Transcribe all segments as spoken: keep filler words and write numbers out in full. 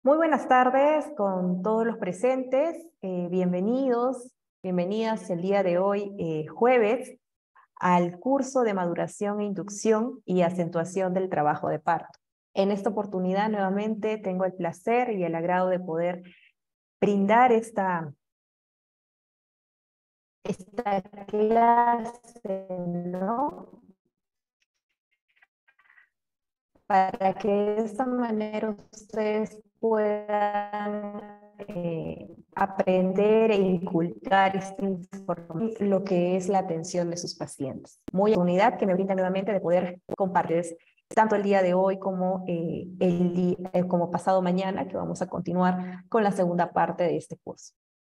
Muy buenas tardes con todos los presentes. Eh, bienvenidos, bienvenidas el día de hoy, eh, jueves, al curso de maduración e inducción y acentuación del trabajo de parto. En esta oportunidad, nuevamente, tengo el placer y el agrado de poder brindar esta, esta clase, ¿no? Para que de esta manera ustedes puedan eh, aprender e inculcar esta información, lo que es la atención de sus pacientes. Muy oportunidad que me brinda nuevamente de poder compartirles tanto el día de hoy como, eh, el día, eh, como pasado mañana, que vamos a continuar con la segunda parte de este curso.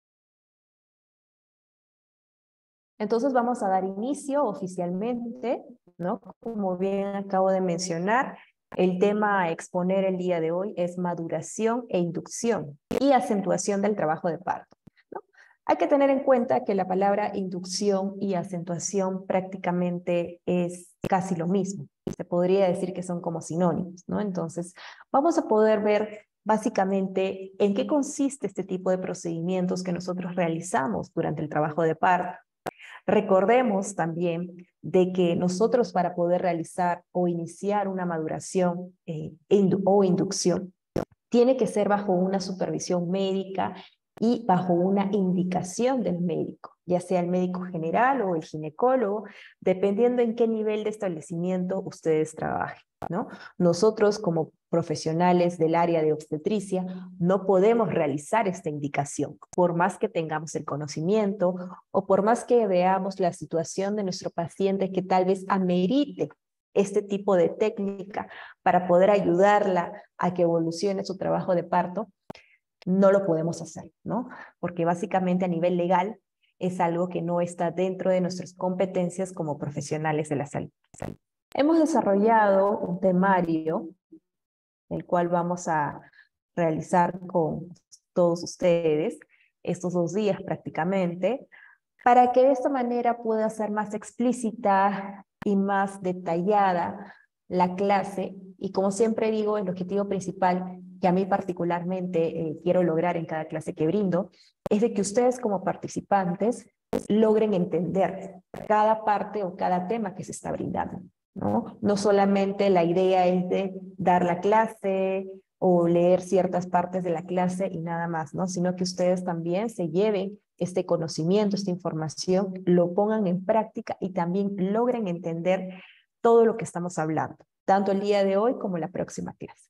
Entonces vamos a dar inicio oficialmente, ¿no? Como bien acabo de mencionar, el tema a exponer el día de hoy es maduración e inducción y acentuación del trabajo de parto, ¿no? Hay que tener en cuenta que la palabra inducción y acentuación prácticamente es casi lo mismo. Se podría decir que son como sinónimos, ¿no? Entonces vamos a poder ver básicamente en qué consiste este tipo de procedimientos que nosotros realizamos durante el trabajo de parto. Recordemos también de que nosotros para poder realizar o iniciar una maduración eh, indu o inducción, tiene que ser bajo una supervisión médica y bajo una indicación del médico, ya sea el médico general o el ginecólogo, dependiendo en qué nivel de establecimiento ustedes trabajen, ¿no? Nosotros como profesionales del área de obstetricia no podemos realizar esta indicación, por más que tengamos el conocimiento o por más que veamos la situación de nuestro paciente que tal vez amerite este tipo de técnica para poder ayudarla a que evolucione su trabajo de parto, no lo podemos hacer, ¿no? Porque básicamente a nivel legal es algo que no está dentro de nuestras competencias como profesionales de la salud. Hemos desarrollado un temario, el cual vamos a realizar con todos ustedes estos dos días prácticamente, para que de esta manera pueda ser más explícita y más detallada la clase. Y como siempre digo, el objetivo principal que a mí particularmente eh, quiero lograr en cada clase que brindo, es de que ustedes como participantes logren entender cada parte o cada tema que se está brindando, ¿no? No solamente la idea es de dar la clase o leer ciertas partes de la clase y nada más, ¿no? Sino que ustedes también se lleven este conocimiento, esta información, lo pongan en práctica y también logren entender todo lo que estamos hablando, tanto el día de hoy como la próxima clase.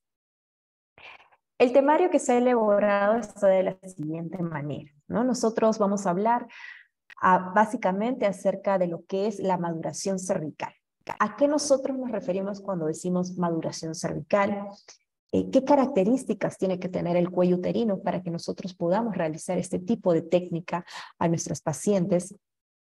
El temario que se ha elaborado está de la siguiente manera, ¿no? Nosotros vamos a hablar a, básicamente acerca de lo que es la maduración cervical. ¿A qué nosotros nos referimos cuando decimos maduración cervical? Eh, ¿Qué características tiene que tener el cuello uterino para que nosotros podamos realizar este tipo de técnica a nuestros pacientes?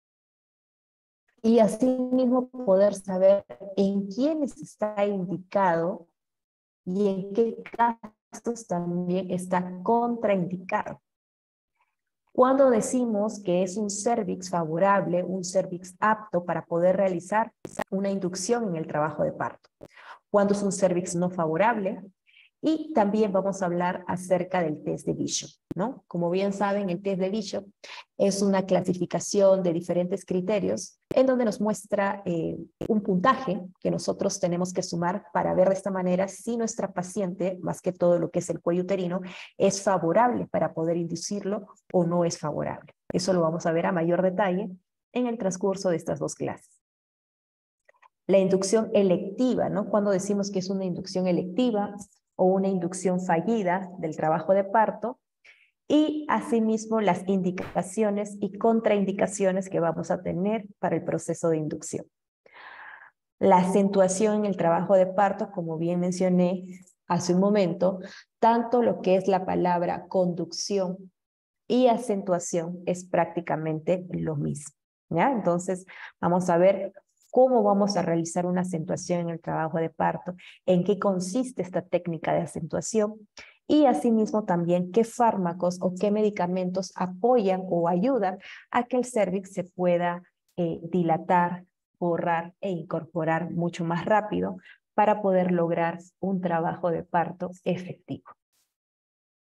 Y asimismo poder saber en quiénes está indicado y en qué casos también está contraindicado. Cuando decimos que es un cervix favorable, un cervix apto para poder realizar una inducción en el trabajo de parto. Cuando es un cervix no favorable. Y también vamos a hablar acerca del test de Bishop, ¿no? Como bien saben, el test de Bishop es una clasificación de diferentes criterios en donde nos muestra eh, un puntaje que nosotros tenemos que sumar para ver de esta manera si nuestra paciente, más que todo lo que es el cuello uterino, es favorable para poder inducirlo o no es favorable. Eso lo vamos a ver a mayor detalle en el transcurso de estas dos clases. La inducción electiva, ¿no? Cuando decimos que es una inducción electiva o una inducción fallida del trabajo de parto, y asimismo las indicaciones y contraindicaciones que vamos a tener para el proceso de inducción. La acentuación en el trabajo de parto, como bien mencioné hace un momento, tanto lo que es la palabra conducción y acentuación es prácticamente lo mismo, ¿ya? Entonces, vamos a ver cómo vamos a realizar una acentuación en el trabajo de parto, en qué consiste esta técnica de acentuación y asimismo también qué fármacos o qué medicamentos apoyan o ayudan a que el cérvix se pueda eh, dilatar, borrar e incorporar mucho más rápido para poder lograr un trabajo de parto efectivo.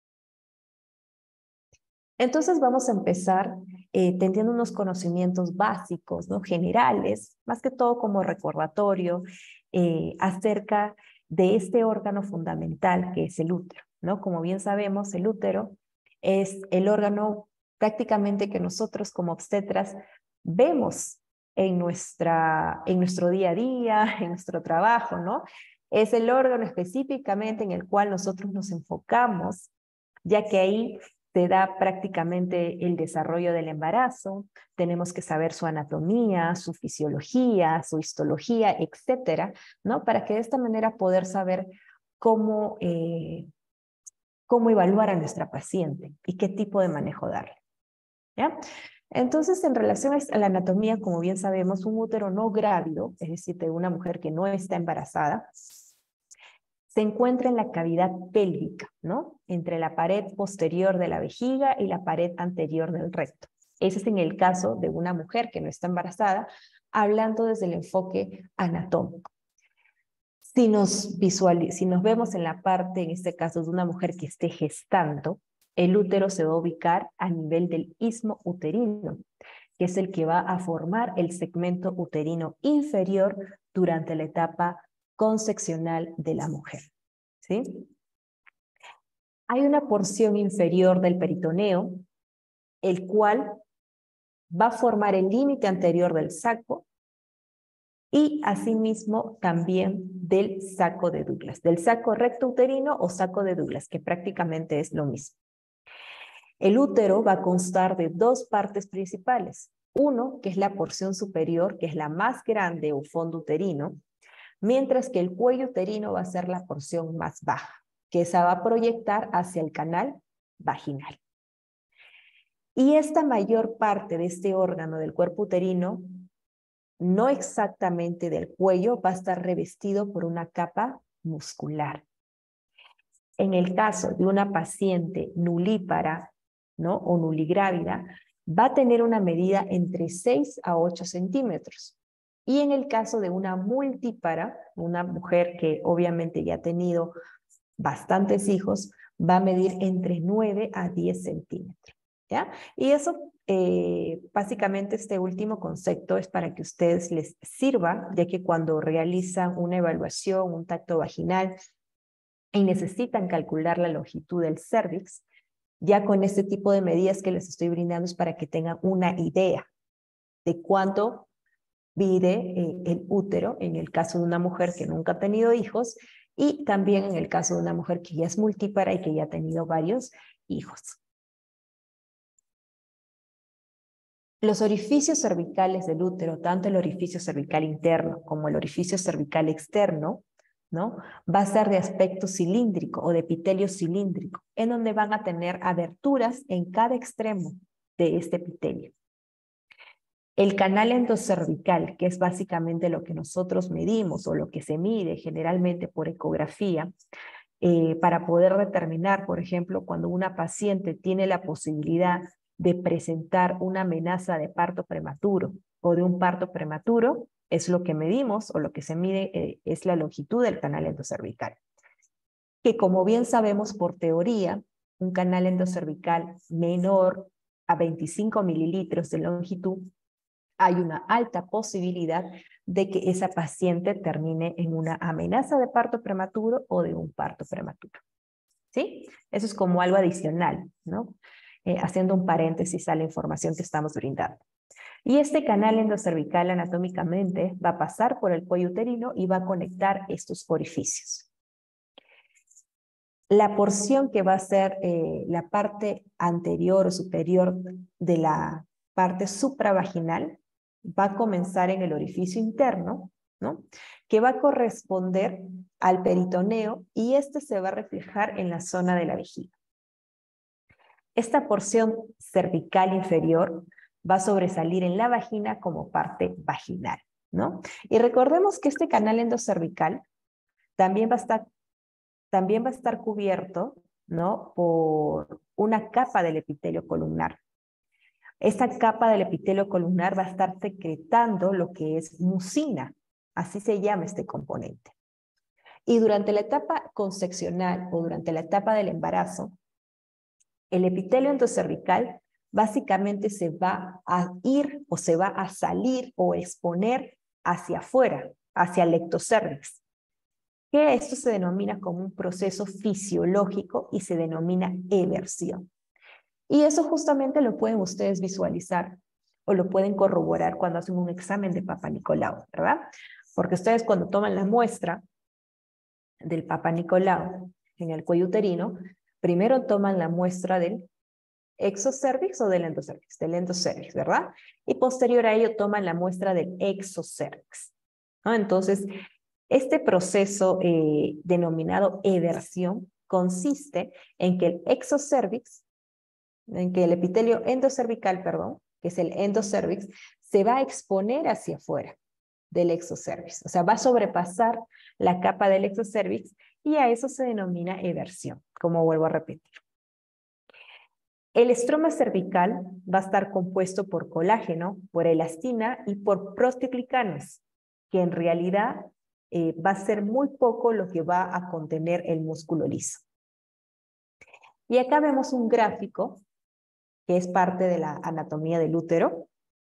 Entonces vamos a empezar eh, teniendo unos conocimientos básicos, ¿no? Generales, más que todo como recordatorio, eh, acerca de este órgano fundamental que es el útero, ¿no? Como bien sabemos, el útero es el órgano prácticamente que nosotros como obstetras vemos en, nuestra, en nuestro día a día, en nuestro trabajo, ¿no? Es el órgano específicamente en el cual nosotros nos enfocamos, ya que ahí se da prácticamente el desarrollo del embarazo, tenemos que saber su anatomía, su fisiología, su histología, etcétera, ¿no? Para que de esta manera poder saber cómo, eh, cómo evaluar a nuestra paciente y qué tipo de manejo darle, ¿ya? Entonces, en relación a la anatomía, como bien sabemos, un útero no grávido, es decir, de una mujer que no está embarazada, se encuentra en la cavidad pélvica, ¿no? Entre la pared posterior de la vejiga y la pared anterior del recto. Ese es en el caso de una mujer que no está embarazada, hablando desde el enfoque anatómico. Si nos, visualiz si nos vemos en la parte, en este caso, de una mujer que esté gestando, el útero se va a ubicar a nivel del istmo uterino, que es el que va a formar el segmento uterino inferior durante la etapa concepcional de la mujer, ¿sí? Hay una porción inferior del peritoneo, el cual va a formar el límite anterior del saco y asimismo también del saco de Douglas, del saco recto uterino o saco de Douglas, que prácticamente es lo mismo. El útero va a constar de dos partes principales. Uno, que es la porción superior, que es la más grande o fondo uterino, mientras que el cuello uterino va a ser la porción más baja, que esa va a proyectar hacia el canal vaginal. Y esta mayor parte de este órgano del cuerpo uterino, no exactamente del cuello, va a estar revestido por una capa muscular. En el caso de una paciente nulípara, ¿no? O nuligrávida, va a tener una medida entre seis a ocho centímetros. Y en el caso de una multípara, una mujer que obviamente ya ha tenido bastantes hijos, va a medir entre nueve a diez centímetros, ¿ya? Y eso, eh, básicamente este último concepto es para que a ustedes les sirva, ya que cuando realizan una evaluación, un tacto vaginal, y necesitan calcular la longitud del cérvix, ya con este tipo de medidas que les estoy brindando es para que tengan una idea de cuánto mide eh, el útero en el caso de una mujer que nunca ha tenido hijos y también en el caso de una mujer que ya es multípara y que ya ha tenido varios hijos. Los orificios cervicales del útero, tanto el orificio cervical interno como el orificio cervical externo, ¿no? Va a ser de aspecto cilíndrico o de epitelio cilíndrico, en donde van a tener aberturas en cada extremo de este epitelio. El canal endocervical, que es básicamente lo que nosotros medimos o lo que se mide generalmente por ecografía, eh, para poder determinar, por ejemplo, cuando una paciente tiene la posibilidad de presentar una amenaza de parto prematuro o de un parto prematuro, es lo que medimos o lo que se mide eh, es la longitud del canal endocervical. Que como bien sabemos por teoría, un canal endocervical menor a veinticinco mililitros de longitud, hay una alta posibilidad de que esa paciente termine en una amenaza de parto prematuro o de un parto prematuro. ¿Sí? Eso es como algo adicional, ¿no? Eh, haciendo un paréntesis a la información que estamos brindando. Y este canal endocervical anatómicamente va a pasar por el cuello uterino y va a conectar estos orificios. La porción que va a ser eh, la parte anterior o superior de la parte supravaginal va a comenzar en el orificio interno, ¿no? Que va a corresponder al peritoneo y este se va a reflejar en la zona de la vejiga. Esta porción cervical inferior va a sobresalir en la vagina como parte vaginal, ¿no? Y recordemos que este canal endocervical también va a estar, también va a estar cubierto, ¿no? Por una capa del epitelio columnar. Esta capa del epitelio columnar va a estar secretando lo que es mucina, así se llama este componente. Y durante la etapa concepcional o durante la etapa del embarazo, El epitelio endocervical básicamente se va a ir o se va a salir o exponer hacia afuera, hacia el ectocervix, que esto se denomina como un proceso fisiológico y se denomina eversión. Y eso justamente lo pueden ustedes visualizar o lo pueden corroborar cuando hacen un examen de Papa Nicolau, ¿verdad? Porque ustedes cuando toman la muestra del Papa Nicolau en el cuello uterino, primero toman la muestra del exocervix o del endocervix, del endocervix, ¿verdad? Y posterior a ello toman la muestra del exocervix, ¿no? Entonces, este proceso eh, denominado eversión consiste en que el exocervix, en que el epitelio endocervical, perdón, que es el endocervix, se va a exponer hacia afuera del exocervix, o sea, va a sobrepasar la capa del exocervix y a eso se denomina eversión, como vuelvo a repetir. El estroma cervical va a estar compuesto por colágeno, por elastina y por proteoglicanas, que en realidad eh, va a ser muy poco lo que va a contener el músculo liso. Y acá vemos un gráfico que es parte de la anatomía del útero,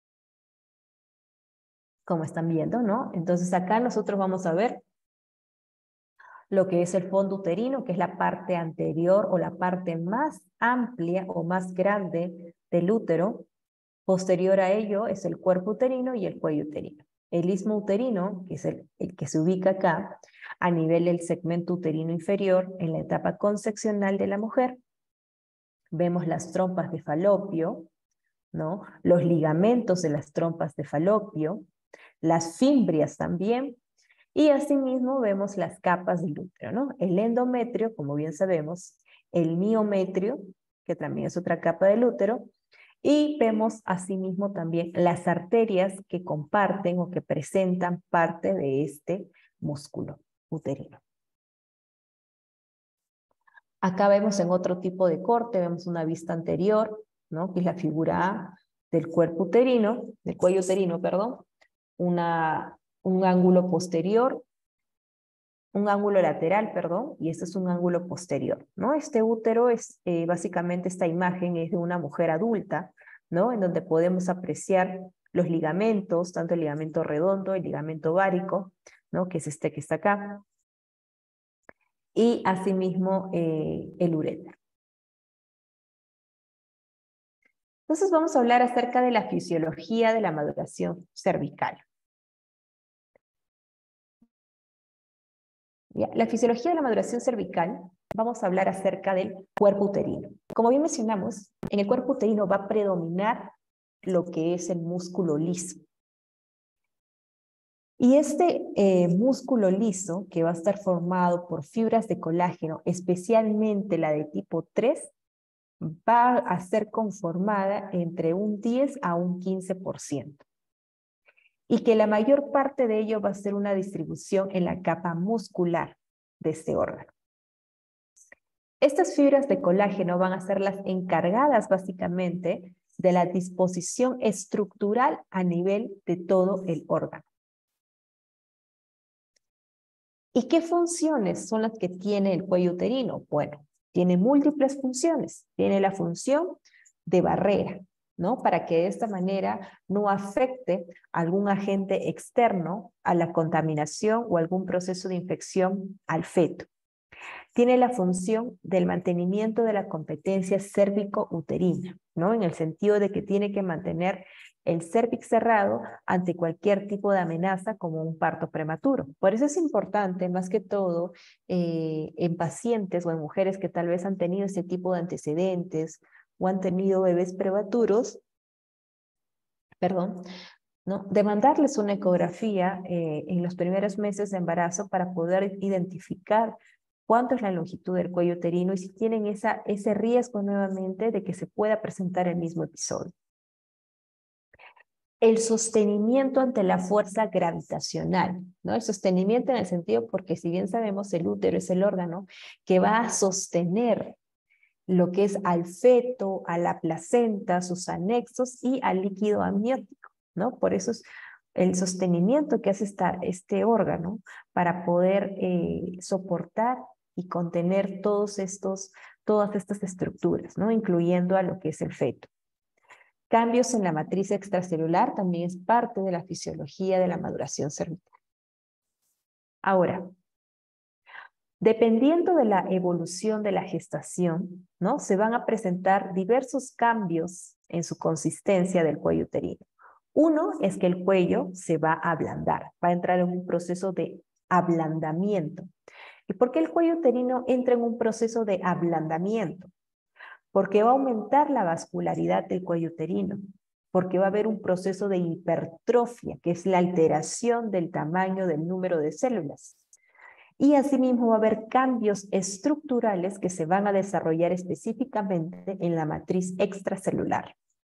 como están viendo, ¿no? Entonces acá nosotros vamos a ver lo que es el fondo uterino, que es la parte anterior o la parte más amplia o más grande del útero. Posterior a ello es el cuerpo uterino y el cuello uterino. El istmo uterino, que es el, el que se ubica acá, a nivel del segmento uterino inferior, en la etapa concepcional de la mujer. Vemos las trompas de falopio, ¿no? Los ligamentos de las trompas de falopio, las fimbrias también, y asimismo vemos las capas del útero, ¿no? El endometrio, como bien sabemos, el miometrio, que también es otra capa del útero, y vemos asimismo también las arterias que comparten o que presentan parte de este músculo uterino. Acá vemos en otro tipo de corte, vemos una vista anterior, ¿no? Que es la figura A del cuerpo uterino, del cuello uterino, perdón, una, un ángulo posterior, un ángulo lateral, perdón, y este es un ángulo posterior, ¿no? Este útero es, eh, básicamente esta imagen es de una mujer adulta, ¿no? En donde podemos apreciar los ligamentos, tanto el ligamento redondo, el ligamento várico, ¿no? Que es este que está acá, y asimismo eh, el uréter. Entonces vamos a hablar acerca de la fisiología de la maduración cervical. ¿Ya? La fisiología de la maduración cervical, vamos a hablar acerca del cuerpo uterino. Como bien mencionamos, en el cuerpo uterino va a predominar lo que es el músculo liso. Y este eh, músculo liso, que va a estar formado por fibras de colágeno, especialmente la de tipo tres, va a ser conformada entre un diez a un quince por ciento. Y que la mayor parte de ello va a ser una distribución en la capa muscular de este órgano. Estas fibras de colágeno van a ser las encargadas básicamente de la disposición estructural a nivel de todo el órgano. ¿Y qué funciones son las que tiene el cuello uterino? Bueno, tiene múltiples funciones. Tiene la función de barrera, ¿no? Para que de esta manera no afecte algún agente externo a la contaminación o algún proceso de infección al feto. Tiene la función del mantenimiento de la competencia cérvico-uterina, ¿no? En el sentido de que tiene que mantener el cérvix cerrado ante cualquier tipo de amenaza como un parto prematuro. Por eso es importante, más que todo, eh, en pacientes o en mujeres que tal vez han tenido este tipo de antecedentes o han tenido bebés prematuros, perdón, ¿no? Demandarles una ecografía eh, en los primeros meses de embarazo para poder identificar cuánto es la longitud del cuello uterino y si tienen esa, ese riesgo nuevamente de que se pueda presentar el mismo episodio. El sostenimiento ante la fuerza gravitacional, ¿no? El sostenimiento en el sentido porque si bien sabemos el útero es el órgano que va a sostener lo que es al feto, a la placenta, sus anexos y al líquido amniótico, ¿no? Por eso es el sostenimiento que hace esta, este órgano para poder eh, soportar y contener todos estos todas estas estructuras, ¿no? Incluyendo a lo que es el feto. Cambios en la matriz extracelular también es parte de la fisiología de la maduración cervical. Ahora, dependiendo de la evolución de la gestación, ¿no? Se van a presentar diversos cambios en su consistencia del cuello uterino. Uno es que el cuello se va a ablandar, va a entrar en un proceso de ablandamiento. ¿Y por qué el cuello uterino entra en un proceso de ablandamiento? Porque va a aumentar la vascularidad del cuello uterino, porque va a haber un proceso de hipertrofia, que es la alteración del tamaño del número de células. Y asimismo va a haber cambios estructurales que se van a desarrollar específicamente en la matriz extracelular.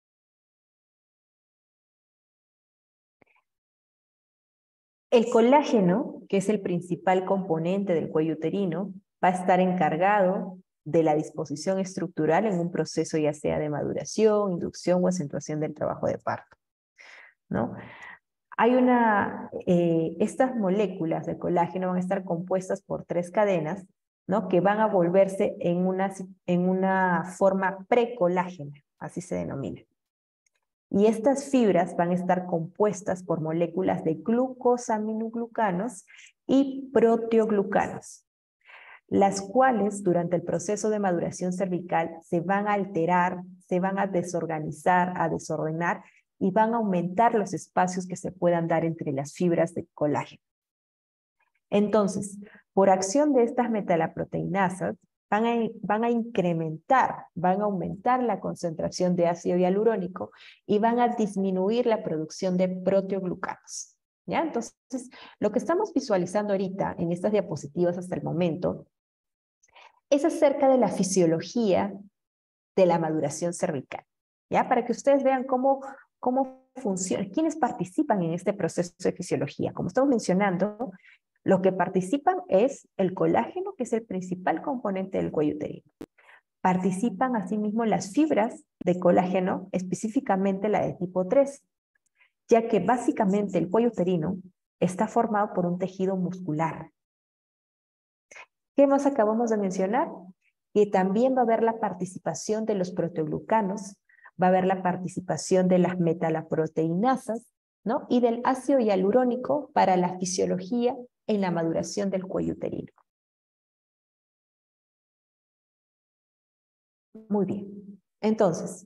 El colágeno, que es el principal componente del cuello uterino, va a estar encargado de la disposición estructural en un proceso ya sea de maduración, inducción o acentuación del trabajo de parto, ¿no? Hay una, eh, estas moléculas de colágeno van a estar compuestas por tres cadenas, ¿no? Que van a volverse en una, en una forma precolágena, así se denomina. Y estas fibras van a estar compuestas por moléculas de glucosaminoglucanos y proteoglucanos, las cuales durante el proceso de maduración cervical se van a alterar, se van a desorganizar, a desordenar y van a aumentar los espacios que se puedan dar entre las fibras de colágeno. Entonces, por acción de estas metalaproteinasas, van a, van a incrementar, van a aumentar la concentración de ácido hialurónico y van a disminuir la producción de proteoglucanos. ¿Ya? Entonces, lo que estamos visualizando ahorita en estas diapositivas hasta el momento es acerca de la fisiología de la maduración cervical, ¿ya? Para que ustedes vean cómo, cómo funciona, quiénes participan en este proceso de fisiología. Como estamos mencionando, lo que participan es el colágeno, que es el principal componente del cuello uterino. Participan asimismo las fibras de colágeno, específicamente la de tipo tres, ya que básicamente el cuello uterino está formado por un tejido muscular. ¿Qué más acabamos de mencionar? Que también va a haber la participación de los proteoglucanos, va a haber la participación de las metalaproteinasas, ¿no? Y del ácido hialurónico para la fisiología en la maduración del cuello uterino. Muy bien. Entonces,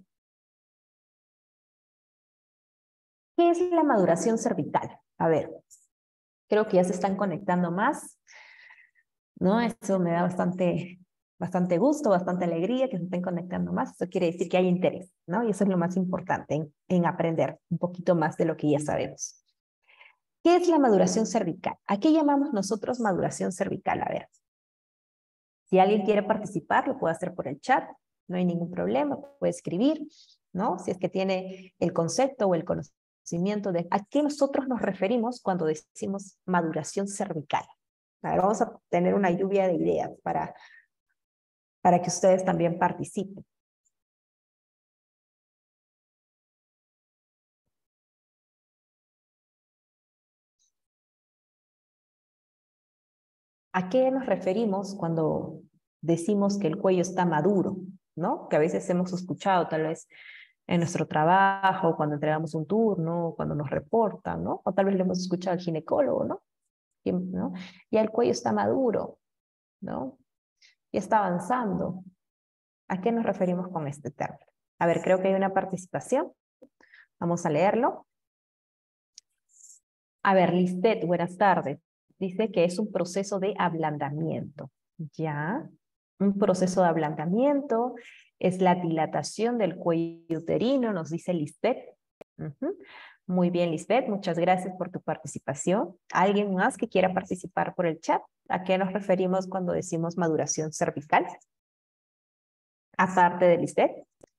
¿qué es la maduración cervical? A ver, creo que ya se están conectando más, ¿no? Eso me da bastante, bastante gusto, bastante alegría que se estén conectando más. Eso quiere decir que hay interés, ¿no? Y eso es lo más importante, en, en aprender un poquito más de lo que ya sabemos. ¿Qué es la maduración cervical? ¿A qué llamamos nosotros maduración cervical? A ver, si alguien quiere participar, lo puede hacer por el chat, no hay ningún problema, puede escribir, ¿no? Si es que tiene el concepto o el conocimiento de a qué nosotros nos referimos cuando decimos maduración cervical. A ver, vamos a tener una lluvia de ideas para, para que ustedes también participen. ¿A qué nos referimos cuando decimos que el cuello está maduro? ¿No? Que a veces hemos escuchado tal vez en nuestro trabajo, cuando entregamos un turno, cuando nos reportan, ¿no? O tal vez lo hemos escuchado al ginecólogo, ¿no? ¿no? Ya el cuello está maduro, ¿no? Ya está avanzando. ¿A qué nos referimos con este término? A ver, creo que hay una participación. Vamos a leerlo. A ver, Lisbeth, buenas tardes. Dice que es un proceso de ablandamiento. ¿Ya? Un proceso de ablandamiento es la dilatación del cuello uterino, nos dice Lisbeth. Uh-huh. Muy bien, Lisbeth, muchas gracias por tu participación. ¿Alguien más que quiera participar por el chat? ¿A qué nos referimos cuando decimos maduración cervical? Aparte de Lisbeth.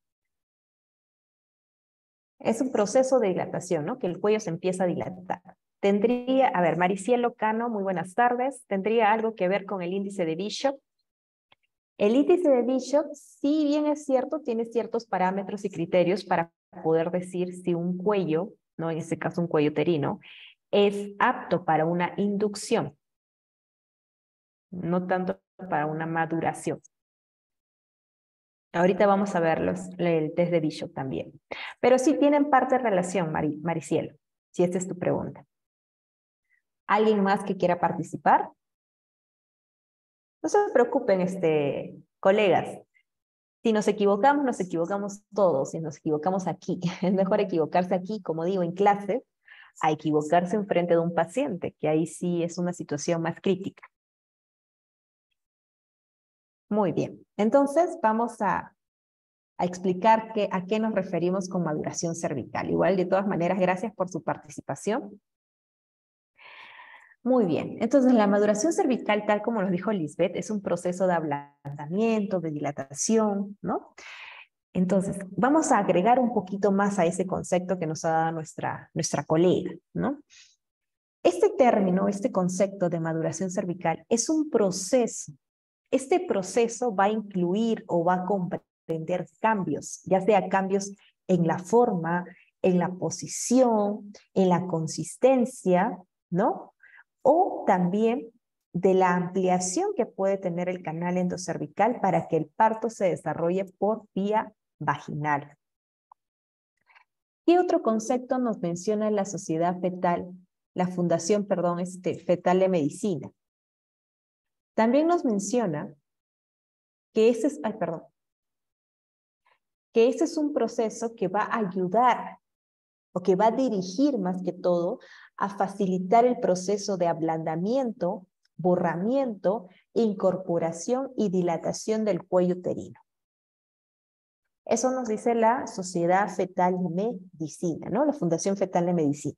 Es un proceso de dilatación, ¿no? Que el cuello se empieza a dilatar. Tendría, a ver, Maricielo Cano, muy buenas tardes. ¿Tendría algo que ver con el índice de Bishop? El índice de Bishop, si bien es cierto, tiene ciertos parámetros y criterios para poder decir si un cuello, ¿no? En este caso un cuello uterino, es apto para una inducción, no tanto para una maduración. Ahorita vamos a ver los, el test de Bishop también. Pero sí tienen parte de relación, Mari, Maricielo, si esta es tu pregunta. ¿Alguien más que quiera participar? No se preocupen, este, colegas. Si nos equivocamos, nos equivocamos todos. Si nos equivocamos aquí, es mejor equivocarse aquí, como digo, en clase, a equivocarse en frente de un paciente, que ahí sí es una situación más crítica. Muy bien. Entonces, vamos a, a explicar que, a qué nos referimos con maduración cervical. Igual, de todas maneras, gracias por su participación. Muy bien, entonces la maduración cervical, tal como nos dijo Lisbeth, es un proceso de ablandamiento, de dilatación, ¿no? Entonces, vamos a agregar un poquito más a ese concepto que nos ha dado nuestra, nuestra colega, ¿no? Este término, este concepto de maduración cervical es un proceso. Este proceso va a incluir o va a comprender cambios, ya sea cambios en la forma, en la posición, en la consistencia, ¿no? O también de la ampliación que puede tener el canal endocervical para que el parto se desarrolle por vía vaginal. ¿Qué otro concepto nos menciona la Sociedad Fetal, la Fundación, perdón, este, Fetal de Medicina? También nos menciona que ese es, ay, perdón, que ese es un proceso que va a ayudar o que va a dirigir más que todo a facilitar el proceso de ablandamiento, borramiento, incorporación y dilatación del cuello uterino. Eso nos dice la Sociedad Fetal de Medicina, ¿no? La Fundación Fetal de Medicina.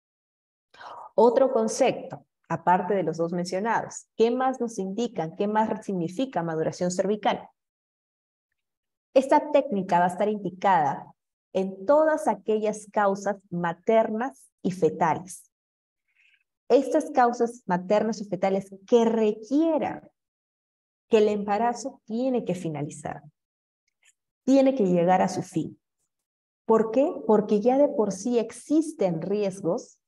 Otro concepto, aparte de los dos mencionados, ¿qué más nos indican? ¿Qué más significa maduración cervical? Esta técnica va a estar indicada en todas aquellas causas maternas y fetales. Estas causas maternas y fetales que requieran que el embarazo tiene que finalizar, tiene que llegar a su fin. ¿Por qué? Porque ya de por sí existen riesgos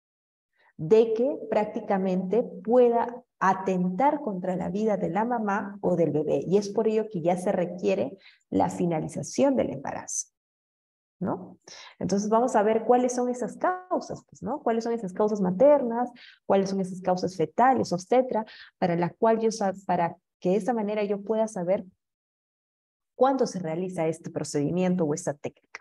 de que prácticamente pueda atentar contra la vida de la mamá o del bebé. Y es por ello que ya se requiere la finalización del embarazo, ¿no? Entonces vamos a ver cuáles son esas causas, pues, ¿no? Cuáles son esas causas maternas, cuáles son esas causas fetales, obstetra, para la cual yo, para que de esa manera yo pueda saber cuándo se realiza este procedimiento o esta técnica.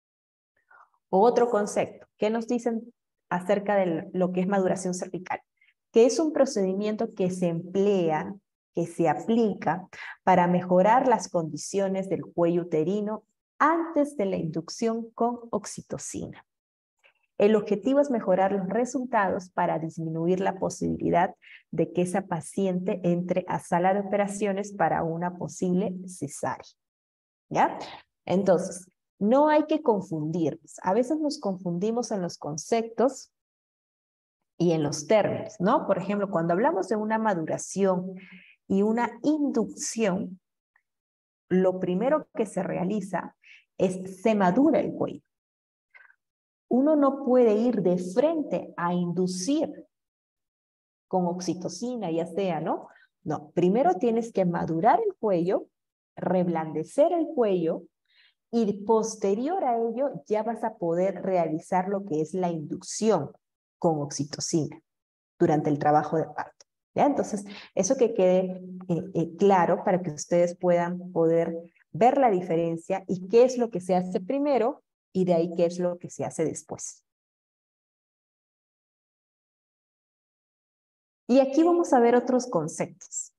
Otro concepto, ¿qué nos dicen acerca de lo que es maduración cervical? Que es un procedimiento que se emplea, que se aplica para mejorar las condiciones del cuello uterino antes de la inducción con oxitocina. El objetivo es mejorar los resultados para disminuir la posibilidad de que esa paciente entre a sala de operaciones para una posible cesárea. ¿Ya? Entonces, no hay que confundirnos. A veces nos confundimos en los conceptos y en los términos, ¿no? Por ejemplo, cuando hablamos de una maduración y una inducción, lo primero que se realiza es se madura el cuello. Uno no puede ir de frente a inducir con oxitocina, ya sea, ¿no? No, primero tienes que madurar el cuello, reblandecer el cuello, y posterior a ello ya vas a poder realizar lo que es la inducción con oxitocina durante el trabajo de parto. ¿Ya? Entonces, eso que quede eh, eh, claro para que ustedes puedan poder ver la diferencia y qué es lo que se hace primero y de ahí qué es lo que se hace después. Y aquí vamos a ver otros conceptos,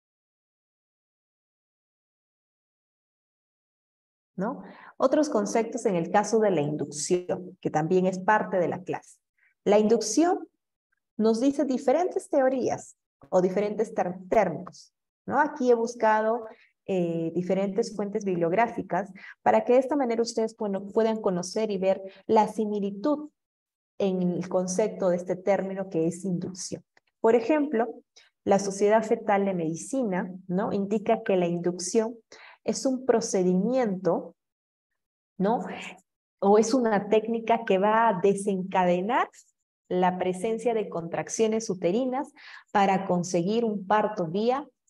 ¿no? Otros conceptos en el caso de la inducción, que también es parte de la clase. La inducción nos dice diferentes teorías o diferentes términos, ¿no? Aquí he buscado eh, diferentes fuentes bibliográficas para que de esta manera ustedes bueno, puedan conocer y ver la similitud en el concepto de este término que es inducción. Por ejemplo, la Sociedad Fetal de Medicina, ¿no? Indica que la inducción es un procedimiento, ¿no? O es una técnica que va a desencadenar la presencia de contracciones uterinas para conseguir un parto vía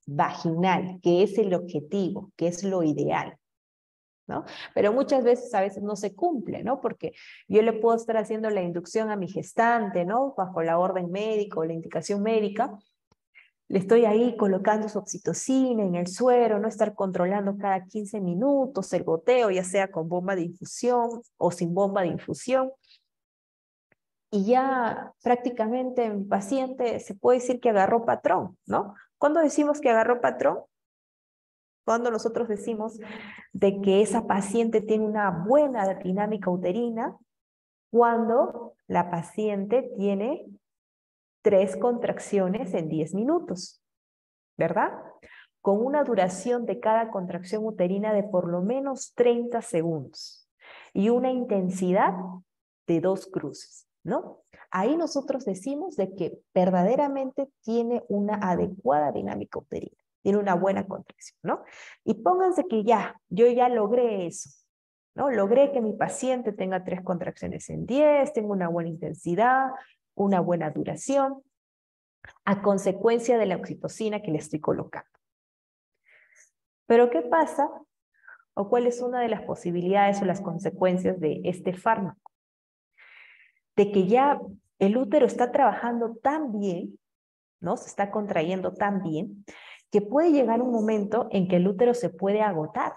vaginal, que es el objetivo, que es lo ideal, ¿no? Pero muchas veces, a veces no se cumple, ¿no? Porque yo le puedo estar haciendo la inducción a mi gestante, ¿no? Bajo la orden médica o la indicación médica, le estoy ahí colocando su oxitocina en el suero, no estar controlando cada quince minutos el goteo, ya sea con bomba de infusión o sin bomba de infusión. Y ya prácticamente mi paciente se puede decir que agarró patrón, ¿no? ¿Cuándo decimos que agarró patrón? Cuando nosotros decimos de que esa paciente tiene una buena dinámica uterina, cuando la paciente tiene tres contracciones en diez minutos, ¿verdad? Con una duración de cada contracción uterina de por lo menos treinta segundos y una intensidad de dos cruces, ¿no? Ahí nosotros decimos de que verdaderamente tiene una adecuada dinámica uterina, tiene una buena contracción, ¿no? Y pónganse que ya, yo ya logré eso, ¿no? Logré que mi paciente tenga tres contracciones en diez, tenga una buena intensidad, una buena duración, a consecuencia de la oxitocina que le estoy colocando. Pero ¿qué pasa? ¿O cuál es una de las posibilidades o las consecuencias de este fármaco? De que ya el útero está trabajando tan bien, ¿no? Se está contrayendo tan bien, que puede llegar un momento en que el útero se puede agotar.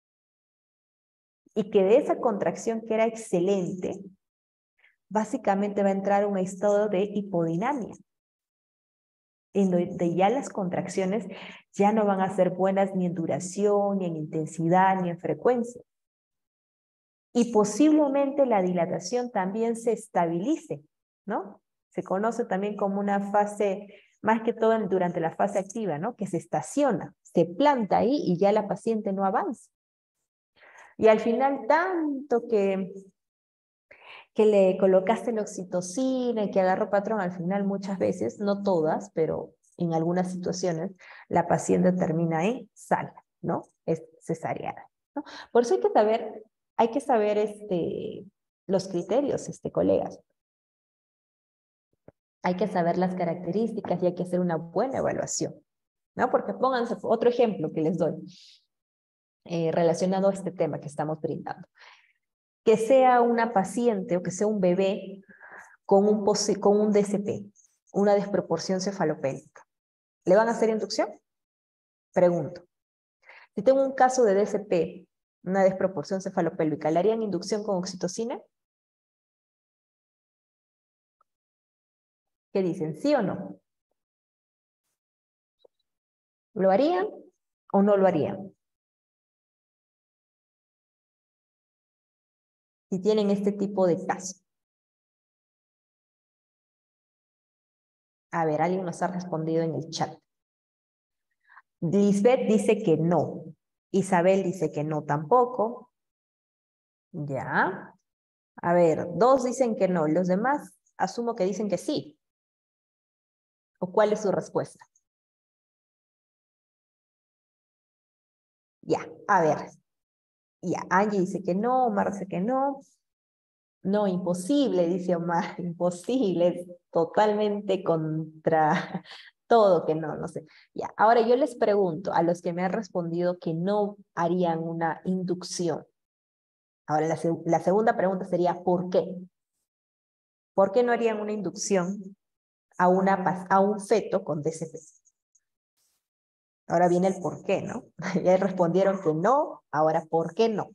Y que de esa contracción que era excelente, básicamente va a entrar un estado de hipodinamia, en donde ya las contracciones ya no van a ser buenas ni en duración, ni en intensidad, ni en frecuencia. Y posiblemente la dilatación también se estabilice, ¿no? Se conoce también como una fase, más que todo durante la fase activa, ¿no? Que se estaciona, se planta ahí y ya la paciente no avanza. Y al final, tanto que, que le colocaste la oxitocina y que agarró patrón, al final muchas veces, no todas, pero en algunas situaciones, la paciente termina en sala, ¿no? Es cesariana, ¿no? Por eso hay que saber, hay que saber este, los criterios, este, colegas. Hay que saber las características y hay que hacer una buena evaluación, ¿no? Porque pónganse otro ejemplo que les doy, eh, relacionado a este tema que estamos brindando. Que sea una paciente o que sea un bebé con un, con un D S P, una desproporción cefalopélvica. ¿Le van a hacer inducción? Pregunto. Si tengo un caso de D S P, una desproporción cefalopélvica, ¿le harían inducción con oxitocina? ¿Qué dicen? ¿Sí o no? ¿Lo harían o no lo harían? Si tienen este tipo de caso. A ver, alguien nos ha respondido en el chat. Lisbeth dice que no. Isabel dice que no tampoco. Ya. A ver, dos dicen que no. Los demás asumo que dicen que sí. ¿O cuál es su respuesta? Ya, a ver. Ya, Angie dice que no, Omar dice que no. No, imposible, dice Omar, imposible, es totalmente contra todo que no, no sé. Ya, ahora yo les pregunto a los que me han respondido que no harían una inducción. Ahora la, la segunda pregunta sería, ¿por qué? ¿Por qué no harían una inducción a, una, a un feto con D S P? Ahora viene el por qué, ¿no? Ya respondieron que no, ahora ¿por qué no?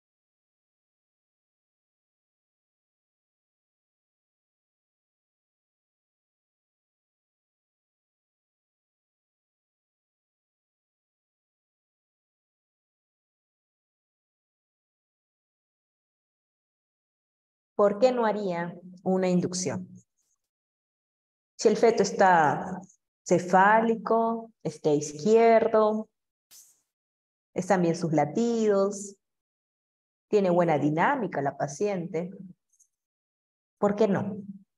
¿Por qué no haría una inducción? Si el feto está cefálico, está izquierdo, están bien sus latidos, tiene buena dinámica la paciente, ¿por qué no?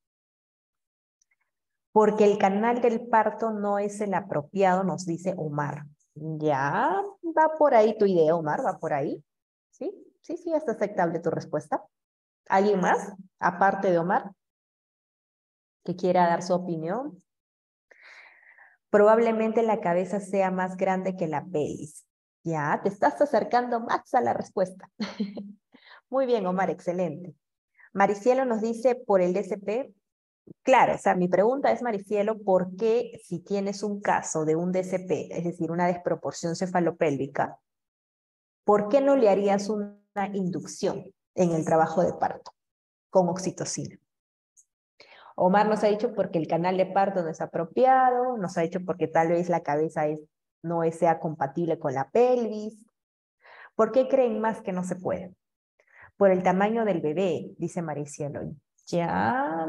Porque el canal del parto no es el apropiado, nos dice Omar. Ya, va por ahí tu idea, Omar, va por ahí. ¿Sí? Sí, sí, está aceptable tu respuesta. ¿Alguien más, aparte de Omar, que quiera dar su opinión? probablemente la cabeza sea más grande que la pelvis. Ya, te estás acercando más a la respuesta. Muy bien, Omar, excelente. Maricielo nos dice por el D S P. Claro, o sea, mi pregunta es, Maricielo, ¿por qué si tienes un caso de un D S P, es decir, una desproporción cefalopélvica, ¿por qué no le harías una inducción en el trabajo de parto con oxitocina? Omar nos ha dicho porque el canal de parto no es apropiado, nos ha dicho porque tal vez la cabeza es, no es, sea compatible con la pelvis. ¿Por qué creen más que no se puede? Por el tamaño del bebé, dice Maricielo. Ya,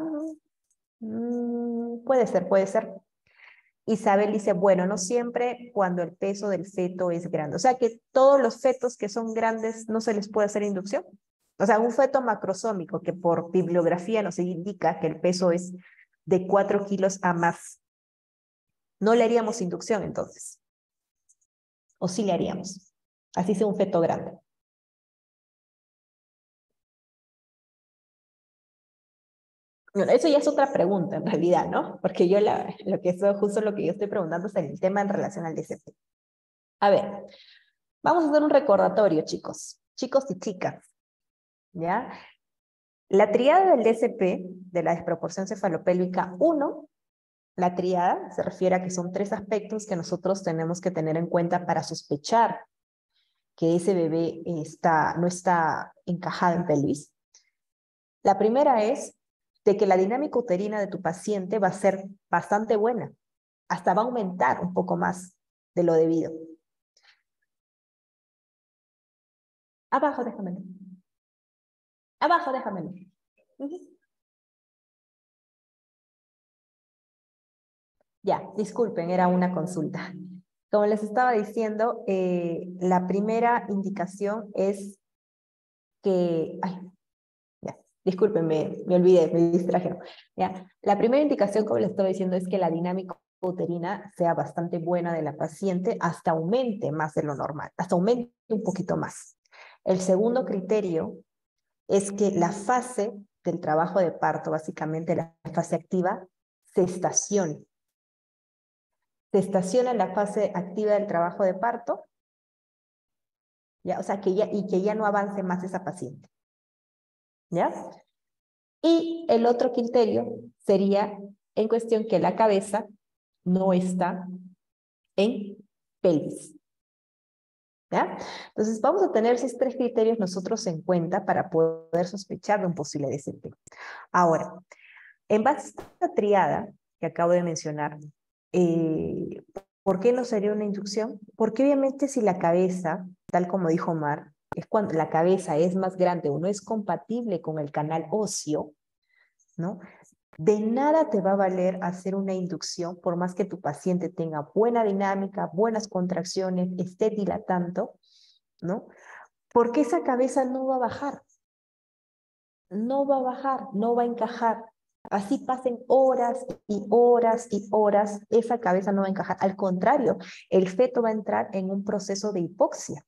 mm, puede ser, puede ser. Isabel dice, bueno, no siempre cuando el peso del feto es grande. O sea que todos los fetos que son grandes no se les puede hacer inducción. O sea, un feto macrosómico que por bibliografía nos indica que el peso es de cuatro kilos a más. No le haríamos inducción entonces. ¿O sí le haríamos? Así sea un feto grande. Bueno, eso ya es otra pregunta en realidad, ¿no? Porque yo la, lo que es justo lo que yo estoy preguntando es el tema en relación al D S P. A ver, vamos a hacer un recordatorio, chicos. Chicos y chicas, ¿ya? La tríada del D S P, de la desproporción cefalopélvica uno, la tríada se refiere a que son tres aspectos que nosotros tenemos que tener en cuenta para sospechar que ese bebé está, no está encajado en pelvis. La primera es de que la dinámica uterina de tu paciente va a ser bastante buena, hasta va a aumentar un poco más de lo debido. Abajo, déjamelo. Abajo, déjamelo. Uh-huh. Ya, disculpen, era una consulta. Como les estaba diciendo, eh, la primera indicación es que... Ay, ya, disculpen, me, me olvidé, me distrajeron. Ya, la primera indicación, como les estaba diciendo, es que la dinámica uterina sea bastante buena de la paciente, hasta aumente más de lo normal, hasta aumente un poquito más. El segundo criterio es que la fase del trabajo de parto, básicamente la fase activa, se estacione. Se estaciona en la fase activa del trabajo de parto, ¿ya? O sea, que ya, y que ya no avance más esa paciente, ¿ya? Y el otro criterio sería en cuestión que la cabeza no está en pelvis, ¿ya? Entonces vamos a tener esos tres criterios nosotros en cuenta para poder sospechar de un posible D S P. Ahora, en base a esta triada que acabo de mencionar, eh, ¿por qué no sería una inducción? Porque obviamente si la cabeza, tal como dijo Omar, es cuando la cabeza es más grande o no es compatible con el canal óseo, ¿no? De nada te va a valer hacer una inducción por más que tu paciente tenga buena dinámica, buenas contracciones, esté dilatando, ¿no? Porque esa cabeza no va a bajar, no va a bajar, no va a encajar. Así pasen horas y horas y horas, esa cabeza no va a encajar. Al contrario, el feto va a entrar en un proceso de hipoxia,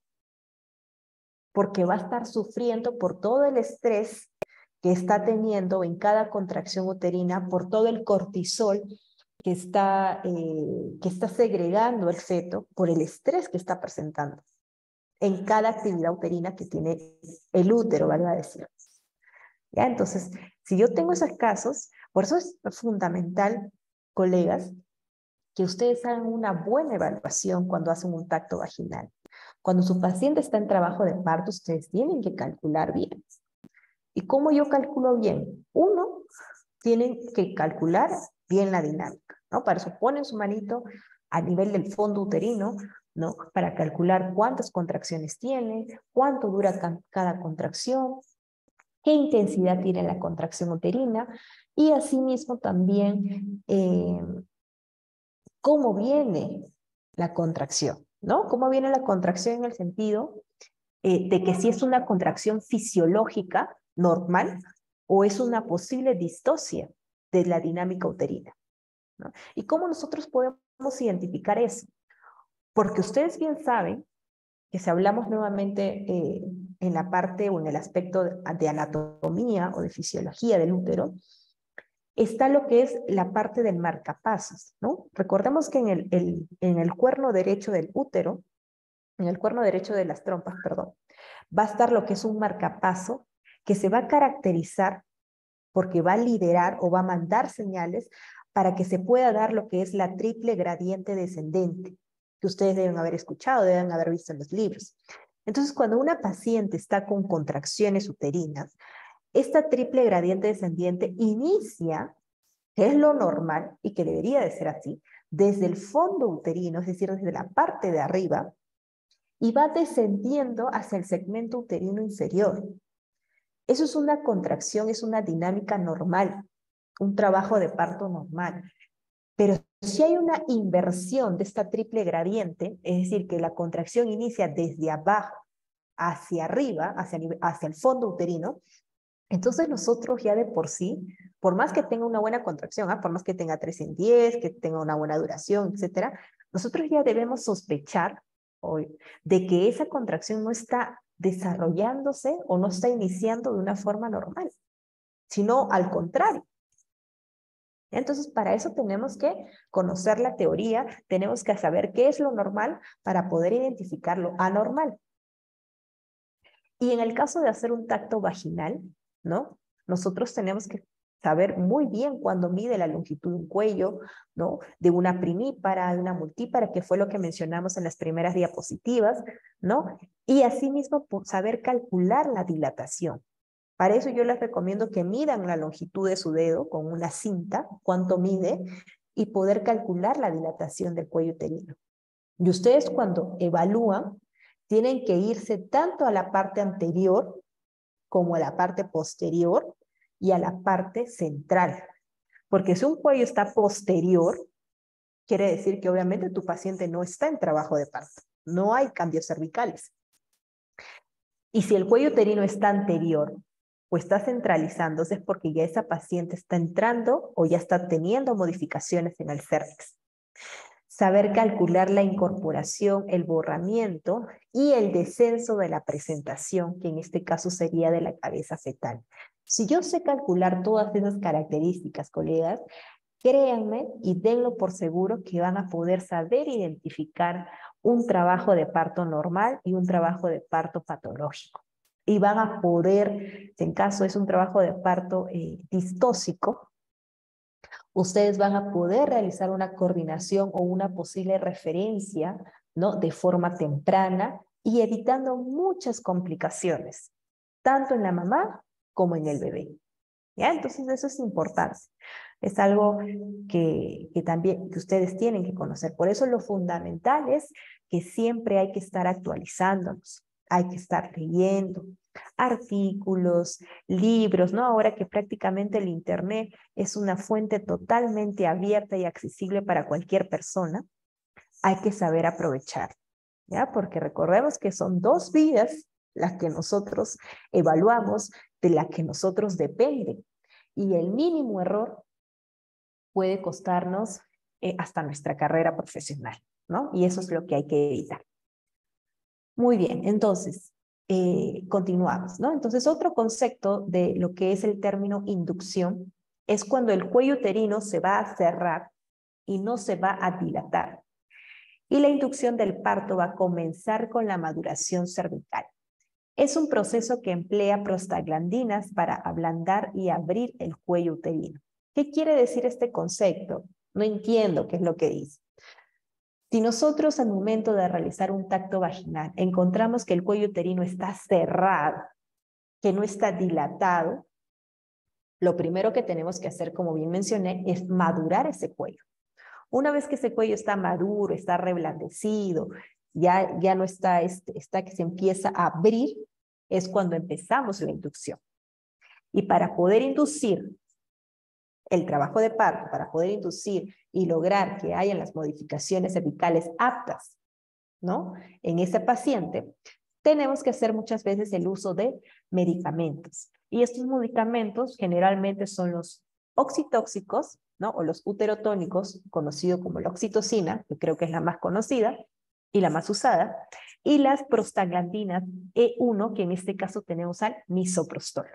porque va a estar sufriendo por todo el estrés que está teniendo en cada contracción uterina, por todo el cortisol que está, eh, que está segregando el feto, por el estrés que está presentando en cada actividad uterina que tiene el útero, valga decir. ¿Ya? Entonces, si yo tengo esos casos, por eso es fundamental, colegas, que ustedes hagan una buena evaluación cuando hacen un tacto vaginal. Cuando su paciente está en trabajo de parto, ustedes tienen que calcular bien. ¿Y cómo yo calculo bien? Uno, tienen que calcular bien la dinámica, ¿no? Para eso ponen su manito a nivel del fondo uterino, ¿no? Para calcular cuántas contracciones tiene, cuánto dura cada contracción, qué intensidad tiene la contracción uterina y asimismo también eh, cómo viene la contracción, ¿no? Cómo viene la contracción en el sentido eh, de que si es una contracción fisiológica normal o es una posible distosia de la dinámica uterina, ¿no? ¿Y cómo nosotros podemos identificar eso? Porque ustedes bien saben que si hablamos nuevamente eh, en la parte o en el aspecto de anatomía o de fisiología del útero, está lo que es la parte del marcapasos, ¿no? Recordemos que en el, el, en el cuerno derecho del útero, en el cuerno derecho de las trompas, perdón, va a estar lo que es un marcapaso que se va a caracterizar porque va a liderar o va a mandar señales para que se pueda dar lo que es la triple gradiente descendente, que ustedes deben haber escuchado, deben haber visto en los libros. Entonces, cuando una paciente está con contracciones uterinas, esta triple gradiente descendiente inicia, que es lo normal y que debería de ser así, desde el fondo uterino, es decir, desde la parte de arriba, y va descendiendo hacia el segmento uterino inferior. Eso es una contracción, es una dinámica normal, un trabajo de parto normal. Pero si hay una inversión de esta triple gradiente, es decir, que la contracción inicia desde abajo hacia arriba, hacia, hacia el fondo uterino, entonces nosotros ya de por sí, por más que tenga una buena contracción, ¿eh? por más que tenga tres en diez, que tenga una buena duración, etcétera, nosotros ya debemos sospechar hoy de que esa contracción no está desarrollándose o no está iniciando de una forma normal, sino al contrario. Entonces, para eso tenemos que conocer la teoría, tenemos que saber qué es lo normal para poder identificar lo anormal. Y en el caso de hacer un tacto vaginal, ¿no? Nosotros tenemos que saber muy bien cuándo mide la longitud de un cuello, ¿no? De una primípara, de una multípara, que fue lo que mencionamos en las primeras diapositivas, ¿no? Y asimismo, por saber calcular la dilatación. Para eso yo les recomiendo que midan la longitud de su dedo con una cinta, cuánto mide, y poder calcular la dilatación del cuello uterino. Y ustedes cuando evalúan, tienen que irse tanto a la parte anterior como a la parte posterior y a la parte central. Porque si un cuello está posterior, quiere decir que obviamente tu paciente no está en trabajo de parto. No hay cambios cervicales. Y si el cuello uterino está anterior o está centralizándose, es porque ya esa paciente está entrando o ya está teniendo modificaciones en el cérvix. Saber calcular la incorporación, el borramiento y el descenso de la presentación, que en este caso sería de la cabeza fetal. Si yo sé calcular todas esas características, colegas, créanme y denlo por seguro que van a poder saber identificar un trabajo de parto normal y un trabajo de parto patológico. Y van a poder, si en caso es un trabajo de parto eh, distóxico, ustedes van a poder realizar una coordinación o una posible referencia, ¿no? De forma temprana y evitando muchas complicaciones, tanto en la mamá como en el bebé. ¿Ya? Entonces eso es importante. Es algo que, que también que ustedes tienen que conocer. Por eso lo fundamental es que siempre hay que estar actualizándonos, hay que estar leyendo artículos, libros, ¿no? Ahora que prácticamente el Internet es una fuente totalmente abierta y accesible para cualquier persona, hay que saber aprovechar, ¿ya? Porque recordemos que son dos vidas las que nosotros evaluamos, de las que nosotros dependen. Y el mínimo error puede costarnos eh, hasta nuestra carrera profesional, ¿no? Y eso es lo que hay que evitar. Muy bien, entonces, eh, continuamos, ¿no? Entonces, otro concepto de lo que es el término inducción es cuando el cuello uterino se va a cerrar y no se va a dilatar. Y la inducción del parto va a comenzar con la maduración cervical. Es un proceso que emplea prostaglandinas para ablandar y abrir el cuello uterino. ¿Qué quiere decir este concepto? No entiendo qué es lo que dice. Si nosotros al momento de realizar un tacto vaginal encontramos que el cuello uterino está cerrado, que no está dilatado, lo primero que tenemos que hacer, como bien mencioné, es madurar ese cuello. Una vez que ese cuello está maduro, está reblandecido, ya, ya no está, este, está que se empieza a abrir, es cuando empezamos la inducción. Y para poder inducir el trabajo de parto, para poder inducir y lograr que hayan las modificaciones cervicales aptas, ¿no? En ese paciente, tenemos que hacer muchas veces el uso de medicamentos. Y estos medicamentos generalmente son los oxitóxicos, ¿no? O los uterotónicos, conocido como la oxitocina, que creo que es la más conocida y la más usada, y las prostaglandinas E uno, que en este caso tenemos al misoprostol.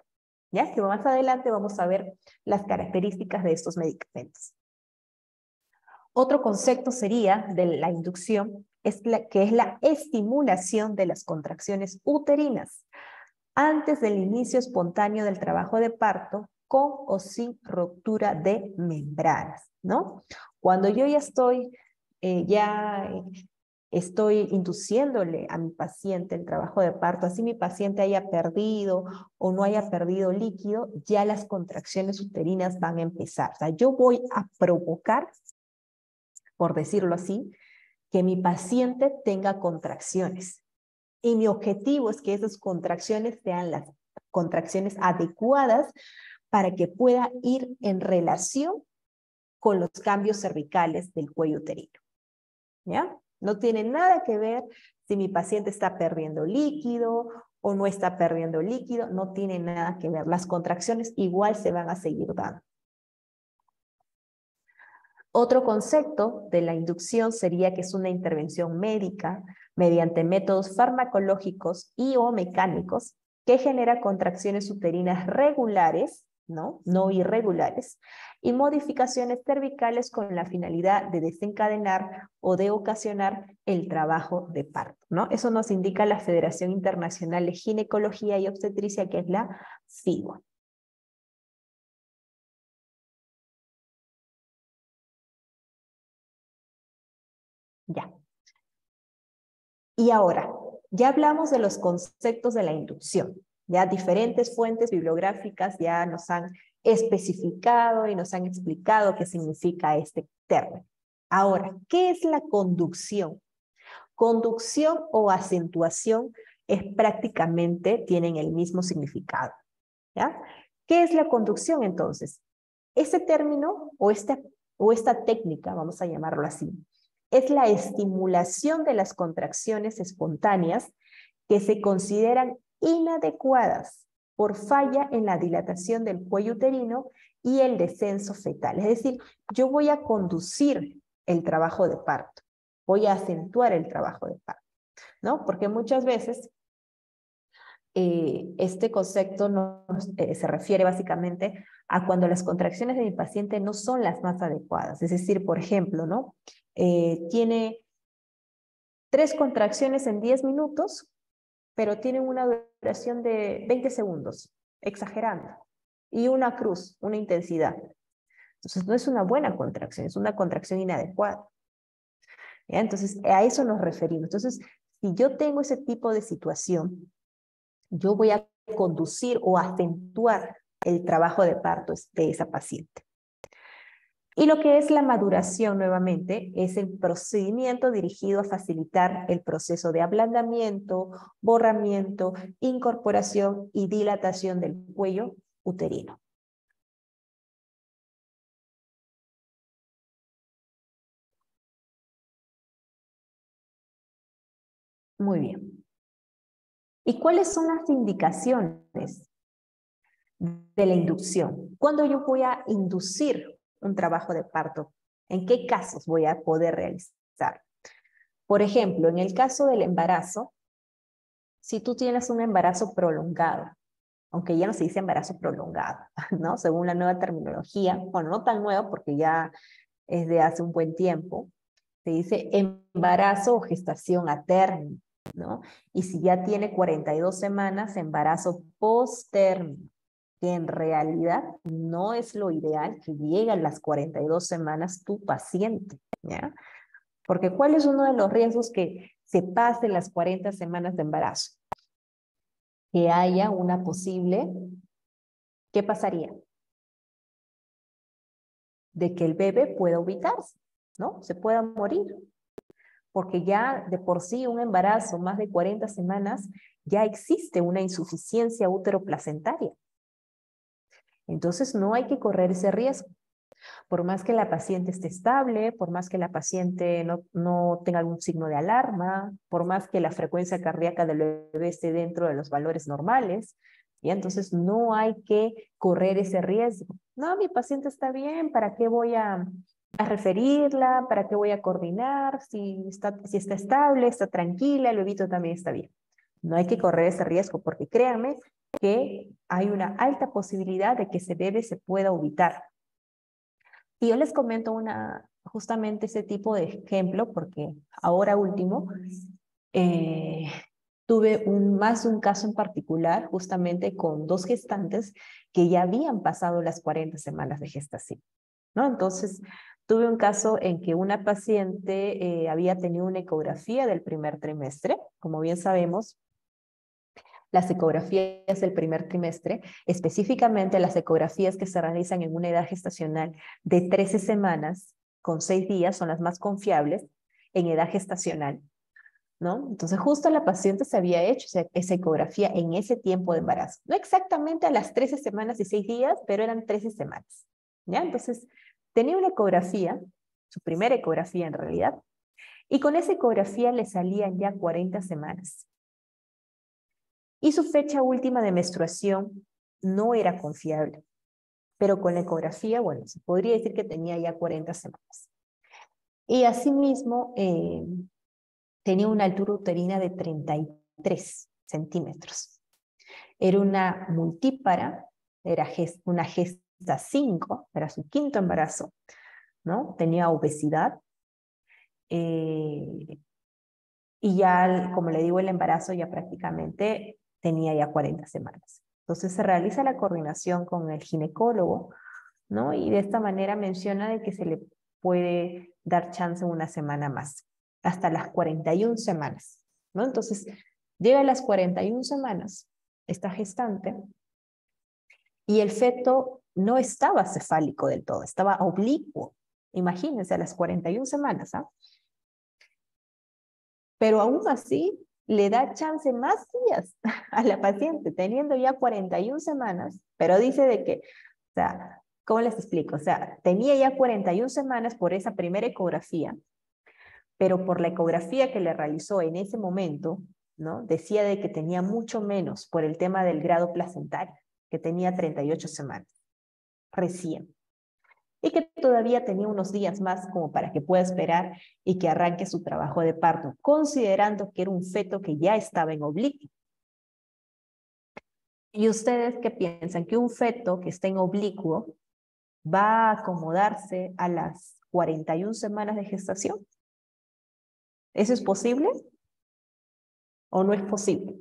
¿ya? Que más adelante vamos a ver las características de estos medicamentos. Otro concepto sería de la inducción, es la, que es la estimulación de las contracciones uterinas antes del inicio espontáneo del trabajo de parto, con o sin ruptura de membranas, ¿no? Cuando yo ya estoy, eh, ya estoy induciéndole a mi paciente el trabajo de parto, así mi paciente haya perdido o no haya perdido líquido, ya las contracciones uterinas van a empezar. O sea, yo voy a provocar, por decirlo así, que mi paciente tenga contracciones. Y mi objetivo es que esas contracciones sean las contracciones adecuadas para que pueda ir en relación con los cambios cervicales del cuello uterino. ¿Ya? No tiene nada que ver si mi paciente está perdiendo líquido o no está perdiendo líquido, no tiene nada que ver. Las contracciones igual se van a seguir dando. Otro concepto de la inducción sería que es una intervención médica mediante métodos farmacológicos y o mecánicos que genera contracciones uterinas regulares, ¿no? No irregulares, y modificaciones cervicales con la finalidad de desencadenar o de ocasionar el trabajo de parto, ¿no? Eso nos indica la Federación Internacional de Ginecología y Obstetricia, que es la FIGO. Ya. Y ahora, ya hablamos de los conceptos de la inducción. Ya diferentes fuentes bibliográficas ya nos han especificado y nos han explicado qué significa este término. Ahora, ¿qué es la conducción? Conducción o acentuación es prácticamente, tienen el mismo significado. ¿Ya? ¿Qué es la conducción entonces? Este término o esta, o esta técnica, vamos a llamarlo así, es la estimulación de las contracciones espontáneas que se consideran inadecuadas por falla en la dilatación del cuello uterino y el descenso fetal. Es decir, yo voy a conducir el trabajo de parto, voy a acentuar el trabajo de parto, ¿no? Porque muchas veces eh, este concepto no, eh, se refiere básicamente a cuando las contracciones de mi paciente no son las más adecuadas. Es decir, por ejemplo, ¿no? Eh, tiene tres contracciones en diez minutos, pero tienen una duración de veinte segundos, exagerando, y una cruz, una intensidad. Entonces, no es una buena contracción, es una contracción inadecuada. ¿Ya? Entonces, a eso nos referimos. Entonces, si yo tengo ese tipo de situación, yo voy a conducir o acentuar el trabajo de parto de esa paciente. Y lo que es la maduración, nuevamente, es el procedimiento dirigido a facilitar el proceso de ablandamiento, borramiento, incorporación y dilatación del cuello uterino. Muy bien. ¿Y cuáles son las indicaciones de la inducción? ¿Cuándo yo voy a inducir un trabajo de parto? ¿En qué casos voy a poder realizar? Por ejemplo, en el caso del embarazo, si tú tienes un embarazo prolongado, aunque ya no se dice embarazo prolongado, ¿no? Según la nueva terminología, bueno, no tan nueva porque ya es de hace un buen tiempo, se dice embarazo o gestación a término, ¿no? Y si ya tiene cuarenta y dos semanas, embarazo post-término, que en realidad no es lo ideal que llegue a las cuarenta y dos semanas tu paciente, ¿ya? Porque ¿cuál es uno de los riesgos que se pasen las cuarenta semanas de embarazo? Que haya una posible, ¿qué pasaría? De que el bebé pueda ubicarse, ¿no? Se pueda morir. Porque ya de por sí un embarazo más de cuarenta semanas, ya existe una insuficiencia útero-placentaria. Entonces no hay que correr ese riesgo. Por más que la paciente esté estable, por más que la paciente no, no tenga algún signo de alarma, por más que la frecuencia cardíaca del bebé esté dentro de los valores normales, y entonces no hay que correr ese riesgo. No, mi paciente está bien, ¿para qué voy a, a referirla? ¿Para qué voy a coordinar? Si está, si está estable, está tranquila, el bebito también está bien. No hay que correr ese riesgo porque créanme que hay una alta posibilidad de que ese bebé se pueda ubicar. Y yo les comento una, justamente ese tipo de ejemplo, porque ahora último, eh, tuve un, más de un caso en particular, justamente con dos gestantes que ya habían pasado las cuarenta semanas de gestación, ¿no? Entonces, tuve un caso en que una paciente eh, había tenido una ecografía del primer trimestre. Como bien sabemos, las ecografías del primer trimestre, específicamente las ecografías que se realizan en una edad gestacional de trece semanas con seis días, son las más confiables en edad gestacional, ¿no? Entonces, justo la paciente se había hecho esa, esa ecografía en ese tiempo de embarazo. No exactamente a las trece semanas y seis días, pero eran trece semanas, ¿ya? Entonces, tenía una ecografía, su primera ecografía en realidad, y con esa ecografía le salían ya cuarenta semanas. Y su fecha última de menstruación no era confiable, pero con la ecografía, bueno, se podría decir que tenía ya cuarenta semanas. Y asimismo, eh, tenía una altura uterina de treinta y tres centímetros. Era una multípara, era gest, una gesta cinco, era su quinto embarazo, ¿no? Tenía obesidad, eh, y ya, como le digo, el embarazo ya prácticamente tenía ya cuarenta semanas. Entonces se realiza la coordinación con el ginecólogo, ¿no? Y de esta manera menciona de que se le puede dar chance una semana más, hasta las cuarenta y una semanas, ¿no? Entonces, llega a las cuarenta y una semanas, esta gestante, y el feto no estaba cefálico del todo, estaba oblicuo. Imagínense, a las cuarenta y una semanas, ¿ah? Pero aún así le da chance más días a la paciente, teniendo ya cuarenta y una semanas, pero dice de que, o sea, ¿cómo les explico? O sea, tenía ya cuarenta y una semanas por esa primera ecografía, pero por la ecografía que le realizó en ese momento, ¿no? Decía de que tenía mucho menos por el tema del grado placentario, que tenía treinta y ocho semanas, recién. Y que todavía tenía unos días más como para que pueda esperar y que arranque su trabajo de parto, considerando que era un feto que ya estaba en oblicuo. ¿Y ustedes qué piensan? ¿Que un feto que está en oblicuo va a acomodarse a las cuarenta y una semanas de gestación? ¿Eso es posible o no es posible?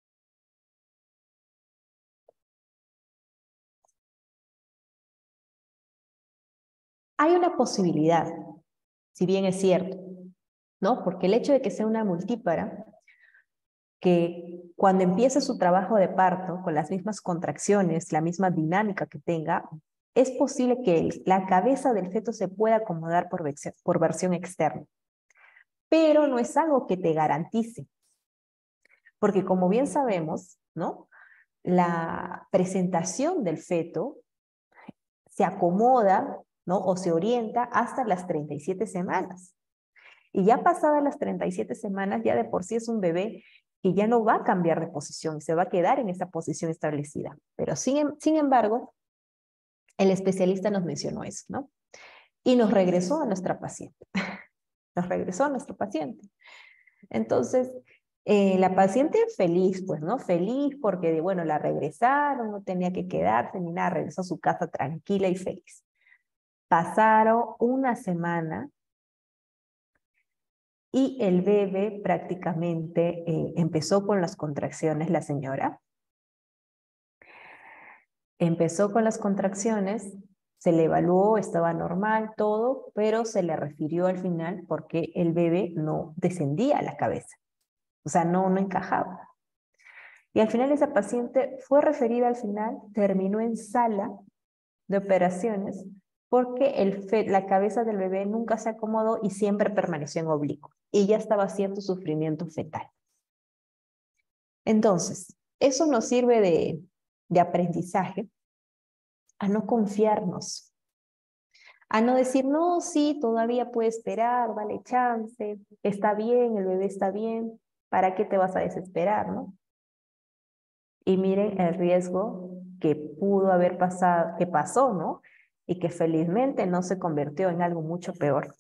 Hay una posibilidad, si bien es cierto, ¿no? Porque el hecho de que sea una multípara, que cuando empiece su trabajo de parto, con las mismas contracciones, la misma dinámica que tenga, es posible que el, la cabeza del feto se pueda acomodar por, por versión externa. Pero no es algo que te garantice, porque como bien sabemos, ¿no? La presentación del feto se acomoda, ¿no? O se orienta hasta las treinta y siete semanas. Y ya pasadas las treinta y siete semanas, ya de por sí es un bebé que ya no va a cambiar de posición, se va a quedar en esa posición establecida. Pero sin, sin embargo, el especialista nos mencionó eso, ¿no? Y nos regresó a nuestra paciente. Nos regresó a nuestro paciente. Entonces, eh, la paciente feliz, pues, ¿no? Feliz porque, bueno, la regresaron, no tenía que quedarse ni nada, regresó a su casa tranquila y feliz. Pasaron una semana y el bebé prácticamente eh, empezó con las contracciones, la señora. Empezó con las contracciones, se le evaluó, estaba normal, todo, pero se le refirió al final porque el bebé no descendía a la cabeza. O sea, no, no encajaba. Y al final esa paciente fue referida al final, terminó en sala de operaciones porque el fe, la cabeza del bebé nunca se acomodó y siempre permaneció en oblicuo. Y ya estaba haciendo sufrimiento fetal. Entonces, eso nos sirve de, de aprendizaje a no confiarnos, a no decir, no, sí, todavía puede esperar, dale chance, está bien, el bebé está bien, ¿para qué te vas a desesperar, no? Y miren el riesgo que pudo haber pasado, que pasó, ¿no? Y que felizmente no se convirtió en algo mucho peor.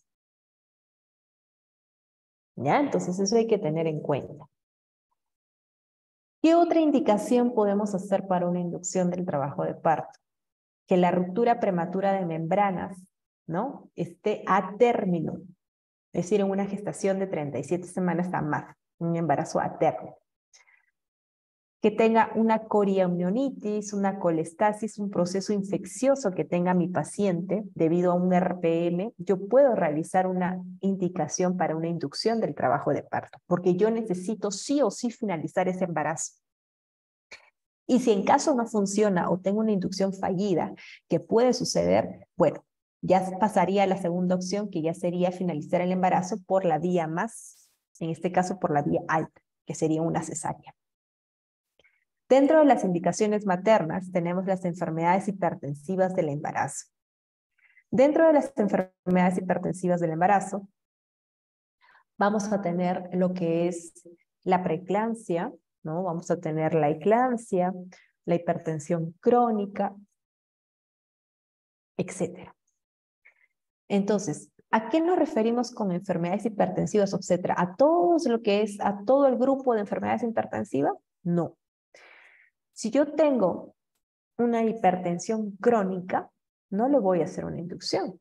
¿Ya? Entonces eso hay que tener en cuenta. ¿Qué otra indicación podemos hacer para una inducción del trabajo de parto? Que la ruptura prematura de membranas, ¿no?, esté a término, es decir, en una gestación de treinta y siete semanas a más, un embarazo a término. Que tenga una coriamnionitis, una colestasis, un proceso infeccioso que tenga mi paciente debido a un R P M, yo puedo realizar una indicación para una inducción del trabajo de parto, porque yo necesito sí o sí finalizar ese embarazo. Y si en caso no funciona o tengo una inducción fallida, que puede suceder, bueno, ya pasaría a la segunda opción, que ya sería finalizar el embarazo por la vía más, en este caso por la vía alta, que sería una cesárea. Dentro de las indicaciones maternas tenemos las enfermedades hipertensivas del embarazo. Dentro de las enfermedades hipertensivas del embarazo vamos a tener lo que es la preeclampsia, ¿no? Vamos a tener la eclampsia, la hipertensión crónica, etcétera. Entonces, ¿a qué nos referimos con enfermedades hipertensivas, etcétera? ¿A todos lo que es, a todo el grupo de enfermedades hipertensivas? No. Si yo tengo una hipertensión crónica, no le voy a hacer una inducción.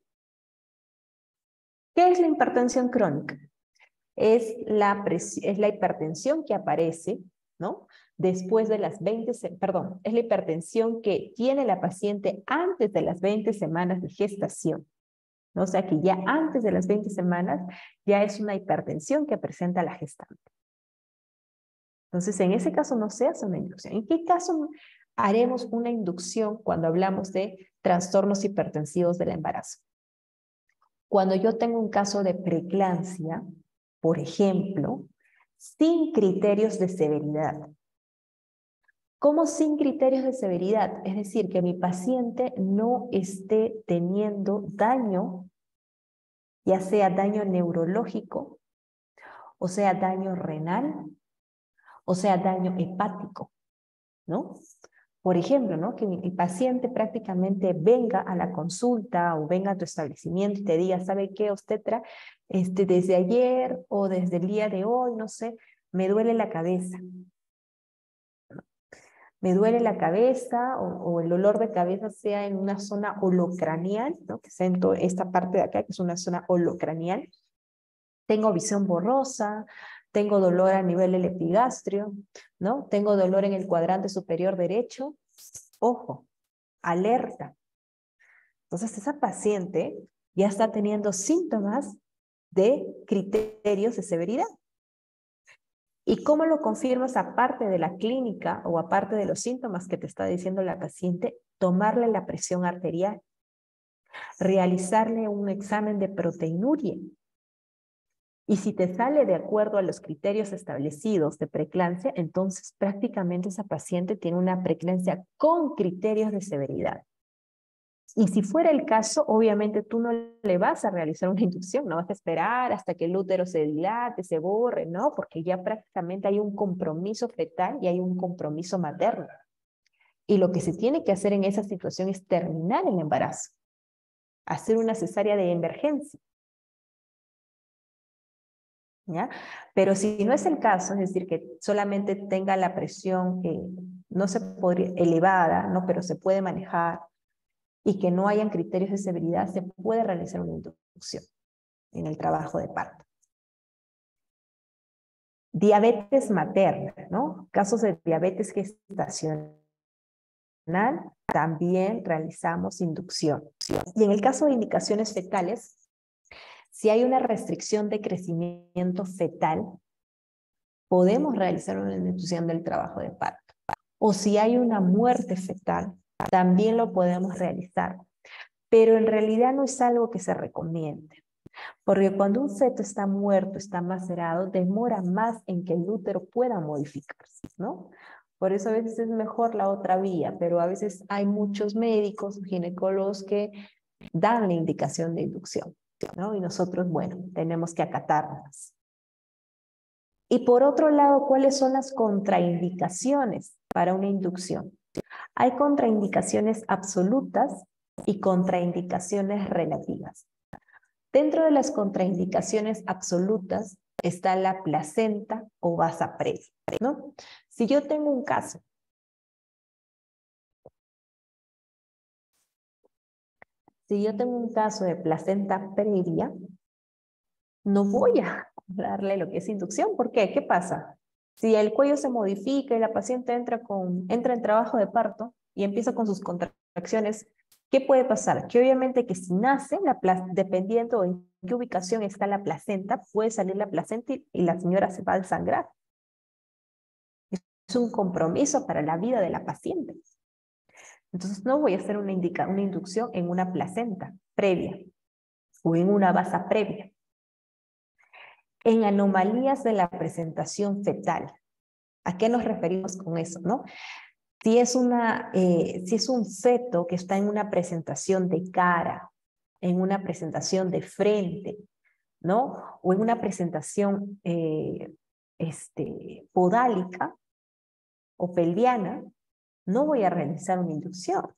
¿Qué es la hipertensión crónica? Es la, es la hipertensión que aparece, ¿no?, después de las veinte, perdón, es la hipertensión que tiene la paciente antes de las veinte semanas de gestación, ¿no? O sea que ya antes de las veinte semanas ya es una hipertensión que presenta la gestante. Entonces, en ese caso no se hace una inducción. ¿En qué caso haremos una inducción cuando hablamos de trastornos hipertensivos del embarazo? Cuando yo tengo un caso de preeclampsia, por ejemplo, sin criterios de severidad. ¿Cómo sin criterios de severidad? Es decir, que mi paciente no esté teniendo daño, ya sea daño neurológico, o sea daño renal, o sea daño hepático, ¿no? Por ejemplo, ¿no?, que mi paciente prácticamente venga a la consulta o venga a tu establecimiento y te diga, ¿sabe qué, obstetra? Este, desde ayer o desde el día de hoy, no sé, me duele la cabeza. Me duele la cabeza o, o el dolor de cabeza sea en una zona holocranial, ¿no?, que sea en toda esta parte de acá, que es una zona holocranial. Tengo visión borrosa, tengo dolor a nivel del epigastrio, ¿no? Tengo dolor en el cuadrante superior derecho. Ojo, alerta. Entonces, esa paciente ya está teniendo síntomas de criterios de severidad. ¿Y cómo lo confirmas aparte de la clínica o aparte de los síntomas que te está diciendo la paciente? Tomarle la presión arterial, realizarle un examen de proteinuria. Y si te sale de acuerdo a los criterios establecidos de preeclampsia, entonces prácticamente esa paciente tiene una preeclampsia con criterios de severidad. Y si fuera el caso, obviamente tú no le vas a realizar una inducción, no vas a esperar hasta que el útero se dilate, se borre, ¿no? Porque ya prácticamente hay un compromiso fetal y hay un compromiso materno. Y lo que se tiene que hacer en esa situación es terminar el embarazo, hacer una cesárea de emergencia. ¿Ya? Pero si no es el caso, es decir, que solamente tenga la presión que no se podría, elevada, ¿no?, pero se puede manejar, y que no hayan criterios de severidad, se puede realizar una inducción en el trabajo de parto. Diabetes materna, ¿no? Casos de diabetes gestacional, también realizamos inducción. Y en el caso de indicaciones fetales, si hay una restricción de crecimiento fetal, podemos realizar una inducción del trabajo de parto. O si hay una muerte fetal, también lo podemos realizar. Pero en realidad no es algo que se recomiende. Porque cuando un feto está muerto, está macerado, demora más en que el útero pueda modificarse, ¿no? Por eso a veces es mejor la otra vía, pero a veces hay muchos médicos, ginecólogos que dan la indicación de inducción, ¿no? Y nosotros, bueno, tenemos que acatarlas. Y por otro lado, ¿cuáles son las contraindicaciones para una inducción? Hay contraindicaciones absolutas y contraindicaciones relativas. Dentro de las contraindicaciones absolutas está la placenta o vasa previa, ¿no? Si yo tengo un caso, si yo tengo un caso de placenta previa, no voy a darle lo que es inducción. ¿Por qué? ¿Qué pasa? Si el cuello se modifica y la paciente entra, con, entra en trabajo de parto y empieza con sus contracciones, ¿qué puede pasar? Que obviamente que si nace, la dependiendo en qué ubicación está la placenta, puede salir la placenta y, y la señora se va a desangrar. Es un compromiso para la vida de la paciente. Entonces no voy a hacer una, indica, una inducción en una placenta previa o en una basa previa. En anomalías de la presentación fetal. ¿A qué nos referimos con eso, no? Si es, una, eh, si es un feto que está en una presentación de cara, en una presentación de frente, ¿no? O en una presentación eh, este, podálica o pelviana, no voy a realizar una inducción.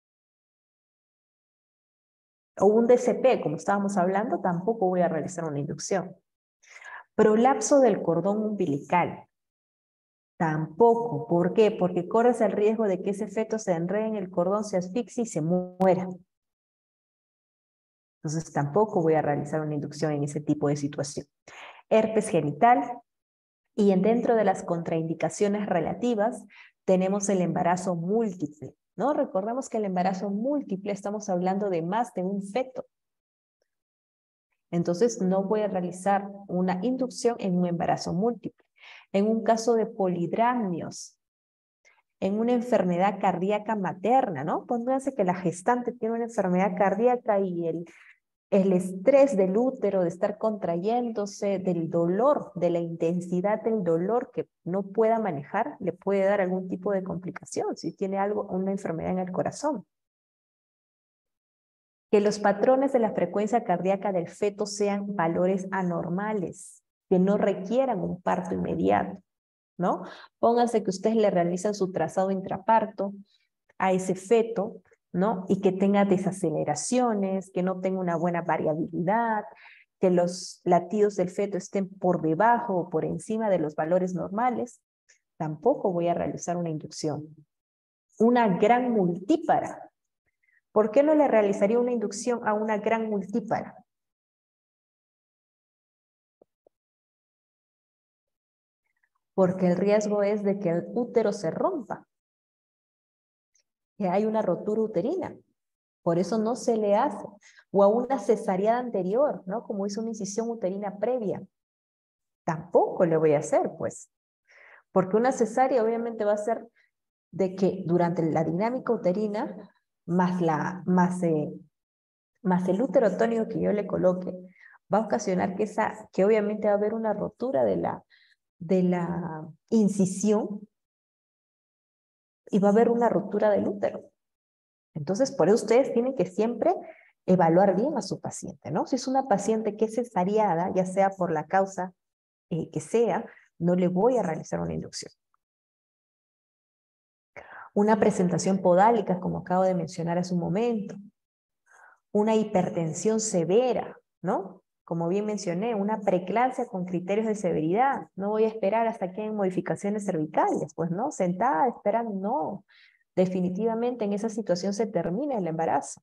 O un D C P, como estábamos hablando, tampoco voy a realizar una inducción. Prolapso del cordón umbilical. Tampoco. ¿Por qué? Porque corres el riesgo de que ese feto se enrede en el cordón, se asfixie y se muera. Entonces tampoco voy a realizar una inducción en ese tipo de situación. Herpes genital. Y dentro de las contraindicaciones relativas tenemos el embarazo múltiple, ¿no? Recordemos que el embarazo múltiple estamos hablando de más de un feto. Entonces no voy a realizar una inducción en un embarazo múltiple. En un caso de polidramnios, en una enfermedad cardíaca materna, ¿no? Pónganse que la gestante tiene una enfermedad cardíaca y el, el estrés del útero de estar contrayéndose, del dolor, de la intensidad del dolor que no pueda manejar, le puede dar algún tipo de complicación si tiene algo, una enfermedad en el corazón. Que los patrones de la frecuencia cardíaca del feto sean valores anormales, que no requieran un parto inmediato, ¿no? Pónganse que ustedes le realizan su trazado intraparto a ese feto, ¿no? Y que tenga desaceleraciones, que no tenga una buena variabilidad, que los latidos del feto estén por debajo o por encima de los valores normales, tampoco voy a realizar una inducción. Una gran multípara. ¿Por qué no le realizaría una inducción a una gran multípara? Porque el riesgo es de que el útero se rompa, que hay una rotura uterina. Por eso no se le hace. O a una cesárea anterior, ¿no? Como hizo una incisión uterina previa. Tampoco le voy a hacer, pues. Porque una cesárea obviamente va a ser de que durante la dinámica uterina, más, la, más, eh, más el útero tónico que yo le coloque, va a ocasionar que, esa, que obviamente va a haber una rotura de la, de la incisión y va a haber una rotura del útero. Entonces, por eso ustedes tienen que siempre evaluar bien a su paciente, ¿no? Si es una paciente que es cesariada, ya sea por la causa eh, que sea, no le voy a realizar una inducción. Una presentación podálica, como acabo de mencionar hace un momento. Una hipertensión severa, ¿no? Como bien mencioné, una preeclampsia con criterios de severidad. No voy a esperar hasta que haya modificaciones cervicales, pues no, sentada esperando, no. Definitivamente en esa situación se termina el embarazo.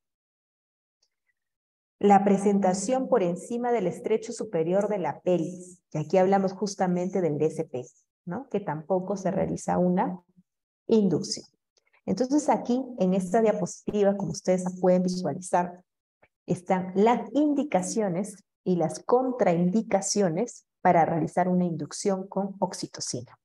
La presentación por encima del estrecho superior de la pelvis, y aquí hablamos justamente del D C P, ¿no? Que tampoco se realiza una inducción. Entonces aquí, en esta diapositiva, como ustedes pueden visualizar, están las indicaciones y las contraindicaciones para realizar una inducción con oxitocina.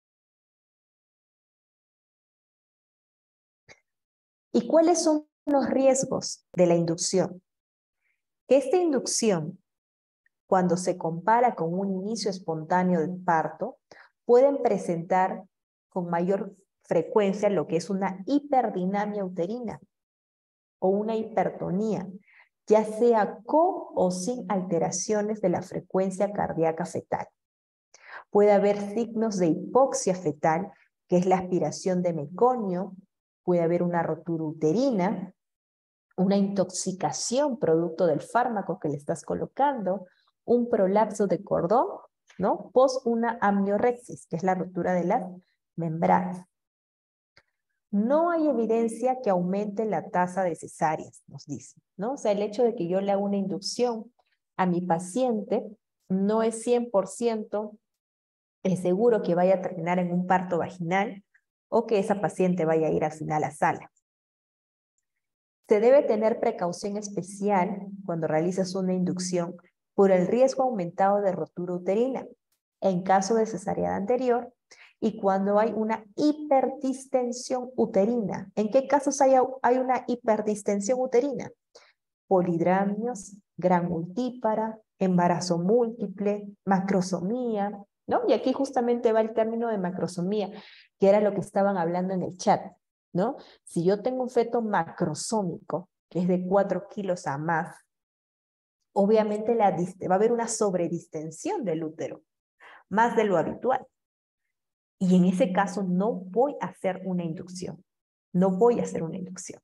¿Y cuáles son los riesgos de la inducción? Que esta inducción, cuando se compara con un inicio espontáneo del parto, pueden presentar con mayor frecuencia lo que es una hiperdinamia uterina o una hipertonía, ya sea con o sin alteraciones de la frecuencia cardíaca fetal. Puede haber signos de hipoxia fetal, que es la aspiración de meconio, puede haber una rotura uterina, una intoxicación producto del fármaco que le estás colocando, un prolapso de cordón ¿no? Post una amniorexis, que es la ruptura de las membranas. No hay evidencia que aumente la tasa de cesáreas, nos dice, ¿no? O sea, el hecho de que yo le haga una inducción a mi paciente no es cien por ciento seguro que vaya a terminar en un parto vaginal o que esa paciente vaya a ir al final a sala. Se debe tener precaución especial cuando realizas una inducción por el riesgo aumentado de rotura uterina en caso de cesárea anterior y cuando hay una hiperdistensión uterina. ¿En qué casos hay, hay una hiperdistensión uterina? Polidramios, gran multípara, embarazo múltiple, macrosomía, ¿no? Y aquí justamente va el término de macrosomía, que era lo que estaban hablando en el chat, ¿no? Si yo tengo un feto macrosómico, que es de cuatro kilos a más, obviamente la, va a haber una sobredistensión del útero, más de lo habitual. Y en ese caso no voy a hacer una inducción, no voy a hacer una inducción.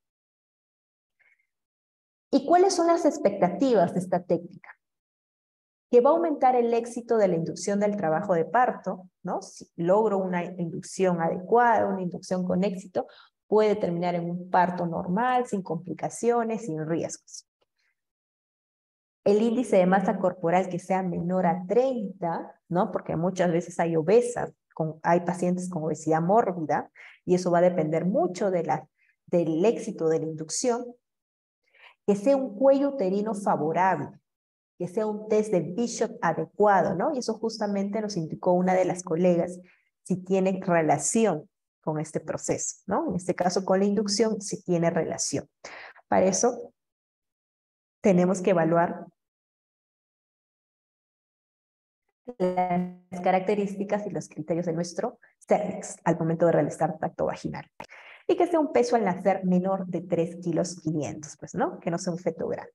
¿Y cuáles son las expectativas de esta técnica? Que va a aumentar el éxito de la inducción del trabajo de parto, ¿no? Si logro una inducción adecuada, una inducción con éxito, puede terminar en un parto normal, sin complicaciones, sin riesgos. El índice de masa corporal que sea menor a treinta, ¿no? Porque muchas veces hay obesas, con, hay pacientes con obesidad mórbida, y eso va a depender mucho de la, del éxito de la inducción. Que sea un cuello uterino favorable, que sea un test de Bishop adecuado, ¿no? Y eso justamente nos indicó una de las colegas si tiene relación con este proceso, ¿no? En este caso con la inducción, si tiene relación. Para eso tenemos que evaluar las características y los criterios de nuestro cervix al momento de realizar tacto vaginal. Y que sea un peso al nacer menor de tres kilos quinientos, pues, ¿no? Que no sea un feto grande.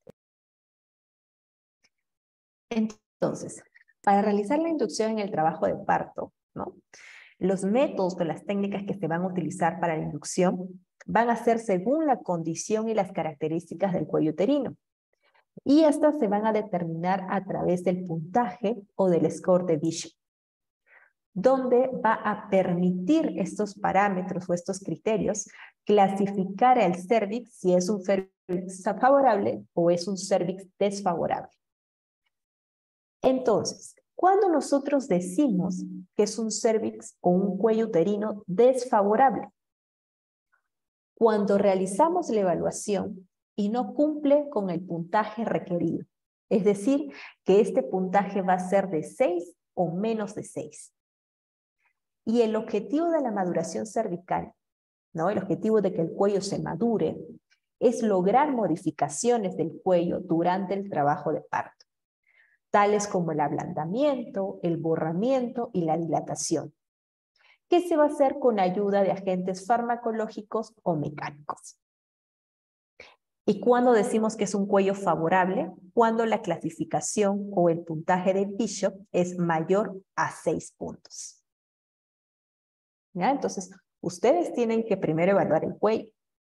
Entonces, para realizar la inducción en el trabajo de parto, ¿no? Los métodos o las técnicas que se van a utilizar para la inducción van a ser según la condición y las características del cuello uterino. Y estas se van a determinar a través del puntaje o del score de Bishop, donde va a permitir estos parámetros o estos criterios clasificar al cervix si es un cervix favorable o es un cervix desfavorable. Entonces, cuando nosotros decimos que es un cervix o un cuello uterino desfavorable, cuando realizamos la evaluación y no cumple con el puntaje requerido, es decir, que este puntaje va a ser de seis o menos de seis. Y el objetivo de la maduración cervical, ¿no? El objetivo de que el cuello se madure, es lograr modificaciones del cuello durante el trabajo de parto, tales como el ablandamiento, el borramiento y la dilatación, que se va a hacer con ayuda de agentes farmacológicos o mecánicos. ¿Y cuándo decimos que es un cuello favorable? Cuando la clasificación o el puntaje de Bishop es mayor a seis puntos. ¿Ya? Entonces, ustedes tienen que primero evaluar el cuello.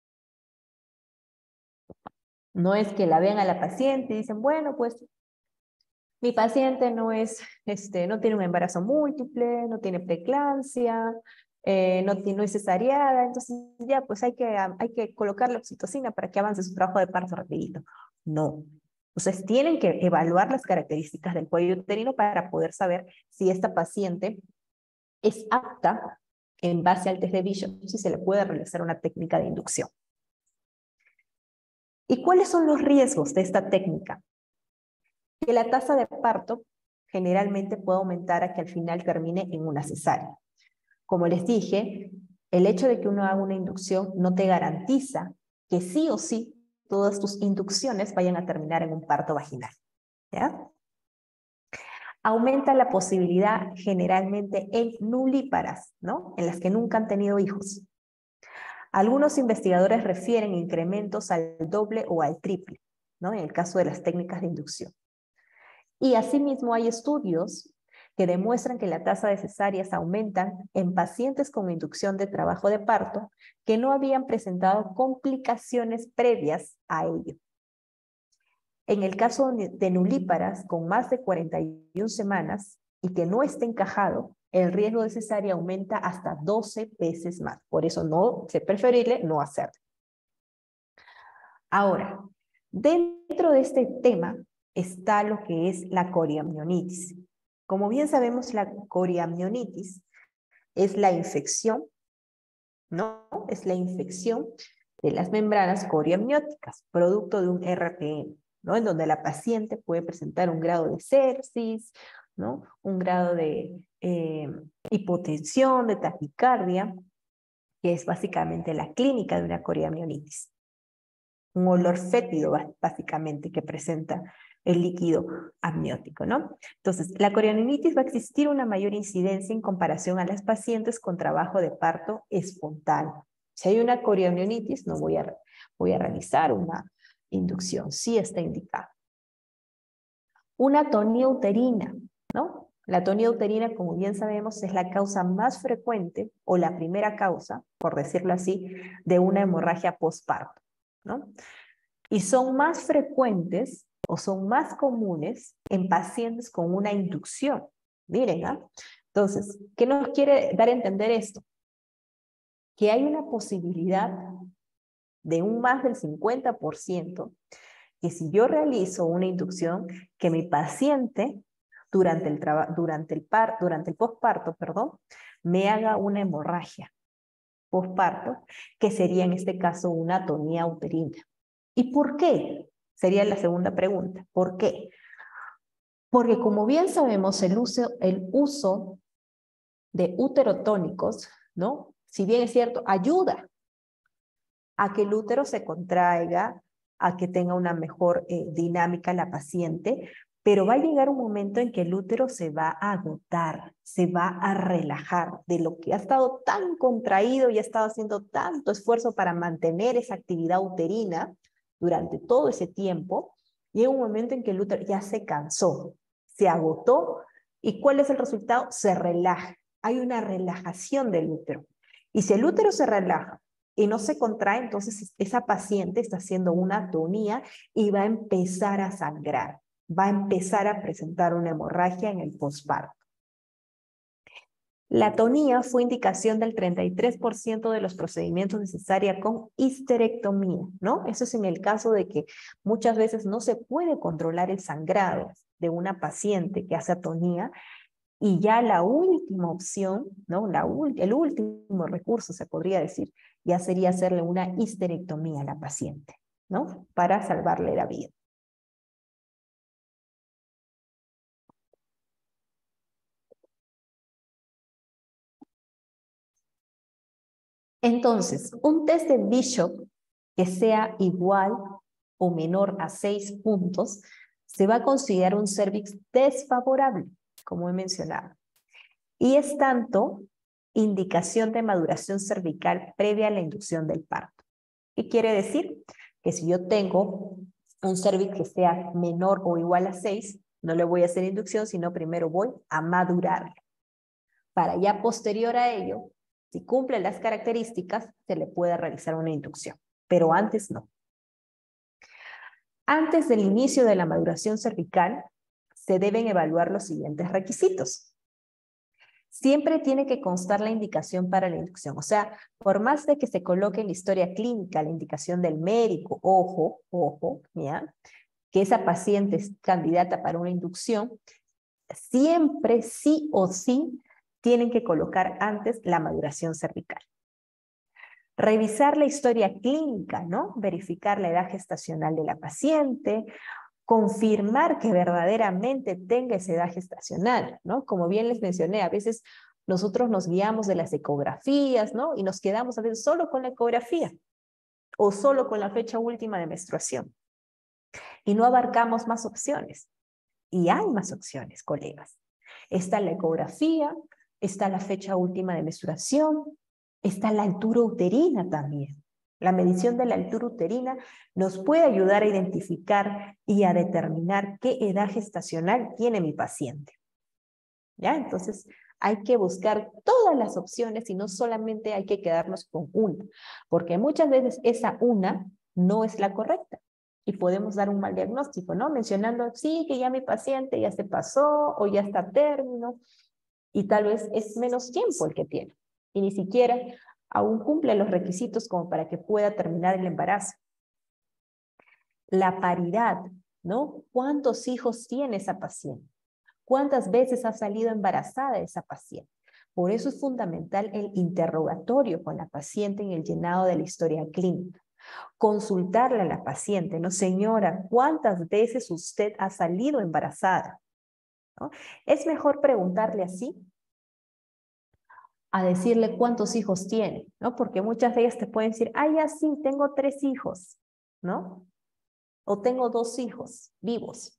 No es que la vean a la paciente y dicen, bueno, pues mi paciente no, es, este, no tiene un embarazo múltiple, no tiene preeclampsia, eh, no, no es cesareada, entonces ya pues hay que, hay que colocarle oxitocina para que avance su trabajo de parto rapidito. No. Ustedes tienen que evaluar las características del cuello uterino para poder saber si esta paciente es apta en base al test de Bishop, si se le puede realizar una técnica de inducción. ¿Y cuáles son los riesgos de esta técnica? Que la tasa de parto generalmente puede aumentar a que al final termine en una cesárea. Como les dije, el hecho de que uno haga una inducción no te garantiza que sí o sí todas tus inducciones vayan a terminar en un parto vaginal, ¿ya? Aumenta la posibilidad generalmente en nulíparas, ¿no? En las que nunca han tenido hijos. Algunos investigadores refieren incrementos al doble o al triple, ¿no? En el caso de las técnicas de inducción. Y asimismo hay estudios que demuestran que la tasa de cesáreas aumentan en pacientes con inducción de trabajo de parto que no habían presentado complicaciones previas a ello. En el caso de nulíparas con más de cuarenta y una semanas, y que no esté encajado, el riesgo de cesárea aumenta hasta doce veces más. Por eso no, es preferible no hacerlo. Ahora, dentro de este tema está lo que es la coriamnionitis. Como bien sabemos, la coriamnionitis es la infección, ¿no? Es la infección de las membranas coriamnióticas, producto de un R P M, ¿no? En donde la paciente puede presentar un grado de sepsis, ¿no? Un grado de eh, hipotensión, de taquicardia, que es básicamente la clínica de una coriamnionitis. Un olor fétido, básicamente, que presenta el líquido amniótico, ¿no? Entonces, la coriamnionitis va a existir una mayor incidencia en comparación a las pacientes con trabajo de parto espontáneo. Si hay una coriamnionitis, no voy a, voy a realizar una inducción, sí está indicado. Una atonía uterina, ¿no? La atonía uterina, como bien sabemos, es la causa más frecuente, o la primera causa, por decirlo así, de una hemorragia postparto, ¿no? Y son más frecuentes o son más comunes en pacientes con una inducción. Miren, ¿ah? Entonces, ¿qué nos quiere dar a entender esto? Que hay una posibilidad de un más del cincuenta por ciento que si yo realizo una inducción, que mi paciente durante el, durante el, par durante el posparto, perdón, me haga una hemorragia posparto, que sería en este caso una atonía uterina. ¿Y por qué? Sería la segunda pregunta. ¿Por qué? Porque como bien sabemos, el uso, el uso de uterotónicos, ¿no? Si bien es cierto, ayuda a que el útero se contraiga, a que tenga una mejor eh, dinámica la paciente, pero va a llegar un momento en que el útero se va a agotar, se va a relajar de lo que ha estado tan contraído y ha estado haciendo tanto esfuerzo para mantener esa actividad uterina durante todo ese tiempo. Llega un momento en que el útero ya se cansó, se agotó, ¿y cuál es el resultado? Se relaja. Hay una relajación del útero. Y si el útero se relaja y no se contrae, entonces esa paciente está haciendo una atonía y va a empezar a sangrar, va a empezar a presentar una hemorragia en el posparto. La atonía fue indicación del treinta y tres por ciento de los procedimientos de cesárea con histerectomía, ¿no? Eso es en el caso de que muchas veces no se puede controlar el sangrado de una paciente que hace atonía, y ya la última opción, ¿no? La el último recurso, se podría decir, ya sería hacerle una histerectomía a la paciente, ¿no? Para salvarle la vida. Entonces, un test de Bishop que sea igual o menor a seis puntos, se va a considerar un cervix desfavorable, como he mencionado. Y es tanto indicación de maduración cervical previa a la inducción del parto. ¿Qué quiere decir? Que si yo tengo un cervix que sea menor o igual a seis, no le voy a hacer inducción, sino primero voy a madurarlo. Para ya posterior a ello, si cumple las características, se le puede realizar una inducción, pero antes no. Antes del inicio de la maduración cervical, se deben evaluar los siguientes requisitos. Siempre tiene que constar la indicación para la inducción. O sea, por más de que se coloque en la historia clínica la indicación del médico, ojo, ojo, ¿ya? Que esa paciente es candidata para una inducción, siempre sí o sí tienen que colocar antes la maduración cervical. Revisar la historia clínica, ¿no? Verificar la edad gestacional de la paciente, confirmar que verdaderamente tenga esa edad gestacional, ¿no? Como bien les mencioné, a veces nosotros nos guiamos de las ecografías, ¿no? Y nos quedamos a veces solo con la ecografía o solo con la fecha última de menstruación. Y no abarcamos más opciones. Y hay más opciones, colegas. Está la ecografía, está la fecha última de menstruación, está la altura uterina también. La medición de la altura uterina nos puede ayudar a identificar y a determinar qué edad gestacional tiene mi paciente. ¿Ya? Entonces, hay que buscar todas las opciones y no solamente hay que quedarnos con una, porque muchas veces esa una no es la correcta. y podemos dar un mal diagnóstico, ¿no? Mencionando, sí, que ya mi paciente ya se pasó o ya está a término, y tal vez es menos tiempo el que tiene, y ni siquiera aún cumple los requisitos como para que pueda terminar el embarazo. La paridad, ¿no? ¿Cuántos hijos tiene esa paciente? ¿Cuántas veces ha salido embarazada esa paciente? Por eso es fundamental el interrogatorio con la paciente en el llenado de la historia clínica. Consultarle a la paciente, ¿no? Señora, ¿cuántas veces usted ha salido embarazada? ¿No? Es mejor preguntarle así a decirle cuántos hijos tiene, ¿no? Porque muchas de ellas te pueden decir, ah, ya sí, tengo tres hijos, ¿no? O tengo dos hijos vivos.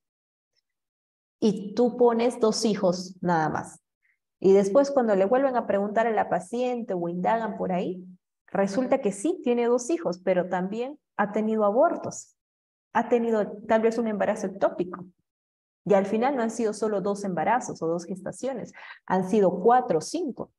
Y tú pones dos hijos nada más. Y después cuando le vuelven a preguntar a la paciente o indagan por ahí, resulta que sí, tiene dos hijos, pero también ha tenido abortos. Ha tenido tal vez un embarazo ectópico. Y al final no han sido solo dos embarazos o dos gestaciones, han sido cuatro o cinco.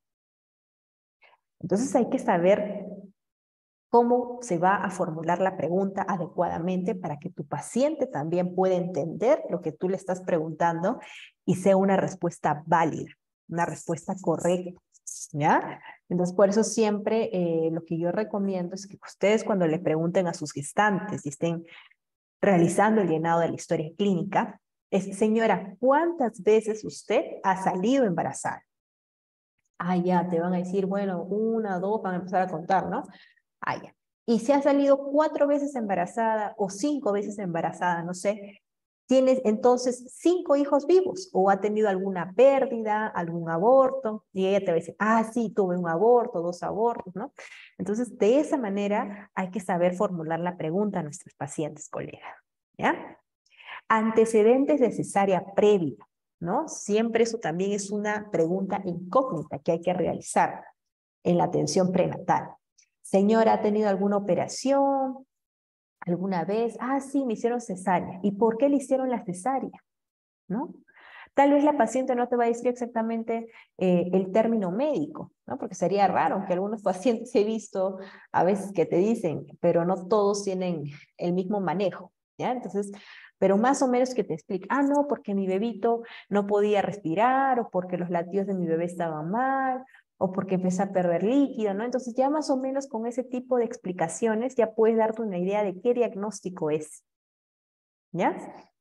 Entonces hay que saber cómo se va a formular la pregunta adecuadamente para que tu paciente también pueda entender lo que tú le estás preguntando y sea una respuesta válida, una respuesta correcta, ¿ya? Entonces, por eso siempre eh, lo que yo recomiendo es que ustedes cuando le pregunten a sus gestantes y estén realizando el llenado de la historia clínica, es, señora, ¿cuántas veces usted ha salido embarazada? Ah, ya, te van a decir, bueno, una, dos, van a empezar a contar, ¿no? Ah, ya. Y si ha salido cuatro veces embarazada o cinco veces embarazada, no sé, tienes entonces cinco hijos vivos o ha tenido alguna pérdida, algún aborto, y ella te va a decir, ah, sí, tuve un aborto, dos abortos, ¿no? Entonces, de esa manera hay que saber formular la pregunta a nuestros pacientes, colegas, ¿ya? Antecedentes de cesárea previa, ¿no? Siempre eso también es una pregunta incógnita que hay que realizar en la atención prenatal. Señora, ¿ha tenido alguna operación alguna vez? Ah, sí, me hicieron cesárea. ¿Y por qué le hicieron la cesárea? ¿No? Tal vez la paciente no te va a decir exactamente eh, el término médico, ¿no? Porque sería raro que algunos pacientes he visto a veces que te dicen, pero no todos tienen el mismo manejo, ¿ya? Entonces, pero más o menos que te explique, ah, no, porque mi bebito no podía respirar, o porque los latidos de mi bebé estaban mal, o porque empezó a perder líquido, ¿no? Entonces ya más o menos con ese tipo de explicaciones ya puedes darte una idea de qué diagnóstico es, ¿ya?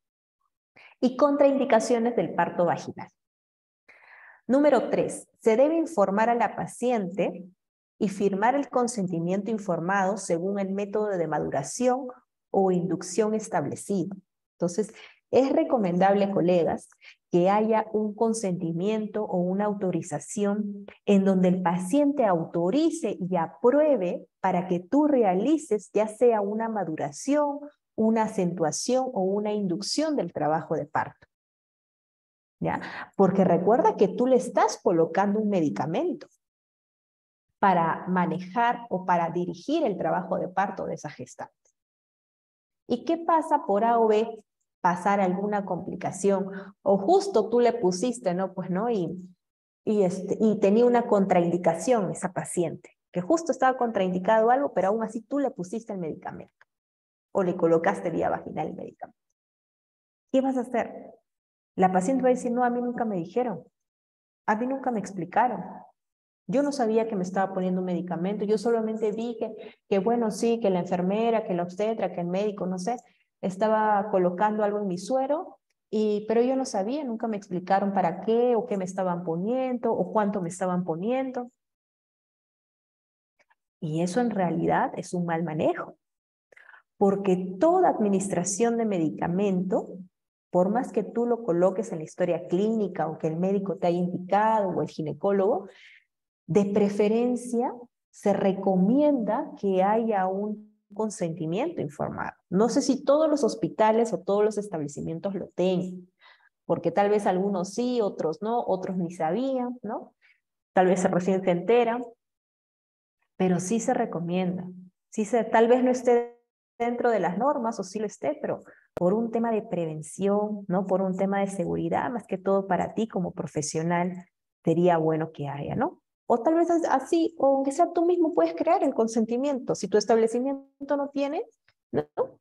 Y contraindicaciones del parto vaginal. Número tres, se debe informar a la paciente y firmar el consentimiento informado según el método de maduración o inducción establecido. Entonces, es recomendable, colegas, que haya un consentimiento o una autorización en donde el paciente autorice y apruebe para que tú realices ya sea una maduración, una acentuación o una inducción del trabajo de parto. ¿Ya? Porque recuerda que tú le estás colocando un medicamento para manejar o para dirigir el trabajo de parto de esa gestante. ¿Y qué pasa por A o B? Pasar alguna complicación o justo tú le pusiste, ¿no? Pues no, y, y, este, y tenía una contraindicación esa paciente, que justo estaba contraindicado algo, pero aún así tú le pusiste el medicamento o le colocaste vía vaginal el medicamento. ¿Qué vas a hacer? La paciente va a decir, no, a mí nunca me dijeron, a mí nunca me explicaron. Yo no sabía que me estaba poniendo un medicamento, yo solamente vi que, que bueno, sí, que la enfermera, que la obstetra, que el médico, no sé, estaba colocando algo en mi suero, y, pero yo no sabía, nunca me explicaron para qué, o qué me estaban poniendo, o cuánto me estaban poniendo. Y eso en realidad es un mal manejo, porque toda administración de medicamento, por más que tú lo coloques en la historia clínica, o que el médico te haya indicado, o el ginecólogo, de preferencia, se recomienda que haya un consentimiento informado. No sé si todos los hospitales o todos los establecimientos lo tengan, porque tal vez algunos sí, otros no, otros ni sabían, ¿no? Tal vez recién se enteran, pero sí se recomienda. Sí se, tal vez no esté dentro de las normas o sí lo esté, pero por un tema de prevención, ¿no? Por un tema de seguridad, más que todo para ti como profesional, sería bueno que haya, ¿no? O tal vez así, o aunque sea tú mismo puedes crear el consentimiento. Si tu establecimiento no tiene, ¿no?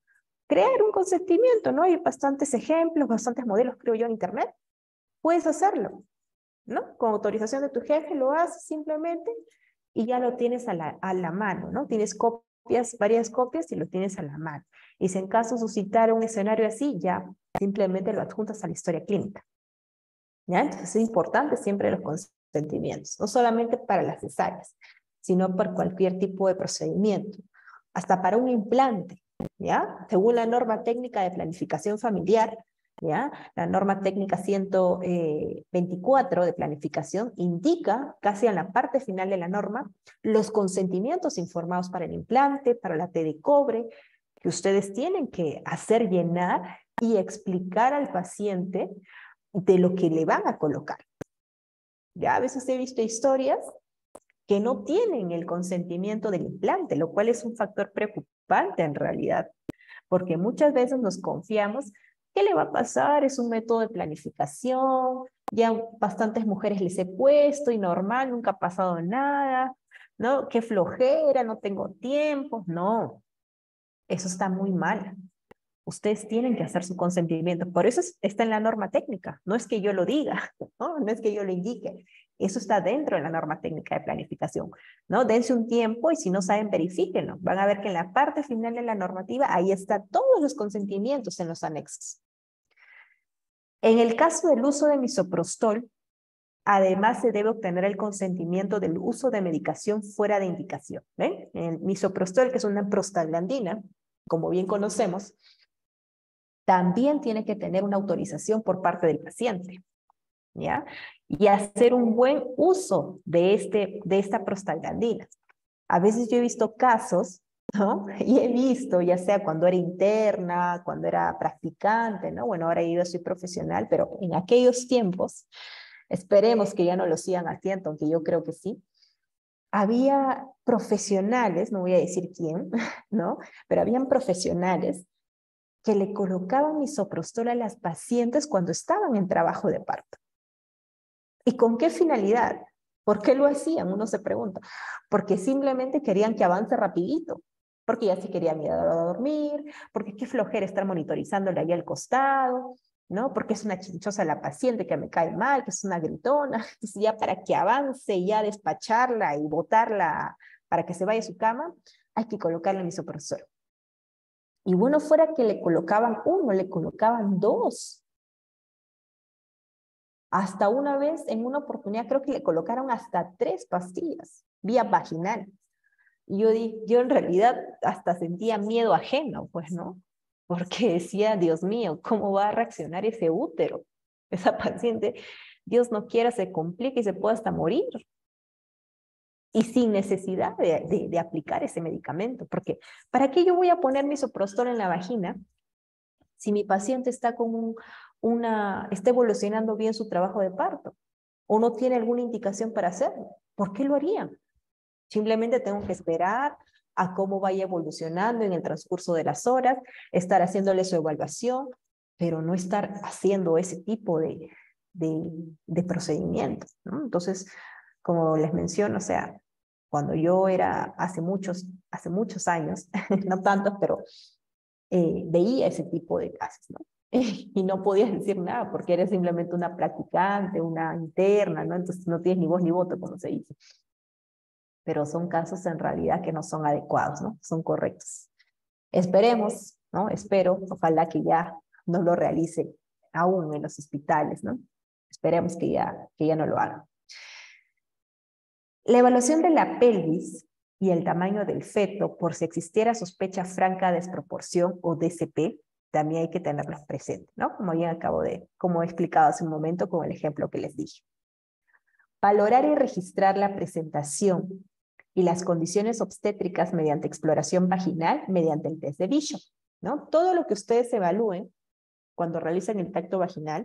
crear un consentimiento, ¿no? Hay bastantes ejemplos, bastantes modelos, creo yo, en internet. Puedes hacerlo, ¿no? Con autorización de tu jefe lo haces simplemente y ya lo tienes a la, a la mano, ¿no? Tienes copias, varias copias y lo tienes a la mano. Y si en caso suscitara un escenario así, ya simplemente lo adjuntas a la historia clínica. ¿Ya? Entonces es importante siempre los consentimientos, no solamente para las cesáreas, sino por cualquier tipo de procedimiento, hasta para un implante, ¿ya? Según la norma técnica de planificación familiar, ¿ya? La norma técnica ciento veinticuatro de planificación indica, casi en la parte final de la norma, los consentimientos informados para el implante, para la T de cobre, que ustedes tienen que hacer llenar y explicar al paciente de lo que le van a colocar. Ya a veces he visto historias que no tienen el consentimiento del implante, lo cual es un factor preocupante en realidad, porque muchas veces nos confiamos, ¿qué le va a pasar? Es un método de planificación, ya bastantes mujeres les he puesto y normal, nunca ha pasado nada, ¿no? Qué flojera, no tengo tiempo. No, eso está muy mal. Ustedes tienen que hacer su consentimiento. Por eso está en la norma técnica. No es que yo lo diga, ¿no? No es que yo lo indique. Eso está dentro de la norma técnica de planificación, ¿no? Dense un tiempo y si no saben, verifíquenlo. Van a ver que en la parte final de la normativa, ahí están todos los consentimientos en los anexos. En el caso del uso de misoprostol, además se debe obtener el consentimiento del uso de medicación fuera de indicación. ¿Ven? El misoprostol, que es una prostaglandina, como bien conocemos, también tiene que tener una autorización por parte del paciente, ¿ya? Y hacer un buen uso de, este, de esta prostaglandina. A veces yo he visto casos, ¿no? Y he visto, ya sea cuando era interna, cuando era practicante, ¿no? Bueno, ahora yo soy profesional, pero en aquellos tiempos, esperemos que ya no lo sigan haciendo, aunque yo creo que sí, había profesionales, no voy a decir quién, ¿no? Pero habían profesionales que le colocaban misoprostol a las pacientes cuando estaban en trabajo de parto. ¿Y con qué finalidad? ¿Por qué lo hacían? Uno se pregunta. Porque simplemente querían que avance rapidito, porque ya se querían ir a dormir, porque qué flojera estar monitorizándole ahí al costado, ¿no? Porque es una chinchosa la paciente que me cae mal, que es una gritona, entonces ya para que avance, ya despacharla y botarla para que se vaya a su cama, hay que colocarle misoprostol. Y bueno, fuera que le colocaban uno, le colocaban dos. Hasta una vez, en una oportunidad, creo que le colocaron hasta tres pastillas, vía vaginal. Y yo, di, yo en realidad hasta sentía miedo ajeno, pues, ¿no? Porque decía, Dios mío, ¿cómo va a reaccionar ese útero? Esa paciente, Dios no quiera, se complique y se pueda hasta morir. Y sin necesidad de, de, de aplicar ese medicamento. Porque, ¿para qué yo voy a poner misoprostol en la vagina si mi paciente está con un, una, está evolucionando bien su trabajo de parto? ¿O no tiene alguna indicación para hacerlo? ¿Por qué lo harían? Simplemente tengo que esperar a cómo vaya evolucionando en el transcurso de las horas, estar haciéndole su evaluación, pero no estar haciendo ese tipo de, de, de procedimientos, ¿no? Entonces, como les menciono, o sea, cuando yo era hace muchos, hace muchos años, no tantos, pero eh, veía ese tipo de casos, ¿no? Y no podías decir nada porque eres simplemente una practicante, una interna, ¿no? Entonces no tienes ni voz ni voto, como se dice. Pero son casos en realidad que no son adecuados, ¿no? Son correctos. Esperemos, ¿no? Espero, ojalá que ya no lo realice aún en los hospitales, ¿no? Esperemos que ya, que ya no lo hagan. La evaluación de la pelvis y el tamaño del feto, por si existiera sospecha franca de desproporción o D C P, también hay que tenerlos presentes, ¿no? Como bien acabo de, como he explicado hace un momento con el ejemplo que les dije. Valorar y registrar la presentación y las condiciones obstétricas mediante exploración vaginal, mediante el test de Bishop, ¿no? Todo lo que ustedes evalúen cuando realizan el tacto vaginal,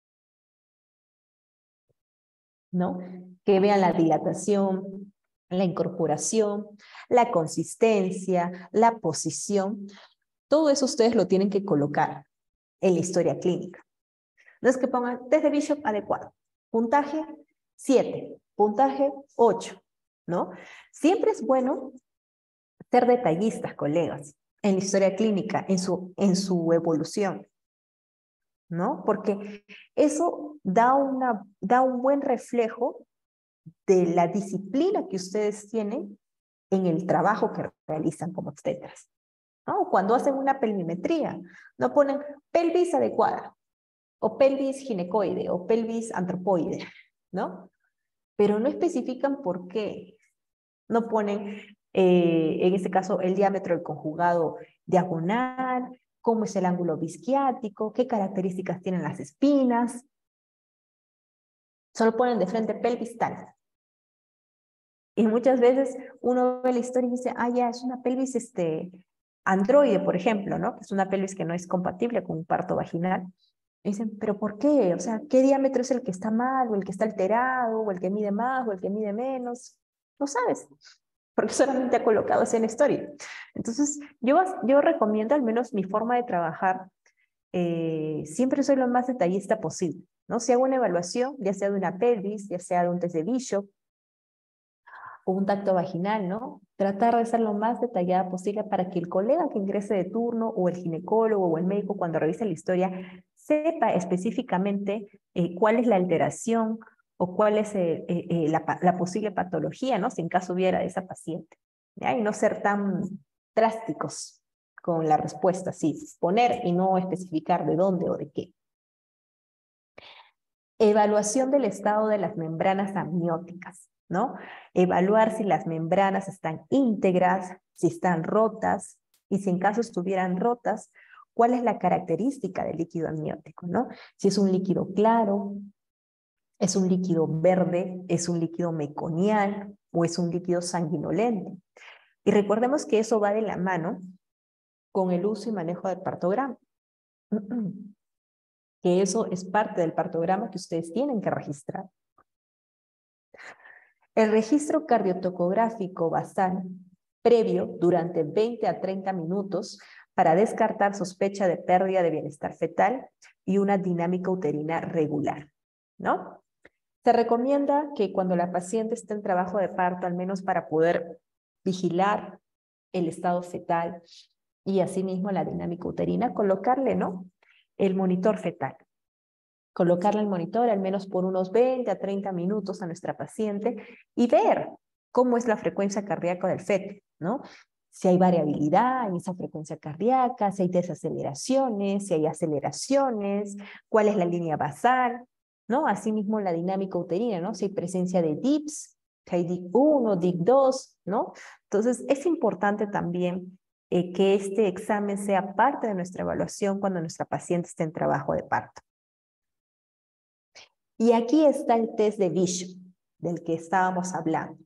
¿no? Que vean la dilatación, la incorporación, la consistencia, la posición, todo eso ustedes lo tienen que colocar en la historia clínica. No es que pongan test de Bishop adecuado, puntaje siete, puntaje ocho, ¿no? Siempre es bueno ser detallistas, colegas, en la historia clínica, en su, en su evolución, ¿no? Porque eso da, una, da un buen reflejo de la disciplina que ustedes tienen en el trabajo que realizan como obstetras, ¿no? Cuando hacen una pelvimetría, no ponen pelvis adecuada, o pelvis ginecoide, o pelvis antropoide, ¿no? Pero no especifican por qué. No ponen, eh, en este caso, el diámetro del conjugado diagonal, cómo es el ángulo bisquiático, qué características tienen las espinas. Solo ponen de frente pelvis tal. Y muchas veces uno ve la historia y dice, ah, ya, es una pelvis este, androide, por ejemplo, ¿no? Es una pelvis que no es compatible con un parto vaginal. Y dicen, ¿pero por qué? O sea, ¿qué diámetro es el que está mal, o el que está alterado, o el que mide más, o el que mide menos? No sabes, porque solamente ha colocado esa en historia. Entonces, yo, yo recomiendo, al menos mi forma de trabajar, eh, siempre soy lo más detallista posible, ¿no? Si hago una evaluación, ya sea de una pelvis, ya sea de un test de Bishop, o un tacto vaginal, ¿no? Tratar de ser lo más detallada posible para que el colega que ingrese de turno, o el ginecólogo, o el médico, cuando revise la historia, sepa específicamente eh, cuál es la alteración o cuál es eh, eh, eh, la, la posible patología, ¿no? Si en caso hubiera de esa paciente, ¿ya? Y no ser tan drásticos con la respuesta, sí, poner y no especificar de dónde o de qué. Evaluación del estado de las membranas amnióticas, ¿no? Evaluar si las membranas están íntegras, si están rotas, y si en caso estuvieran rotas, cuál es la característica del líquido amniótico, ¿no? Si es un líquido claro, es un líquido verde, es un líquido meconial, o es un líquido sanguinolento. Y recordemos que eso va de la mano con el uso y manejo del partograma. Que eso es parte del partograma que ustedes tienen que registrar. El registro cardiotocográfico basal previo durante veinte a treinta minutos para descartar sospecha de pérdida de bienestar fetal y una dinámica uterina regular, ¿no? Se recomienda que cuando la paciente esté en trabajo de parto, al menos para poder vigilar el estado fetal y asimismo la dinámica uterina, colocarle, ¿no?, el monitor fetal. Colocarle el monitor al menos por unos veinte a treinta minutos a nuestra paciente y ver cómo es la frecuencia cardíaca del feto, ¿no? Si hay variabilidad en esa frecuencia cardíaca, si hay desaceleraciones, si hay aceleraciones, cuál es la línea basal, ¿no? Asimismo la dinámica uterina, ¿no? Si hay presencia de D I Ps, si hay D I C uno, D I C dos, ¿no? Entonces es importante también eh, que este examen sea parte de nuestra evaluación cuando nuestra paciente esté en trabajo de parto. Y aquí está el test de Bishop, del que estábamos hablando.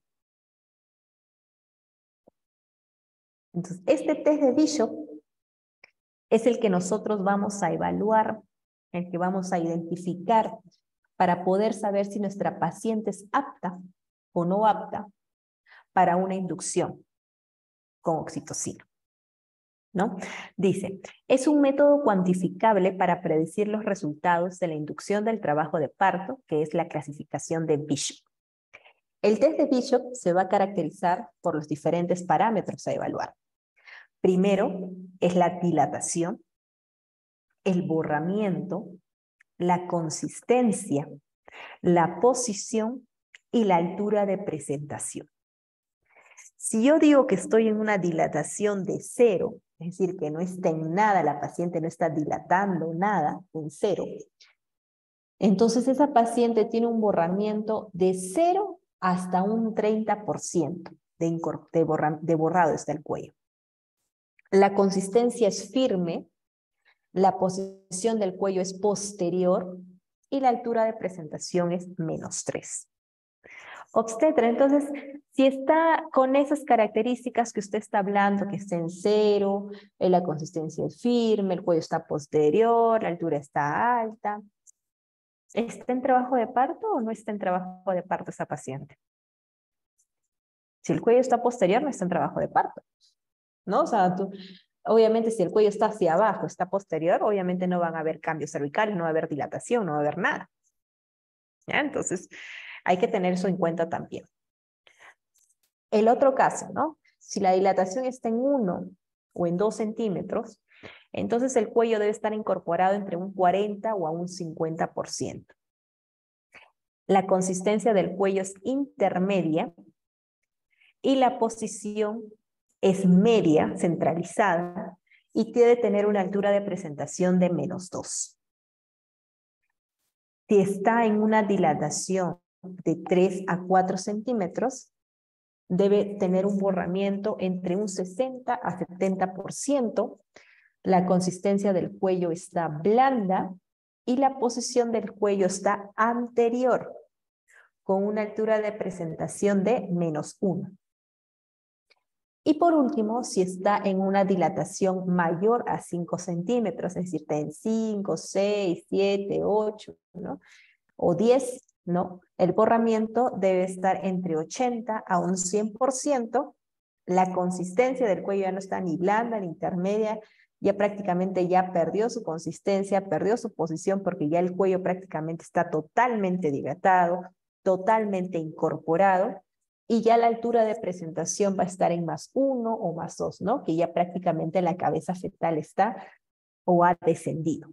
Entonces, este test de Bishop es el que nosotros vamos a evaluar, el que vamos a identificar para poder saber si nuestra paciente es apta o no apta para una inducción con oxitocina, ¿no? Dice, es un método cuantificable para predecir los resultados de la inducción del trabajo de parto, que es la clasificación de Bishop. El test de Bishop se va a caracterizar por los diferentes parámetros a evaluar. Primero es la dilatación, el borramiento, la consistencia, la posición y la altura de presentación. Si yo digo que estoy en una dilatación de cero, es decir, que no está en nada, la paciente no está dilatando nada, en cero, entonces esa paciente tiene un borramiento de cero hasta un treinta por ciento de, de, borra, de borrado está el cuello. La consistencia es firme, la posición del cuello es posterior y la altura de presentación es menos tres. Obstetra, entonces, si está con esas características que usted está hablando, que está en cero, la consistencia es firme, el cuello está posterior, la altura está alta, ¿está en trabajo de parto o no está en trabajo de parto esa paciente? Si el cuello está posterior, no está en trabajo de parto, ¿no? O sea, tú, obviamente si el cuello está hacia abajo, está posterior, obviamente no van a haber cambios cervicales, no va a haber dilatación, no va a haber nada. ¿Ya? Entonces, hay que tener eso en cuenta también. El otro caso, ¿no? Si la dilatación está en uno o en dos centímetros, entonces el cuello debe estar incorporado entre un cuarenta o a un cincuenta por ciento. La consistencia del cuello es intermedia y la posición es media, centralizada, y debe tener una altura de presentación de menos dos. Si está en una dilatación de tres a cuatro centímetros, debe tener un borramiento entre un sesenta a setenta por ciento. La consistencia del cuello está blanda y la posición del cuello está anterior, con una altura de presentación de menos uno. Y por último, si está en una dilatación mayor a cinco centímetros, es decir, está en cinco, seis, siete, ocho, ¿no? O diez, ¿no? El borramiento debe estar entre ochenta a un cien por ciento. La consistencia del cuello ya no está ni blanda ni intermedia, ya prácticamente ya perdió su consistencia, perdió su posición porque ya el cuello prácticamente está totalmente dilatado, totalmente incorporado. Y ya la altura de presentación va a estar en más uno o más dos, ¿no? Que ya prácticamente la cabeza fetal está o ha descendido.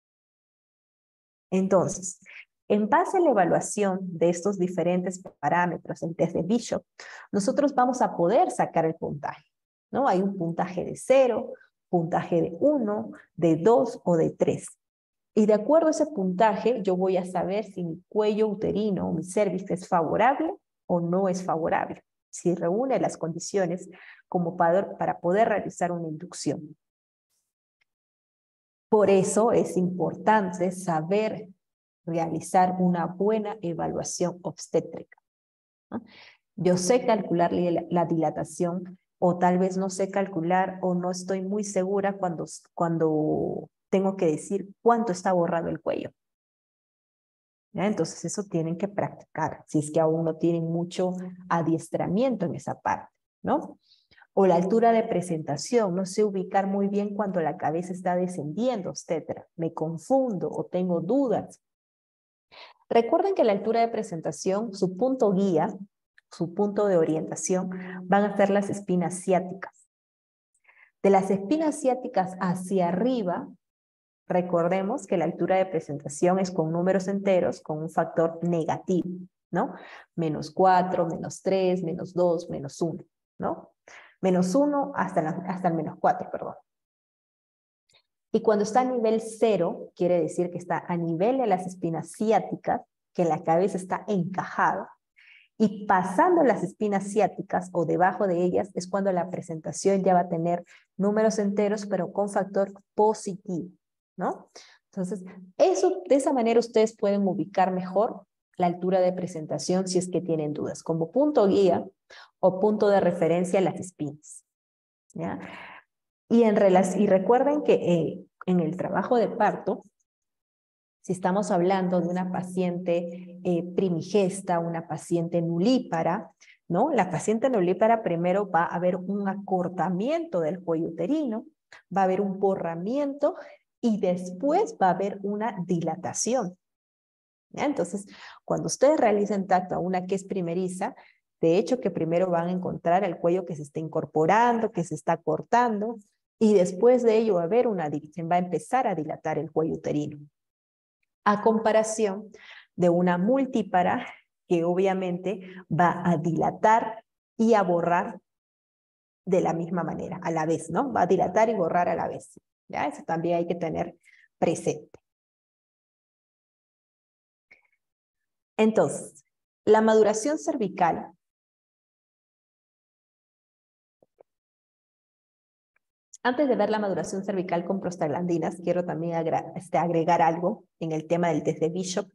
Entonces, en base a la evaluación de estos diferentes parámetros, el test de Bishop, nosotros vamos a poder sacar el puntaje, ¿no? Hay un puntaje de cero, puntaje de uno, de dos o de tres. Y de acuerdo a ese puntaje, yo voy a saber si mi cuello uterino o mi cervix es favorable o no es favorable, si reúne las condiciones como para, para poder realizar una inducción. Por eso es importante saber realizar una buena evaluación obstétrica, ¿no? Yo sé calcular la, la dilatación, o tal vez no sé calcular o no estoy muy segura cuando, cuando tengo que decir cuánto está borrado el cuello. ¿Ya? Entonces eso tienen que practicar, si es que aún no tienen mucho adiestramiento en esa parte, ¿no? O la altura de presentación, no sé ubicar muy bien cuando la cabeza está descendiendo, etcétera. Me confundo o tengo dudas. Recuerden que la altura de presentación, su punto guía, su punto de orientación, van a ser las espinas ciáticas. De las espinas ciáticas hacia arriba, recordemos que la altura de presentación es con números enteros con un factor negativo, ¿no? Menos cuatro, menos tres, menos dos, menos uno, ¿no? Menos uno hasta, la, hasta el menos cuatro, perdón. Y cuando está a nivel cero, quiere decir que está a nivel de las espinas ciáticas, que la cabeza está encajada. Y pasando las espinas ciáticas o debajo de ellas es cuando la presentación ya va a tener números enteros, pero con factor positivo, ¿no? Entonces, eso, de esa manera ustedes pueden ubicar mejor la altura de presentación si es que tienen dudas, como punto guía o punto de referencia a las espinas, ¿ya? Y, en y recuerden que eh, en el trabajo de parto, si estamos hablando de una paciente eh, primigesta, una paciente nulípara, ¿no? La paciente nulípara primero va a haber un acortamiento del cuello uterino, va a haber un borramiento y después va a haber una dilatación. ¿Ya? Entonces, cuando ustedes realicen tacto a una que es primeriza, de hecho que primero van a encontrar el cuello que se está incorporando, que se está cortando, y después de ello va a haber una dilatación, va a empezar a dilatar el cuello uterino. A comparación de una multípara que obviamente va a dilatar y a borrar de la misma manera, a la vez, ¿no? Va a dilatar y borrar a la vez. ¿Ya? Eso también hay que tener presente. Entonces, la maduración cervical Antes de ver la maduración cervical con prostaglandinas, quiero también este, agregar algo en el tema del test de Bishop.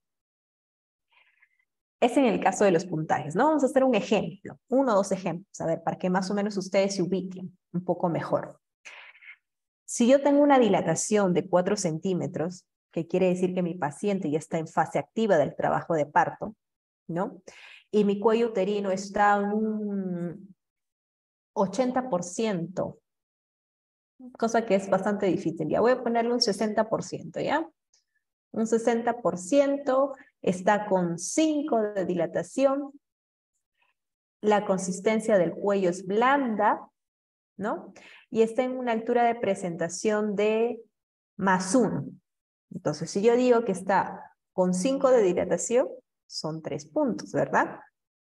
Es en el caso de los puntajes, ¿no? Vamos a hacer un ejemplo, uno o dos ejemplos, a ver, para que más o menos ustedes se ubiquen un poco mejor. Si yo tengo una dilatación de cuatro centímetros, que quiere decir que mi paciente ya está en fase activa del trabajo de parto, ¿no? Y mi cuello uterino está en un ochenta por ciento, cosa que es bastante difícil. Ya voy a ponerle un sesenta por ciento, ¿ya? Un sesenta por ciento está con cinco de dilatación. La consistencia del cuello es blanda. ¿no? Y está en una altura de presentación de más uno. Entonces, si yo digo que está con cinco de dilatación, son tres puntos, ¿verdad?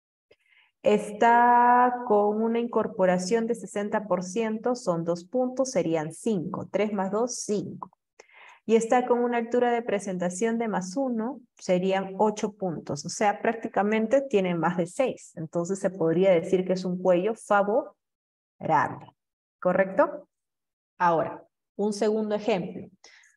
Está con una incorporación de sesenta por ciento, son dos puntos, serían cinco. tres más dos, cinco. Y está con una altura de presentación de más uno, serían ocho puntos. O sea, prácticamente tiene más de seis. Entonces se podría decir que es un cuello favorable. ¿Correcto? Ahora, un segundo ejemplo.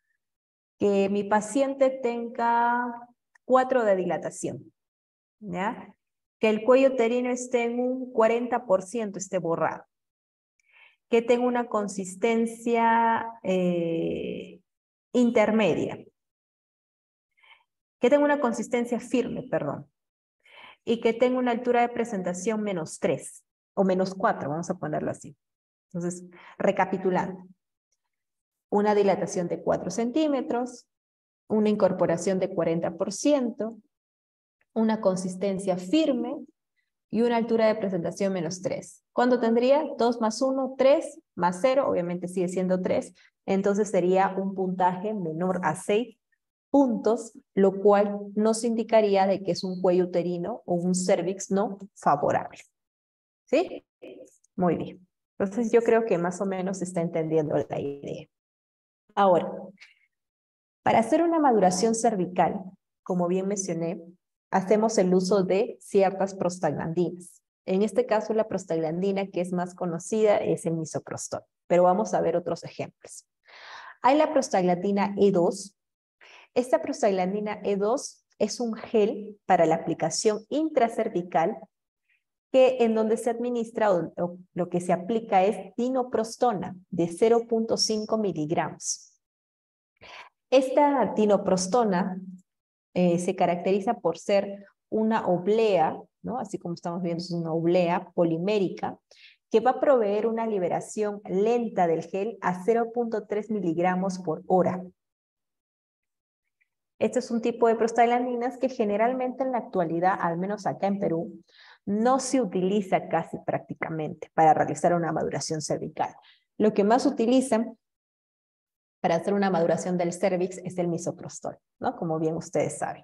Que mi paciente tenga cuatro de dilatación, ¿ya? Que el cuello uterino esté en un cuarenta por ciento, esté borrado. Que tenga una consistencia eh, intermedia. Que tenga una consistencia firme, perdón. Y que tenga una altura de presentación menos tres o menos cuatro, vamos a ponerlo así. Entonces, recapitulando. Una dilatación de cuatro centímetros, una incorporación de cuarenta por ciento, una consistencia firme y una altura de presentación menos tres. ¿Cuánto tendría? dos más uno, tres, más cero, obviamente sigue siendo tres, entonces sería un puntaje menor a seis puntos, lo cual nos indicaría de que es un cuello uterino o un cervix no favorable. ¿Sí? Muy bien. Entonces yo creo que más o menos se está entendiendo la idea. Ahora, para hacer una maduración cervical, como bien mencioné, hacemos el uso de ciertas prostaglandinas. En este caso, la prostaglandina que es más conocida es el misoprostol, pero vamos a ver otros ejemplos. Hay la prostaglandina E dos. Esta prostaglandina E dos es un gel para la aplicación intracervical que en donde se administra o, o lo que se aplica es tinoprostona de cero punto cinco miligramos. Esta tinoprostona eh, se caracteriza por ser una oblea, ¿no? Así como estamos viendo, es una oblea polimérica, que va a proveer una liberación lenta del gel a cero punto tres miligramos por hora. Este es un tipo de prostaglandinas que generalmente en la actualidad, al menos acá en Perú, no se utiliza casi prácticamente para realizar una maduración cervical. Lo que más utilizan para hacer una maduración del cervix es el misoprostol, ¿no? Como bien ustedes saben.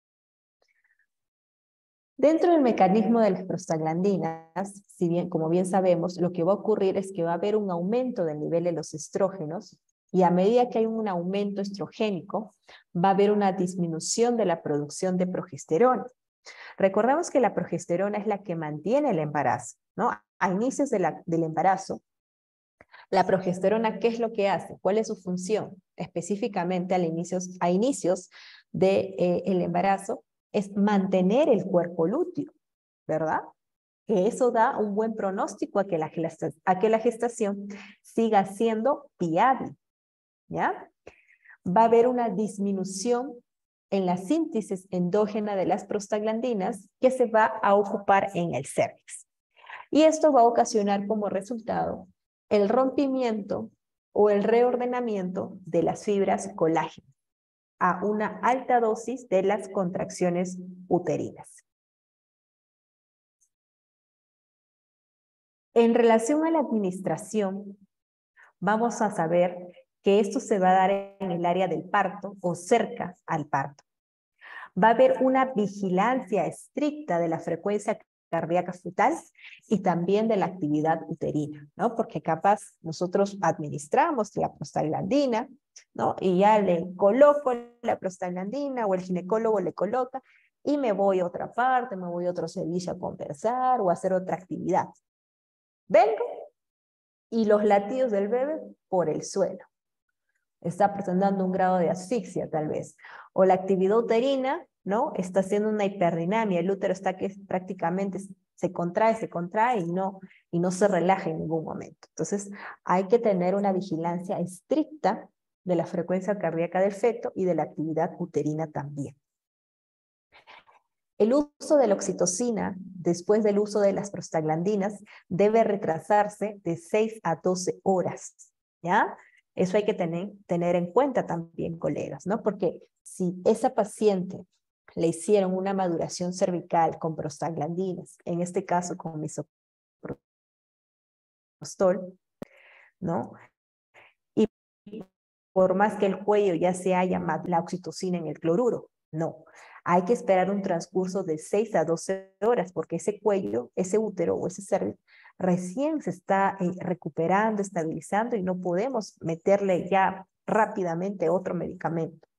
Dentro del mecanismo de las prostaglandinas, si bien, como bien sabemos, lo que va a ocurrir es que va a haber un aumento del nivel de los estrógenos y a medida que hay un aumento estrogénico, va a haber una disminución de la producción de progesterona. Recordamos que la progesterona es la que mantiene el embarazo, ¿no? A inicios de la, del embarazo, la progesterona, ¿qué es lo que hace? ¿Cuál es su función? Específicamente a inicios, a inicios del de, eh, embarazo, es mantener el cuerpo lúteo, ¿verdad? Que eso da un buen pronóstico a que la, a que la gestación siga siendo viable, ¿ya? Va a haber una disminución en la síntesis endógena de las prostaglandinas que se va a ocupar en el cervix. Y esto va a ocasionar como resultado el rompimiento o el reordenamiento de las fibras colágenas a una alta dosis de las contracciones uterinas. En relación a la administración, vamos a saber que esto se va a dar en el área del parto o cerca al parto. Va a haber una vigilancia estricta de la frecuencia cardíaca fetal y también de la actividad uterina, ¿no? Porque capaz nosotros administramos la prostaglandina, ¿no? Y ya le coloco la prostaglandina o el ginecólogo le coloca y me voy a otra parte, me voy a otro servicio a conversar o a hacer otra actividad. Vengo y los latidos del bebé por el suelo. Está presentando un grado de asfixia tal vez. O la actividad uterina, ¿no? Está haciendo una hiperdinamia. El útero está que prácticamente se contrae, se contrae y no, y no se relaja en ningún momento. Entonces hay que tener una vigilancia estricta de la frecuencia cardíaca del feto y de la actividad uterina también. El uso de la oxitocina, después del uso de las prostaglandinas, debe retrasarse de seis a doce horas, ¿ya? Eso hay que tener, tener en cuenta también, colegas, ¿no? Porque si esa paciente le hicieron una maduración cervical con prostaglandinas, en este caso con misoprostol, ¿no? Y por más que el cuello ya se haya la oxitocina en el cloruro, no. Hay que esperar un transcurso de seis a doce horas porque ese cuello, ese útero o ese cervix recién se está eh, recuperando, estabilizando y no podemos meterle ya rápidamente otro medicamento.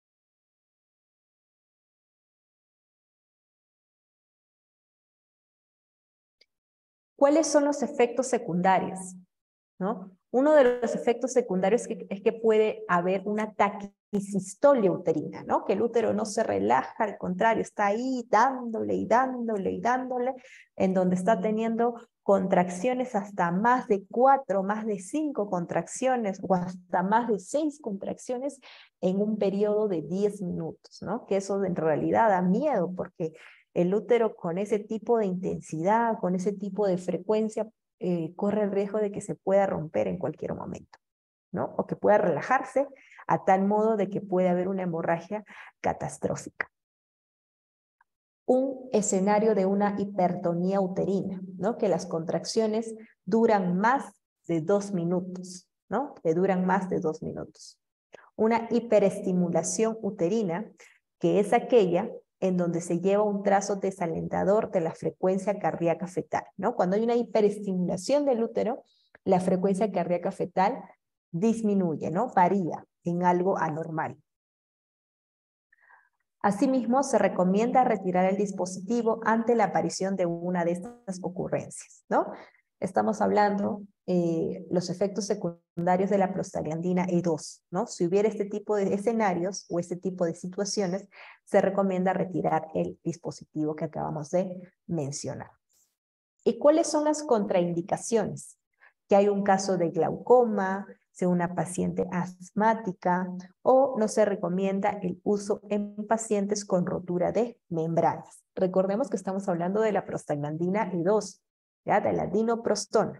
¿Cuáles son los efectos secundarios? ¿No? Uno de los efectos secundarios es que, es que puede haber una taquicistolia uterina, ¿no? Que el útero no se relaja, al contrario, está ahí dándole y dándole y dándole, en donde está teniendo contracciones hasta más de cuatro, más de cinco contracciones o hasta más de seis contracciones en un periodo de diez minutos, ¿no? Que eso en realidad da miedo porque el útero con ese tipo de intensidad, con ese tipo de frecuencia, eh, corre el riesgo de que se pueda romper en cualquier momento, ¿no? O que pueda relajarse a tal modo de que pueda haber una hemorragia catastrófica. Un escenario de una hipertonía uterina, ¿no? Que las contracciones duran más de dos minutos, ¿no? Que duran más de dos minutos. Una hiperestimulación uterina, que es aquella en donde se lleva un trazo desalentador de la frecuencia cardíaca fetal, ¿no? Cuando hay una hiperestimulación del útero, la frecuencia cardíaca fetal disminuye, ¿no? Varía en algo anormal. Asimismo, se recomienda retirar el dispositivo ante la aparición de una de estas ocurrencias, ¿no? Estamos hablando eh, los efectos secundarios de la prostaglandina E dos, ¿no? Si hubiera este tipo de escenarios o este tipo de situaciones, se recomienda retirar el dispositivo que acabamos de mencionar. ¿Y cuáles son las contraindicaciones? Que hay un caso de glaucoma, sea una paciente asmática o no se recomienda el uso en pacientes con rotura de membranas. Recordemos que estamos hablando de la prostaglandina E dos, ¿ya? De la dinoprostona.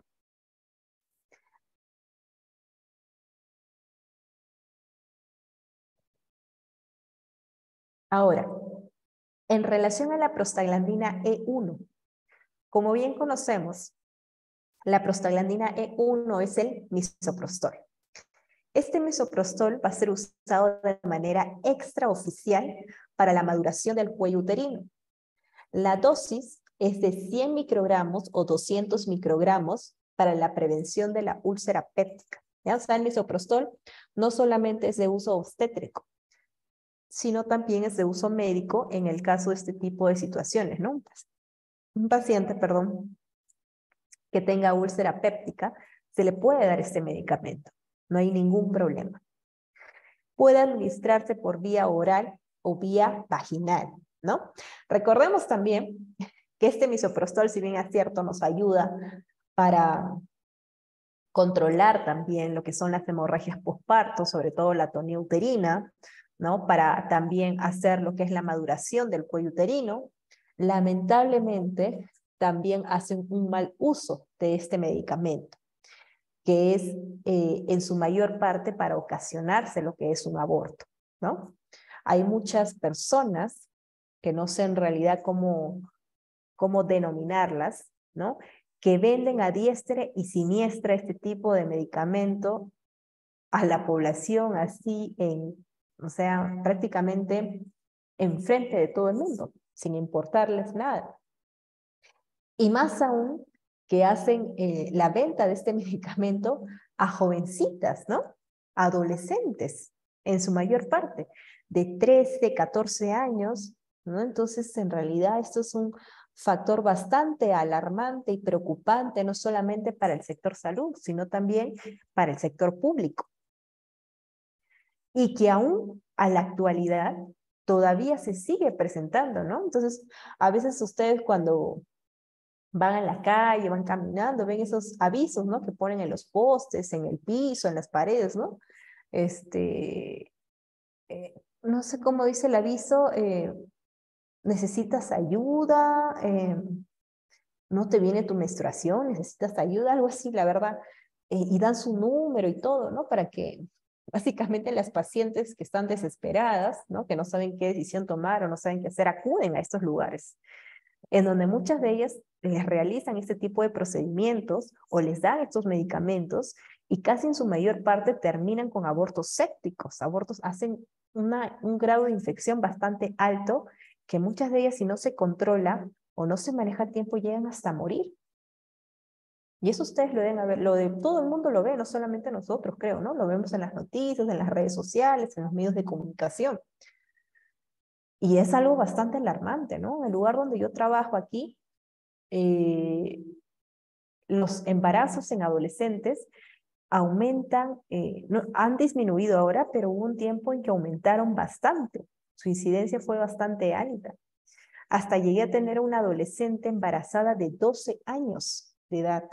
Ahora, en relación a la prostaglandina E uno, como bien conocemos, la prostaglandina E uno es el misoprostol. Este misoprostol va a ser usado de manera extraoficial para la maduración del cuello uterino. La dosis es de cien microgramos o doscientos microgramos para la prevención de la úlcera péptica. ¿Ya? O sea, el misoprostol no solamente es de uso obstétrico, sino también es de uso médico en el caso de este tipo de situaciones, ¿no? Un paciente, perdón, que tenga úlcera péptica, se le puede dar este medicamento. No hay ningún problema. Puede administrarse por vía oral o vía vaginal, ¿no? Recordemos también que este misoprostol, si bien es cierto, nos ayuda para controlar también lo que son las hemorragias postparto, sobre todo la atonía uterina, ¿no? Para también hacer lo que es la maduración del cuello uterino. Lamentablemente, también hacen un mal uso de este medicamento, que es eh, en su mayor parte para ocasionarse lo que es un aborto, ¿no? Hay muchas personas que no sé en realidad cómo, cómo denominarlas, ¿no? Que venden a diestra y siniestra este tipo de medicamento a la población así, en, o sea, prácticamente enfrente de todo el mundo, sin importarles nada. Y más aún que hacen eh, la venta de este medicamento a jovencitas, ¿no? Adolescentes, en su mayor parte, de trece, catorce años, ¿no? Entonces, en realidad, esto es un factor bastante alarmante y preocupante, no solamente para el sector salud, sino también para el sector público. Y que aún a la actualidad todavía se sigue presentando, ¿no? Entonces, a veces ustedes cuando van en la calle, van caminando, ven esos avisos, ¿no? Que ponen en los postes, en el piso, en las paredes, ¿no? Este, eh, no sé cómo dice el aviso, eh, necesitas ayuda, eh, no te viene tu menstruación, necesitas ayuda, algo así, la verdad. Eh, y dan su número y todo, ¿no? Para que básicamente las pacientes que están desesperadas, ¿no? Que no saben qué decisión tomar o no saben qué hacer, acuden a estos lugares, en donde muchas de ellas les realizan este tipo de procedimientos o les dan estos medicamentos y casi en su mayor parte terminan con abortos sépticos. Abortos hacen una, un grado de infección bastante alto que muchas de ellas, si no se controla o no se maneja a tiempo, llegan hasta morir. Y eso ustedes lo deben ver, lo de todo el mundo lo ve, no solamente nosotros, creo, ¿no? Lo vemos en las noticias, en las redes sociales, en los medios de comunicación. Y es algo bastante alarmante, ¿no? En el lugar donde yo trabajo aquí, eh, los embarazos en adolescentes aumentan, eh, no, han disminuido ahora, pero hubo un tiempo en que aumentaron bastante. Su incidencia fue bastante alta. Hasta llegué a tener una adolescente embarazada de doce años de edad.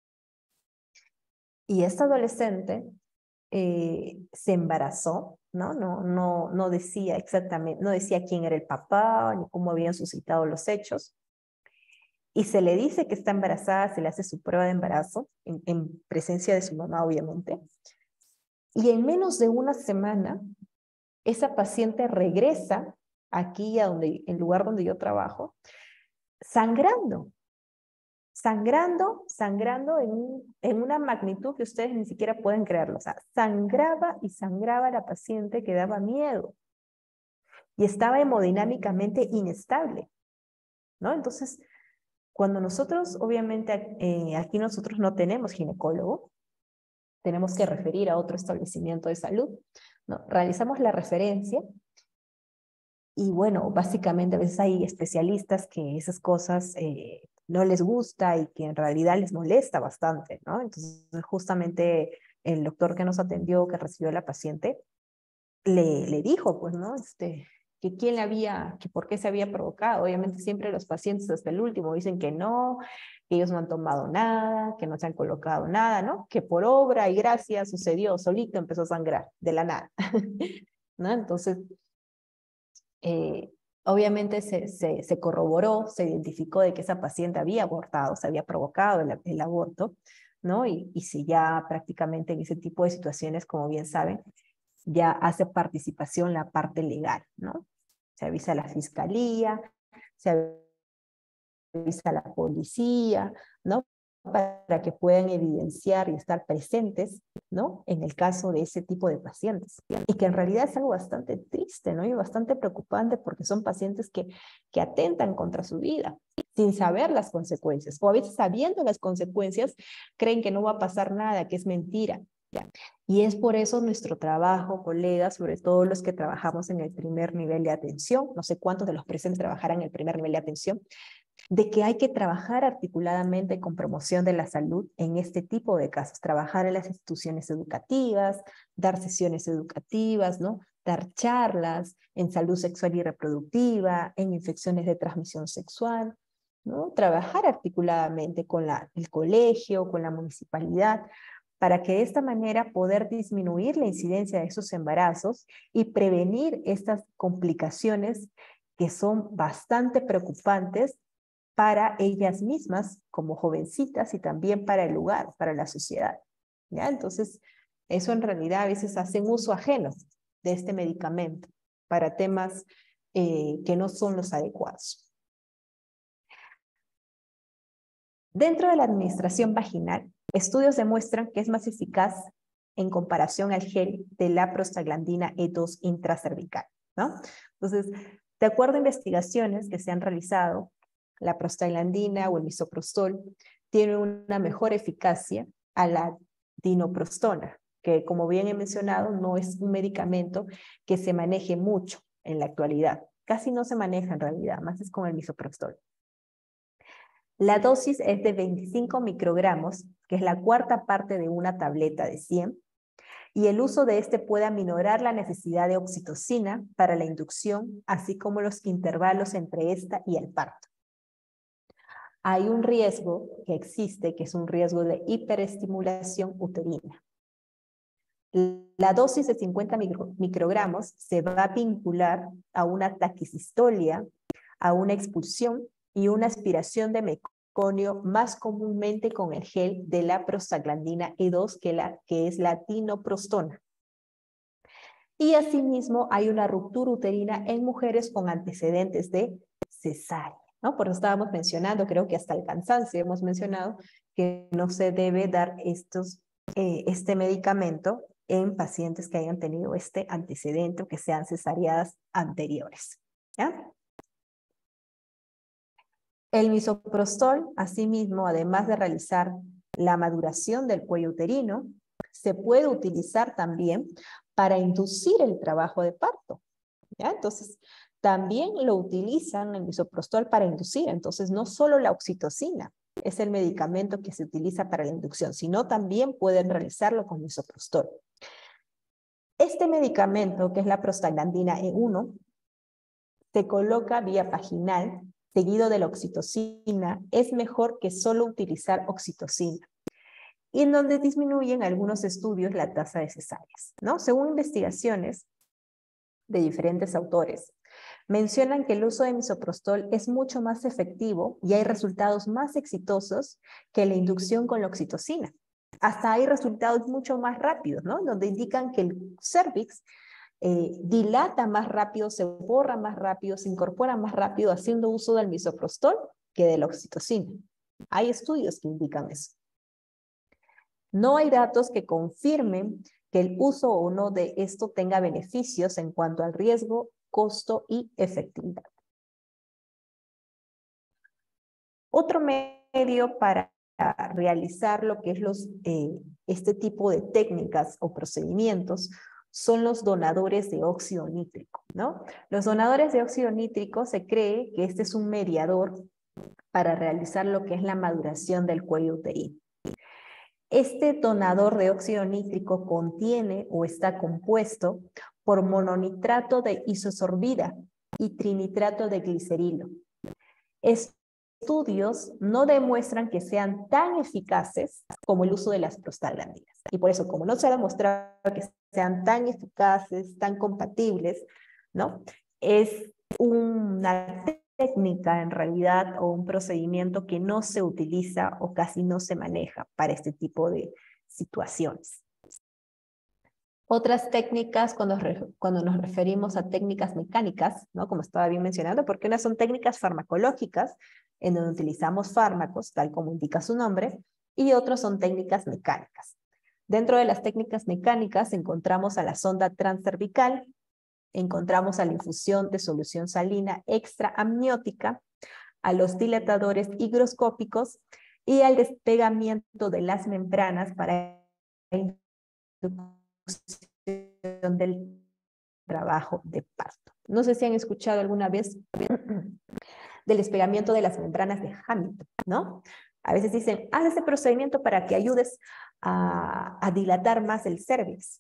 Y esta adolescente eh, se embarazó, ¿no? No, no, no decía exactamente, no decía quién era el papá, ni cómo habían suscitado los hechos. Y se le dice que está embarazada, se le hace su prueba de embarazo, en, en presencia de su mamá, obviamente. Y en menos de una semana, esa paciente regresa aquí, a donde, el lugar donde yo trabajo, sangrando. Sangrando, sangrando en, un, en una magnitud que ustedes ni siquiera pueden creerlo. O sea, sangraba y sangraba la paciente que daba miedo. Y estaba hemodinámicamente inestable, ¿no? Entonces, cuando nosotros, obviamente, eh, aquí nosotros no tenemos ginecólogo, tenemos que referir a otro establecimiento de salud, ¿no? Realizamos la referencia y bueno, básicamente a veces hay especialistas que esas cosas eh, no les gusta y que en realidad les molesta bastante, ¿no? Entonces, justamente el doctor que nos atendió, que recibió a la paciente, le, le dijo, pues, ¿no? Este, que quién le había, que por qué se había provocado. Obviamente siempre los pacientes hasta el último dicen que no, que ellos no han tomado nada, que no se han colocado nada, ¿no? Que por obra y gracia sucedió, solito empezó a sangrar, de la nada, ¿no? Entonces, eh, obviamente se, se, se corroboró, se identificó de que esa paciente había abortado, se había provocado el, el aborto, ¿no? Y, y si ya prácticamente en ese tipo de situaciones, como bien saben, ya hace participación la parte legal, ¿no? Se avisa a la fiscalía, se avisa a la policía, ¿no? Para que puedan evidenciar y estar presentes, ¿no? En el caso de ese tipo de pacientes. Y que en realidad es algo bastante triste, ¿no? Y bastante preocupante porque son pacientes que, que atentan contra su vida sin saber las consecuencias. O a veces sabiendo las consecuencias, creen que no va a pasar nada, que es mentira. ¿Ya? Y es por eso nuestro trabajo, colegas, sobre todo los que trabajamos en el primer nivel de atención, no sé cuántos de los presentes trabajarán en el primer nivel de atención, de que hay que trabajar articuladamente con promoción de la salud en este tipo de casos, trabajar en las instituciones educativas, dar sesiones educativas, ¿no? Dar charlas en salud sexual y reproductiva, en infecciones de transmisión sexual, ¿no? Trabajar articuladamente con la, el colegio, con la municipalidad, para que de esta manera poder disminuir la incidencia de esos embarazos y prevenir estas complicaciones que son bastante preocupantes para ellas mismas como jovencitas y también para el lugar, para la sociedad. ¿Ya? Entonces, eso en realidad a veces hacen uso ajeno de este medicamento para temas eh, que no son los adecuados. Dentro de la administración vaginal, estudios demuestran que es más eficaz en comparación al gel de la prostaglandina E dos intracervical, ¿no? Entonces, de acuerdo a investigaciones que se han realizado, la prostaglandina o el misoprostol tiene una mejor eficacia a la dinoprostona, que como bien he mencionado, no es un medicamento que se maneje mucho en la actualidad. Casi no se maneja en realidad, más es con el misoprostol. La dosis es de veinticinco microgramos, que es la cuarta parte de una tableta de cien, y el uso de este puede aminorar la necesidad de oxitocina para la inducción, así como los intervalos entre esta y el parto. Hay un riesgo que existe, que es un riesgo de hiperestimulación uterina. La dosis de cincuenta microgramos se va a vincular a una taquicistolia, a una expulsión y una aspiración de meconio más comúnmente con el gel de la prostaglandina E dos, que, la, que es la dinoprostona. Y asimismo hay una ruptura uterina en mujeres con antecedentes de cesárea, ¿no? Por eso estábamos mencionando, creo que hasta el cansancio hemos mencionado, que no se debe dar estos eh, este medicamento en pacientes que hayan tenido este antecedente o que sean cesáreas anteriores. ¿Ya? El misoprostol, asimismo, además de realizar la maduración del cuello uterino, se puede utilizar también para inducir el trabajo de parto. ¿Ya? Entonces, también lo utilizan el misoprostol para inducir. Entonces, no solo la oxitocina es el medicamento que se utiliza para la inducción, sino también pueden realizarlo con misoprostol. Este medicamento, que es la prostaglandina E uno, se coloca vía vaginal, seguido de la oxitocina. Es mejor que solo utilizar oxitocina, y en donde disminuyen algunos estudios la tasa de cesáreas, ¿no? Según investigaciones de diferentes autores, mencionan que el uso de misoprostol es mucho más efectivo y hay resultados más exitosos que la inducción con la oxitocina. Hasta hay resultados mucho más rápidos, ¿no? Donde indican que el cervix eh, dilata más rápido, se borra más rápido, se incorpora más rápido haciendo uso del misoprostol que de la oxitocina. Hay estudios que indican eso. No hay datos que confirmen que el uso o no de esto tenga beneficios en cuanto al riesgo, costo y efectividad. Otro medio para realizar lo que es los, eh, este tipo de técnicas o procedimientos son los donadores de óxido nítrico, ¿no? Los donadores de óxido nítrico se cree que este es un mediador para realizar lo que es la maduración del cuello uterino. Este donador de óxido nítrico contiene o está compuesto por mononitrato de isosorbida y trinitrato de glicerilo. Estudios no demuestran que sean tan eficaces como el uso de las prostaglandinas. Y por eso, como no se ha demostrado que sean tan eficaces, tan compatibles, ¿no? Es una técnica en realidad o un procedimiento que no se utiliza o casi no se maneja para este tipo de situaciones. Otras técnicas, cuando, cuando nos referimos a técnicas mecánicas, ¿no? Como estaba bien mencionando, porque unas son técnicas farmacológicas, en donde utilizamos fármacos, tal como indica su nombre, y otras son técnicas mecánicas. Dentro de las técnicas mecánicas encontramos a la sonda transcervical, encontramos a la infusión de solución salina extraamniótica, a los dilatadores higroscópicos y al despegamiento de las membranas para la inducción del trabajo de parto. No sé si han escuchado alguna vez del despegamiento de las membranas de Hamilton, ¿no? A veces dicen, haz ese procedimiento para que ayudes a, a dilatar más el cervix.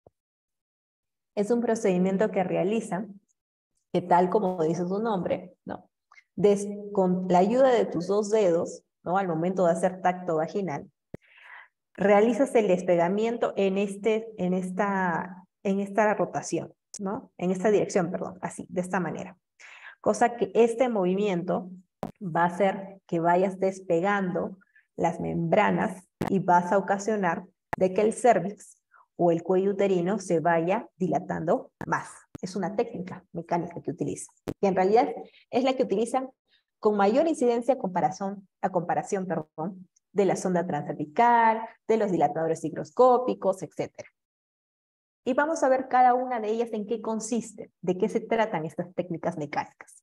Es un procedimiento que realizan, que tal como dice su nombre, ¿no? Des, con la ayuda de tus dos dedos, ¿no? Al momento de hacer tacto vaginal, realizas el despegamiento en, este, en, esta, en esta rotación, ¿no? En esta dirección, perdón, así, de esta manera. Cosa que este movimiento va a hacer que vayas despegando las membranas y vas a ocasionar de que el cervix o el cuello uterino se vaya dilatando más. Es una técnica mecánica que utiliza, que en realidad es la que utilizan con mayor incidencia a comparación, a comparación perdón, de la sonda transcervical, de los dilatadores higroscópicos, etcétera. Y vamos a ver cada una de ellas en qué consiste, de qué se tratan estas técnicas mecánicas.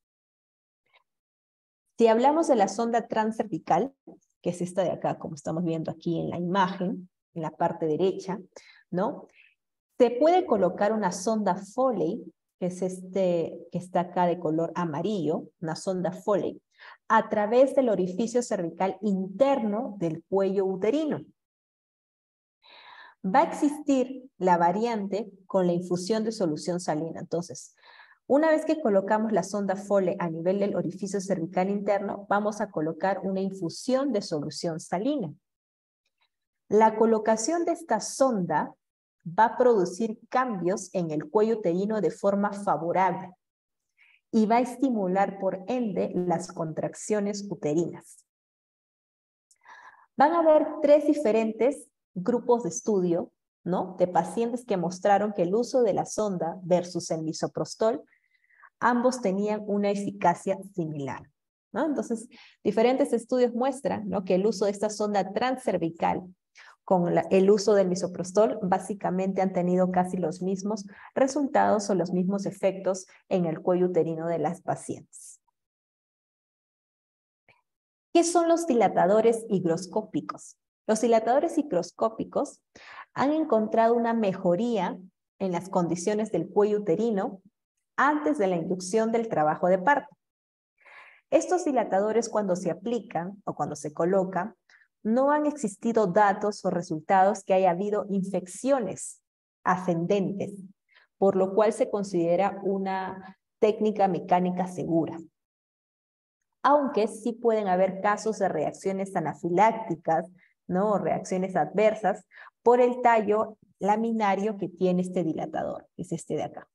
Si hablamos de la sonda transcervical, que es esta de acá, como estamos viendo aquí en la imagen, en la parte derecha, ¿no? Se puede colocar una sonda Foley, que es este que está acá de color amarillo, una sonda Foley, a través del orificio cervical interno del cuello uterino. Va a existir la variante con la infusión de solución salina. Entonces, una vez que colocamos la sonda Foley a nivel del orificio cervical interno, vamos a colocar una infusión de solución salina. La colocación de esta sonda va a producir cambios en el cuello uterino de forma favorable y va a estimular por ende las contracciones uterinas. Van a haber tres diferentes grupos de estudio, ¿no? De pacientes que mostraron que el uso de la sonda versus el misoprostol, ambos tenían una eficacia similar, ¿no? Entonces, diferentes estudios muestran, ¿no? que el uso de esta sonda transcervical con la, el uso del misoprostol, básicamente han tenido casi los mismos resultados o los mismos efectos en el cuello uterino de las pacientes. ¿Qué son los dilatadores higroscópicos? Los dilatadores higroscópicos han encontrado una mejoría en las condiciones del cuello uterino antes de la inducción del trabajo de parto. Estos dilatadores, cuando se aplican o cuando se colocan, no han existido datos o resultados que haya habido infecciones ascendentes, por lo cual se considera una técnica mecánica segura. Aunque sí pueden haber casos de reacciones anafilácticas, ¿no? O reacciones adversas por el tallo laminario que tiene este dilatador, que es este de acá.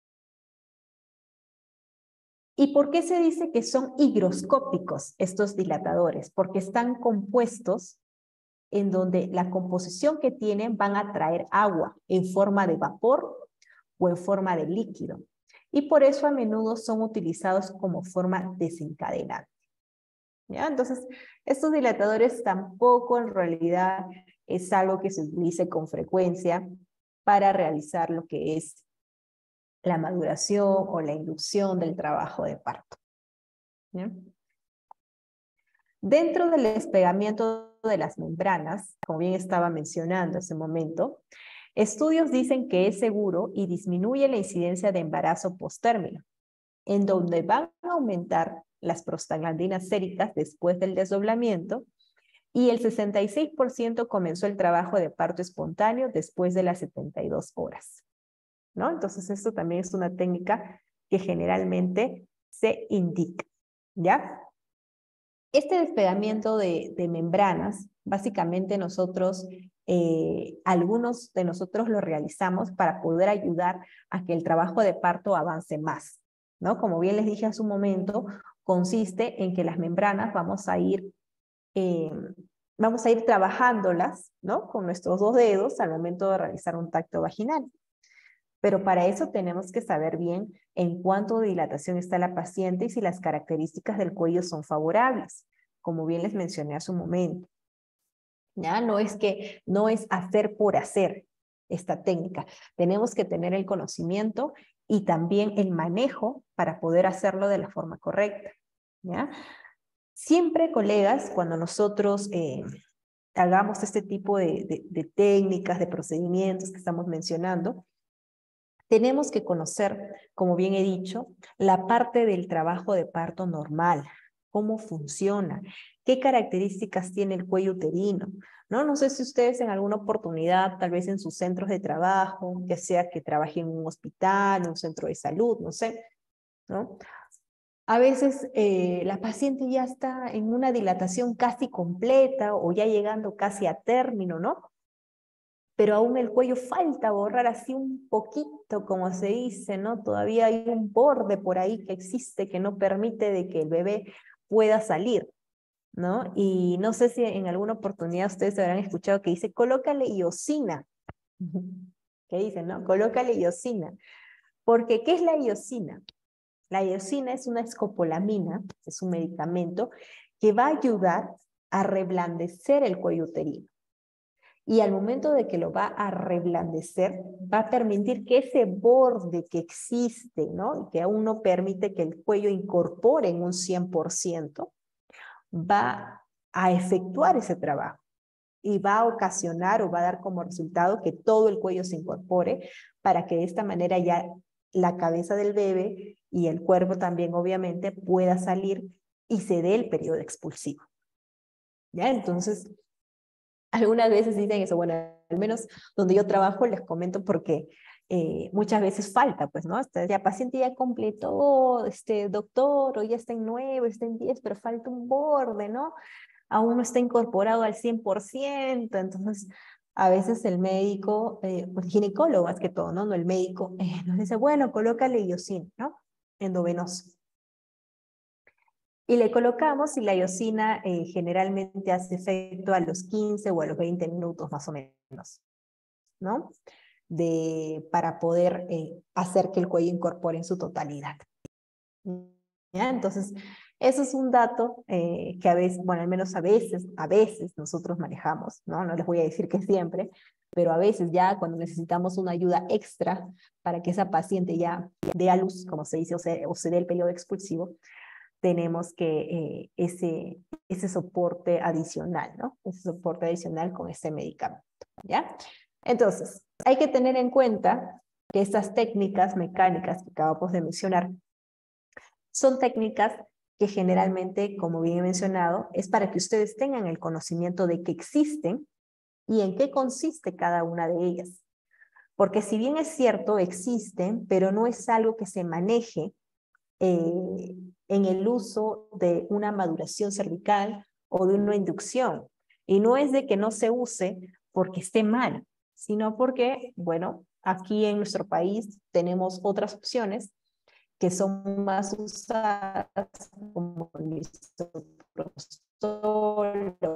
¿Y por qué se dice que son higroscópicos estos dilatadores? Porque están compuestos en donde la composición que tienen van a traer agua en forma de vapor o en forma de líquido. Y por eso a menudo son utilizados como forma desencadenante. ¿Ya? Entonces, estos dilatadores tampoco en realidad es algo que se utilice con frecuencia para realizar lo que es la maduración o la inducción del trabajo de parto. ¿Ya? Dentro del despegamiento de las membranas, como bien estaba mencionando hace un momento, estudios dicen que es seguro y disminuye la incidencia de embarazo postérmino, en donde van a aumentar las prostaglandinas séricas después del desdoblamiento y el sesenta y seis por ciento comenzó el trabajo de parto espontáneo después de las setenta y dos horas. ¿No? Entonces, esto también es una técnica que generalmente se indica, ¿ya? Este despegamiento de, de membranas, básicamente nosotros, eh, algunos de nosotros lo realizamos para poder ayudar a que el trabajo de parto avance más, ¿no? Como bien les dije hace un momento, consiste en que las membranas vamos a ir, eh, vamos a ir trabajándolas, ¿no? Con nuestros dos dedos al momento de realizar un tacto vaginal. Pero para eso tenemos que saber bien en cuánto de dilatación está la paciente y si las características del cuello son favorables, como bien les mencioné hace un momento. ¿Ya? No es que, no es hacer por hacer esta técnica. Tenemos que tener el conocimiento y también el manejo para poder hacerlo de la forma correcta. ¿Ya? Siempre, colegas, cuando nosotros eh, hagamos este tipo de, de, de técnicas, de procedimientos que estamos mencionando, tenemos que conocer, como bien he dicho, la parte del trabajo de parto normal, cómo funciona, qué características tiene el cuello uterino, ¿no? No sé si ustedes en alguna oportunidad, tal vez en sus centros de trabajo, ya sea que trabajen en un hospital, en un centro de salud, no sé, ¿no? A veces eh, la paciente ya está en una dilatación casi completa o ya llegando casi a término, ¿no? Pero aún el cuello falta borrar así un poquito, como se dice, ¿no? Todavía hay un borde por ahí que existe que no permite de que el bebé pueda salir, ¿no? Y no sé si en alguna oportunidad ustedes habrán escuchado que dice, colócale iosina. ¿Qué dicen, no? Colócale iosina. Porque, ¿qué es la iosina? La iosina es una escopolamina, es un medicamento que va a ayudar a reblandecer el cuello uterino. Y al momento de que lo va a reblandecer, va a permitir que ese borde que existe, ¿no? Que aún no permite que el cuello incorpore en un cien por ciento, va a efectuar ese trabajo y va a ocasionar o va a dar como resultado que todo el cuello se incorpore para que de esta manera ya la cabeza del bebé y el cuerpo también obviamente pueda salir y se dé el periodo expulsivo. ¿Ya? Entonces, algunas veces dicen eso, bueno, al menos donde yo trabajo les comento porque eh, muchas veces falta, pues, ¿no? Hasta ya paciente ya completó, este doctor, o ya está en nueve, está en diez, pero falta un borde, ¿no? Aún no está incorporado al cien por ciento, entonces a veces el médico, eh, pues, el ginecólogo más que todo, ¿no? No el médico, eh, nos dice, bueno, colócale iosina, ¿no? Endovenoso. Y le colocamos y la iosina eh, generalmente hace efecto a los quince o a los veinte minutos más o menos, ¿no? De, para poder eh, hacer que el cuello incorpore en su totalidad. ¿Ya? Entonces, Eso es un dato eh, que a veces, bueno, al menos a veces, a veces nosotros manejamos, ¿no? No les voy a decir que siempre, pero a veces ya cuando necesitamos una ayuda extra para que esa paciente ya dé a luz, como se dice, o se, o se dé el periodo expulsivo, tenemos que eh, ese, ese soporte adicional, ¿no? Ese soporte adicional con este medicamento, ¿ya? Entonces, hay que tener en cuenta que estas técnicas mecánicas que acabamos de mencionar son técnicas que generalmente, como bien he mencionado, es para que ustedes tengan el conocimiento de que existen y en qué consiste cada una de ellas. Porque si bien es cierto, existen, pero no es algo que se maneje eh, en el uso de una maduración cervical o de una inducción. Y no es de que no se use porque esté mal, sino porque, bueno, aquí en nuestro país tenemos otras opciones que son más usadas, como el misoprostol, la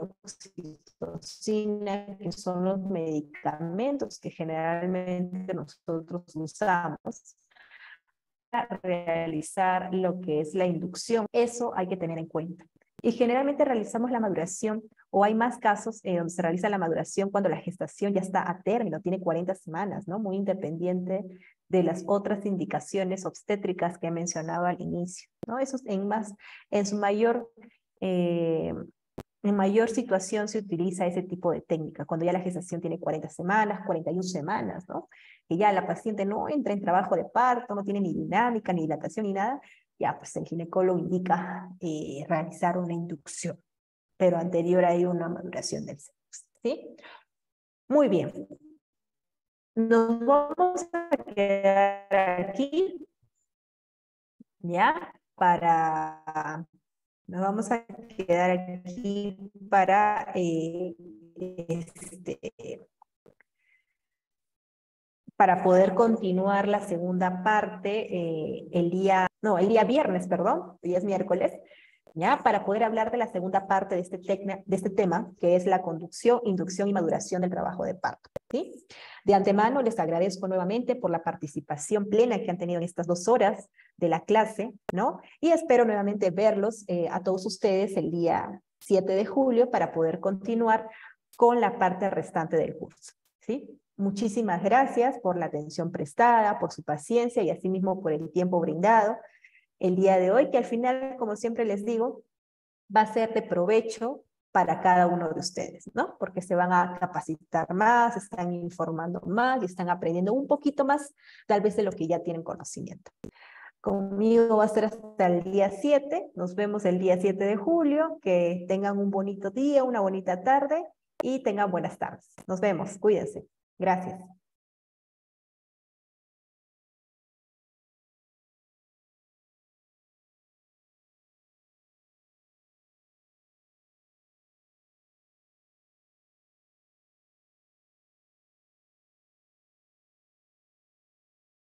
oxitocina, que son los medicamentos que generalmente nosotros usamos para realizar lo que es la inducción. Eso hay que tener en cuenta. Y generalmente realizamos la maduración, o hay más casos eh, donde se realiza la maduración cuando la gestación ya está a término, tiene cuarenta semanas, ¿no? Muy independiente de las otras indicaciones obstétricas que mencionaba al inicio, ¿no? Eso en, más, en su mayor, eh, en mayor situación se utiliza ese tipo de técnica, cuando ya la gestación tiene cuarenta semanas, cuarenta y una semanas, ¿no? Que ya la paciente no entra en trabajo de parto, no tiene ni dinámica, ni dilatación, ni nada, ya pues el ginecólogo indica eh, realizar una inducción, pero anterior hay una maduración del seno, ¿sí? Muy bien. Nos vamos a quedar aquí, ¿ya? Para, nos vamos a quedar aquí para, eh, este, para poder continuar la segunda parte eh, el día, no, el día viernes, perdón, hoy es miércoles, ¿ya? Para poder hablar de la segunda parte de este, tecna, de este tema, que es la conducción, inducción y maduración del trabajo de parto, ¿sí? De antemano les agradezco nuevamente por la participación plena que han tenido en estas dos horas de la clase, ¿no? Y espero nuevamente verlos eh, a todos ustedes el día siete de julio para poder continuar con la parte restante del curso, ¿sí? Muchísimas gracias por la atención prestada, por su paciencia y asimismo por el tiempo brindado el día de hoy, que al final, como siempre les digo, va a ser de provecho para cada uno de ustedes, ¿no? Porque se van a capacitar más, están informando más y están aprendiendo un poquito más, tal vez de lo que ya tienen conocimiento. Conmigo va a ser hasta el día siete, nos vemos el día siete de julio, que tengan un bonito día, una bonita tarde y tengan buenas tardes. Nos vemos, cuídense. Gracias.